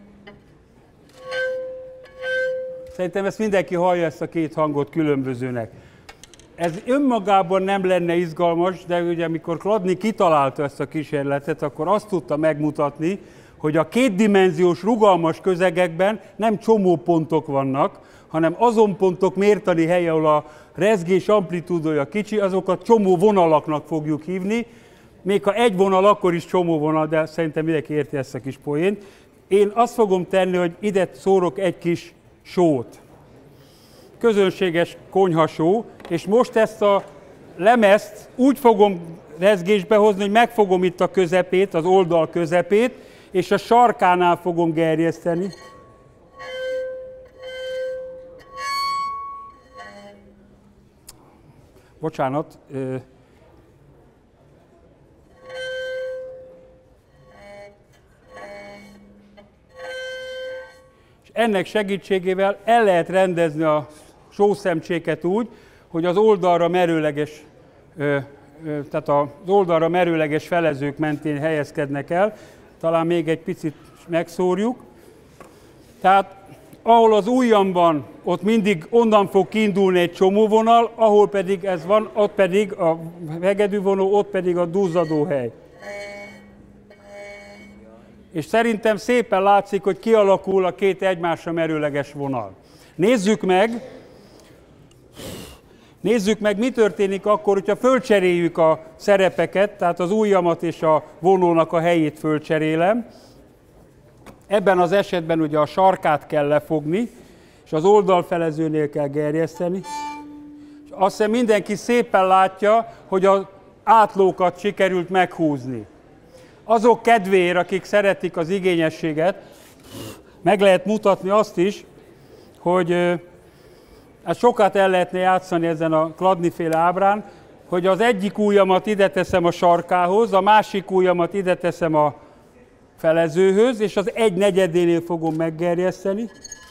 Szerintem ezt mindenki hallja, ezt a két hangot különbözőnek. Ez önmagában nem lenne izgalmas, de ugye amikor Chladni kitalálta ezt a kísérletet, akkor azt tudta megmutatni, hogy a kétdimenziós rugalmas közegekben nem csomópontok vannak, hanem azon pontok mértani helye, ahol a rezgés amplitúdója kicsi, azokat csomó vonalaknak fogjuk hívni. Még ha egy vonal, akkor is csomó vonal, de szerintem mindenki érti ezt a kis poént. Én azt fogom tenni, hogy ide szórok egy kis sót. Közönséges konyhasó, és most ezt a lemezt úgy fogom rezgésbe hozni, hogy megfogom itt a közepét, az oldal közepét, és a sarkánál fogom gerjeszteni. Bocsánat. És ennek segítségével el lehet rendezni a sószemcséket úgy, hogy az oldalra merőleges, tehát az oldalra merőleges felezők mentén helyezkednek el. Talán még egy picit megszórjuk. Tehát ahol az ujjamban, ott mindig onnan fog kiindulni egy csomóvonal, ahol pedig ez van, ott pedig a hegedűvonó, ott pedig a duzzadóhely. És szerintem szépen látszik, hogy kialakul a két egymásra merőleges vonal. Nézzük meg, mi történik akkor, hogyha fölcseréljük a szerepeket, tehát az ujjamat és a vonónak a helyét fölcserélem. Ebben az esetben ugye a sarkát kell lefogni, és az oldalfelezőnél kell gerjeszteni. És azt hiszem mindenki szépen látja, hogy az átlókat sikerült meghúzni. Azok kedvéért, akik szeretik az igényességet, meg lehet mutatni azt is, hogy hát sokat el lehetne játszani ezen a Chladni-féle ábrán. hogy az egyik ujjamat ide teszem a sarkához, a másik ujjamat ide teszem a felezőhöz, és az 1/4-énél fogom meggerjeszteni.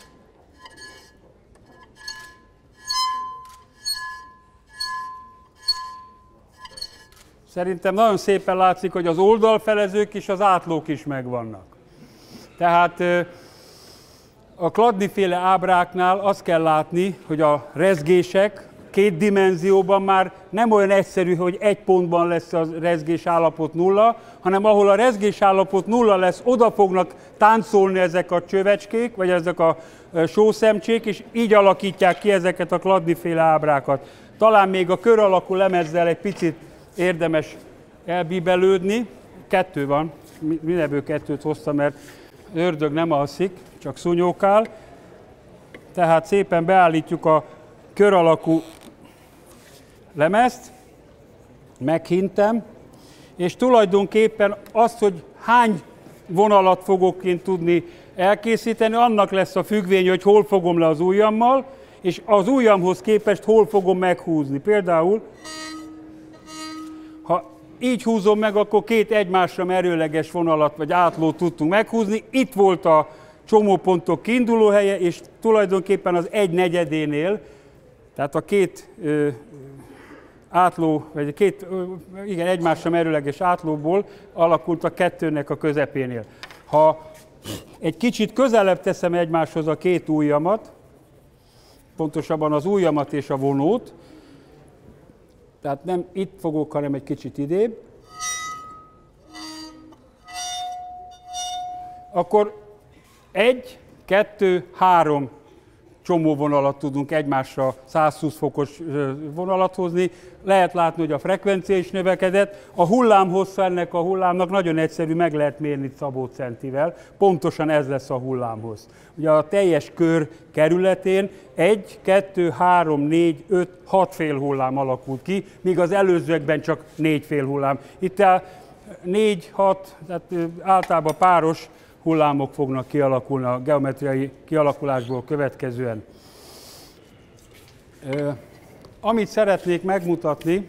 Szerintem nagyon szépen látszik, hogy az oldalfelezők és az átlók is megvannak. Tehát a Chladni-féle ábráknál azt kell látni, hogy a rezgések 2 dimenzióban már nem olyan egyszerű, hogy egy pontban lesz a rezgés állapot 0, hanem ahol a rezgés állapot 0 lesz, oda fognak táncolni ezek a csövecskék, vagy ezek a sószemcsék, és így alakítják ki ezeket a Chladni-féle ábrákat. Talán még a kör alakú lemezzel egy picit érdemes elbíbelődni. 2 van, mindenből 2-t hoztam, mert ördög nem alszik, csak szúnyókál. Tehát szépen beállítjuk a kör alakú lemezt, meghintem, és tulajdonképpen azt, hogy hány vonalat fogok én tudni elkészíteni, annak lesz a függvény, hogy hol fogom le az ujjammal, és az ujjamhoz képest hol fogom meghúzni. Például, ha így húzom meg, akkor 2 egymásra merőleges vonalat vagy átlót tudtunk meghúzni. Itt volt a csomópontok kiinduló helye, és tulajdonképpen az 1/4-énél, tehát a 2 átló, vagy 2 egymásra merőleges átlóból alakult a 2-nek a közepénél. Ha egy kicsit közelebb teszem egymáshoz a 2 ujjamat, pontosabban az ujjamat és a vonót, tehát nem itt fogok, hanem egy kicsit idébb, akkor 1, 2, 3 csomóvonalat tudunk egymásra 120 fokos vonalat hozni. Lehet látni, hogy a frekvencia is növekedett. A hullámhossza ennek a hullámnak nagyon egyszerű, meg lehet mérni szabócentivel. Pontosan ez lesz a hullámhossz. Ugye a teljes kör kerületén 1, 2, 3, 4, 5, 6 fél hullám alakult ki, míg az előzőekben csak 4 fél hullám. Itt a 4, 6, tehát általában páros hullámok fognak kialakulni a geometriai kialakulásból következően. Amit szeretnék megmutatni,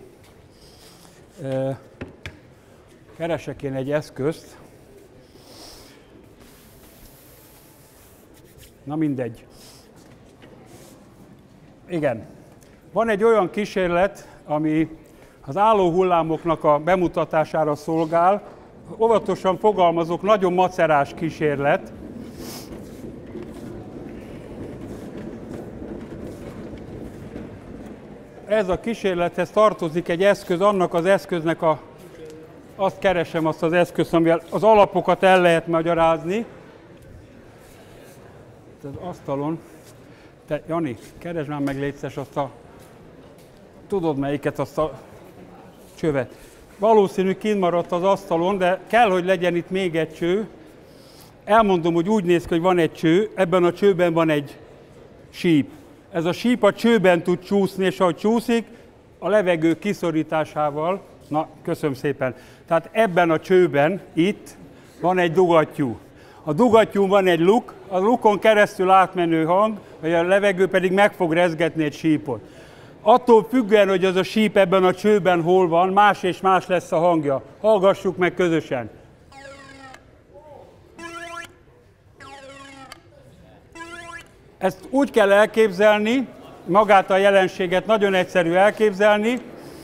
keresek én egy eszközt, na mindegy. Igen, van egy olyan kísérlet, ami az álló hullámoknak a bemutatására szolgál. Óvatosan fogalmazok, nagyon macerás kísérlet. Ez a kísérlethez tartozik egy eszköz, annak az eszköznek azt keresem, azt az eszközt, amivel az alapokat el lehet magyarázni. Az asztalon. Te, Jani, keresd már meg létszes azt a... Tudod melyiket, azt a csövet. Valószínű kint maradt az asztalon, de kell, hogy legyen itt még egy cső. Elmondom, hogy úgy néz ki, hogy van egy cső, ebben a csőben van egy síp. Ez a síp a csőben tud csúszni, és ahogy csúszik, a levegő kiszorításával, na, köszönöm szépen. Tehát ebben a csőben, itt van egy dugattyú. A dugattyún van egy luk, a lukon keresztül átmenő hang, vagy a levegő pedig meg fog rezgetni egy sípot. Attól függően, hogy az a síp ebben a csőben hol van, más és más lesz a hangja. Hallgassuk meg közösen. Ezt úgy kell elképzelni, magát a jelenséget nagyon egyszerű elképzelni,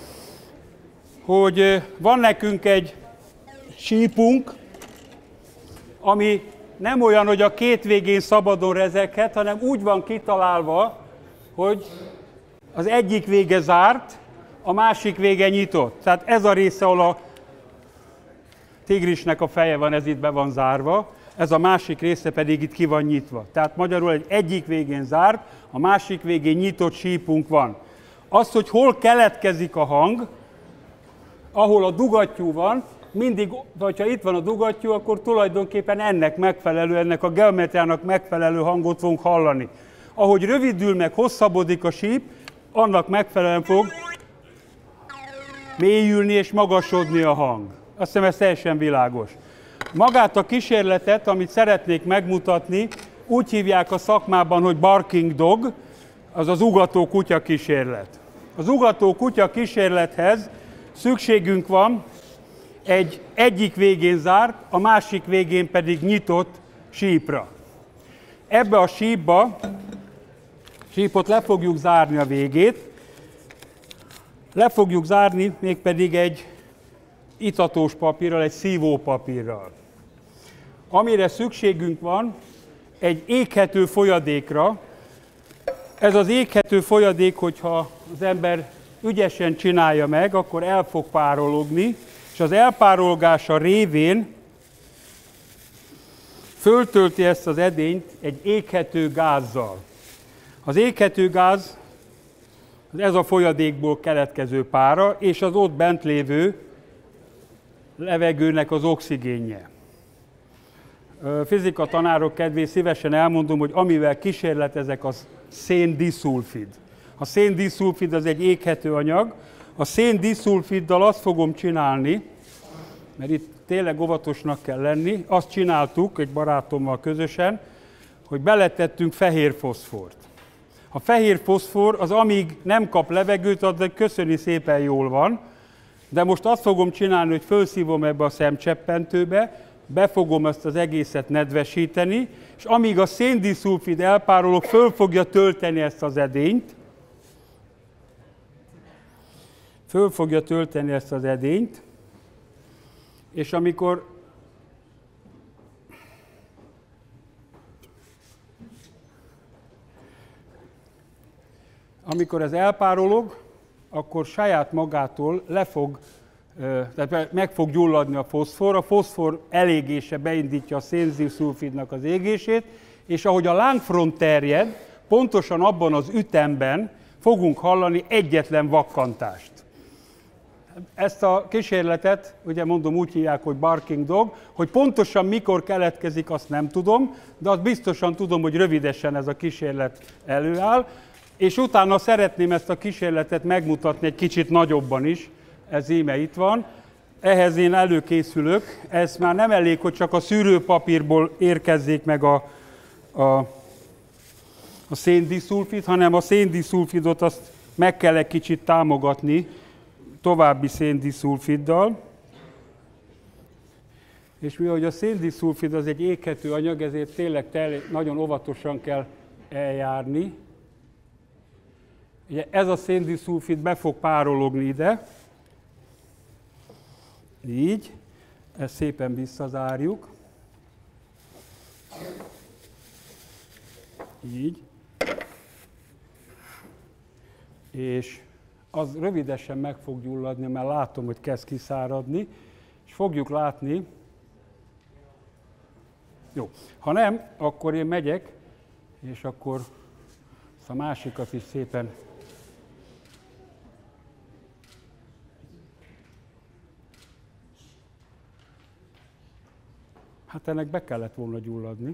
hogy van nekünk egy sípunk, ami nem olyan, hogy a 2 végén szabadon rezeghet, hanem úgy van kitalálva, hogy az egyik vége zárt, a másik vége nyitott. Tehát ez a része, ahol a tigrisnek a feje van, ez itt be van zárva, ez a másik része pedig itt ki van nyitva. Tehát magyarul egyik végén zárt, a másik végén nyitott sípunk van. Az, hogy hol keletkezik a hang, ahol a dugattyú van, mindig, ha itt van a dugattyú, akkor tulajdonképpen ennek megfelelő, ennek a geometriának megfelelő hangot fogunk hallani. Ahogy rövidül meg hosszabbodik a síp, annak megfelelően fog mélyülni és magasodni a hang. Azt hiszem, ez teljesen világos. Magát a kísérletet, amit szeretnék megmutatni, úgy hívják a szakmában, hogy barking dog, azaz ugató kutya kísérlet. Az ugató kutya kísérlethez szükségünk van egyik végén zárt, a másik végén pedig nyitott sípra. Ebbe a sípot le fogjuk zárni a végét, le fogjuk zárni mégpedig egy itatós papírral, egy szívópapírral. Amire szükségünk van, egy éghető folyadékra. Ez az éghető folyadék, hogyha az ember ügyesen csinálja meg, akkor el fog párologni, és az elpárolgása révén föltölti ezt az edényt egy éghető gázzal. Az éghető gáz ez a folyadékból keletkező pára, és az ott bent lévő levegőnek az oxigénje. Fizika tanárok kedvéért szívesen elmondom, hogy amivel kísérletezek, az széndiszulfid. A széndiszulfid az egy éghető anyag. A széndiszulfiddal azt fogom csinálni, mert itt tényleg óvatosnak kell lenni, azt csináltuk egy barátommal közösen, hogy beletettünk fehér foszfort. A fehér foszfor az amíg nem kap levegőt, addig köszöni szépen jól van, de most azt fogom csinálni, hogy felszívom ebbe a szemcseppentőbe, befogom ezt az egészet nedvesíteni, és amíg a széndiszulfid elpárolog, föl fogja tölteni ezt az edényt. Föl fogja tölteni ezt az edényt, és amikor ez elpárolog, akkor saját magától tehát meg fog gyulladni a foszfor. A foszfor elégése beindítja a széndiszulfidnak az égését, és ahogy a lángfront terjed, pontosan abban az ütemben fogunk hallani egyetlen vakkantást. Ezt a kísérletet, ugye mondom, úgy hívják, hogy barking dog, hogy pontosan mikor keletkezik, azt nem tudom, de azt biztosan tudom, hogy rövidesen ez a kísérlet előáll, és utána szeretném ezt a kísérletet megmutatni egy kicsit nagyobban is, ez íme itt van. Ehhez én előkészülök, ez már nem elég, hogy csak a szűrőpapírból érkezzék meg a széndiszulfid, hanem a széndiszulfidot azt meg kell egy kicsit támogatni további széndiszulfiddal. És mivel a széndiszulfid az egy éghető anyag, ezért tényleg nagyon óvatosan kell eljárni. Ugye ez a széndiszulfid be fog párologni ide, így, ezt szépen visszazárjuk, így, és az rövidesen meg fog gyulladni, mert látom, hogy kezd kiszáradni, és fogjuk látni, jó, ha nem, akkor én megyek, és akkor a másikat is szépen hát ennek be kellett volna gyulladni.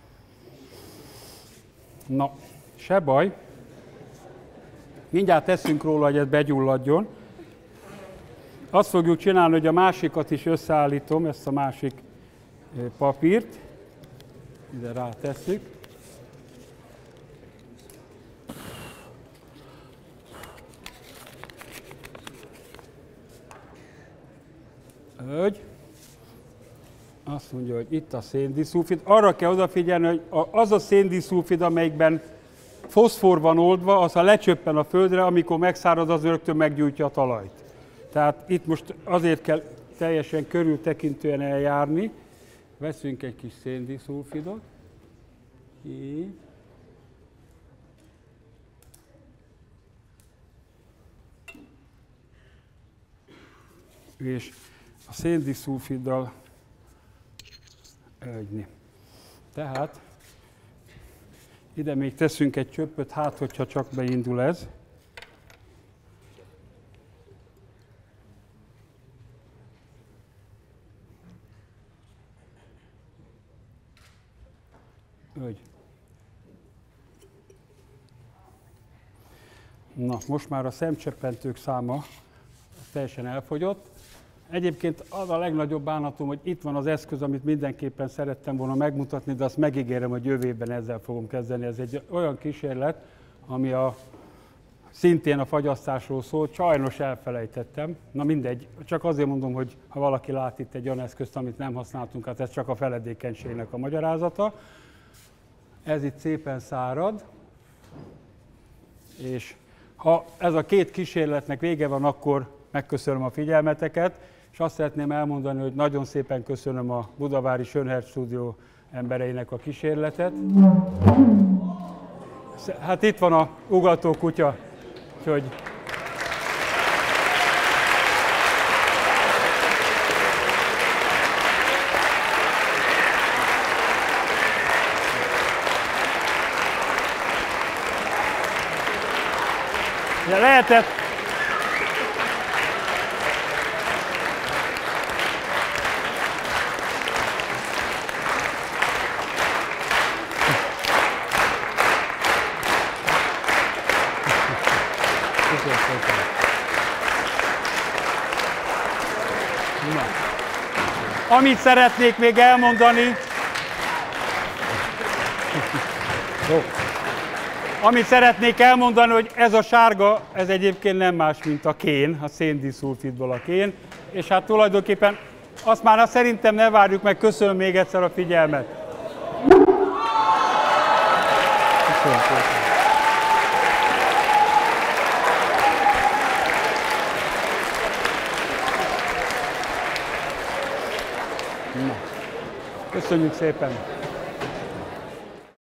Na, se baj. Mindjárt teszünk róla, hogy ez begyulladjon. Azt fogjuk csinálni, hogy a másikat is összeállítom, ezt a másik papírt. Ide rátesszük. Azt mondja, hogy itt a széndiszulfid. Arra kell odafigyelni, hogy az a széndiszulfid, amelyikben foszfor van oldva, az ha lecsöppen a földre, amikor megszárad, az rögtön meggyújtja a talajt. Tehát itt most azért kell teljesen körültekintően eljárni. Veszünk egy kis széndiszulfidot. Így. És a széndiszulfiddal ögyni. Tehát ide még teszünk egy csöppöt, hát hogyha csak beindul ez. Ögy. Na, most már a szemcseppentők száma teljesen elfogyott. Egyébként az a legnagyobb bánatom, hogy itt van az eszköz, amit mindenképpen szerettem volna megmutatni, de azt megígérem, hogy jövő évben ezzel fogom kezdeni. Ez egy olyan kísérlet, ami a szintén a fagyasztásról szólt, sajnos elfelejtettem. Na mindegy, csak azért mondom, hogy ha valaki lát itt egy olyan eszközt, amit nem használtunk, hát ez csak a feledékenységnek a magyarázata. Ez itt szépen szárad, és ha ez a két kísérletnek vége van, akkor megköszönöm a figyelmeteket, és azt szeretném elmondani, hogy nagyon szépen köszönöm a Budavári Schönherz Stúdió embereinek a kísérletet. Hát itt van a ugató kutya, úgyhogy... Ja, lehetett... Amit szeretnék még elmondani, hogy ez a sárga, ez egyébként nem más, mint a kén, a széndiszulfidból a kén, és hát tulajdonképpen azt már szerintem ne várjuk meg, köszönöm még egyszer a figyelmet. Köszönjük szépen!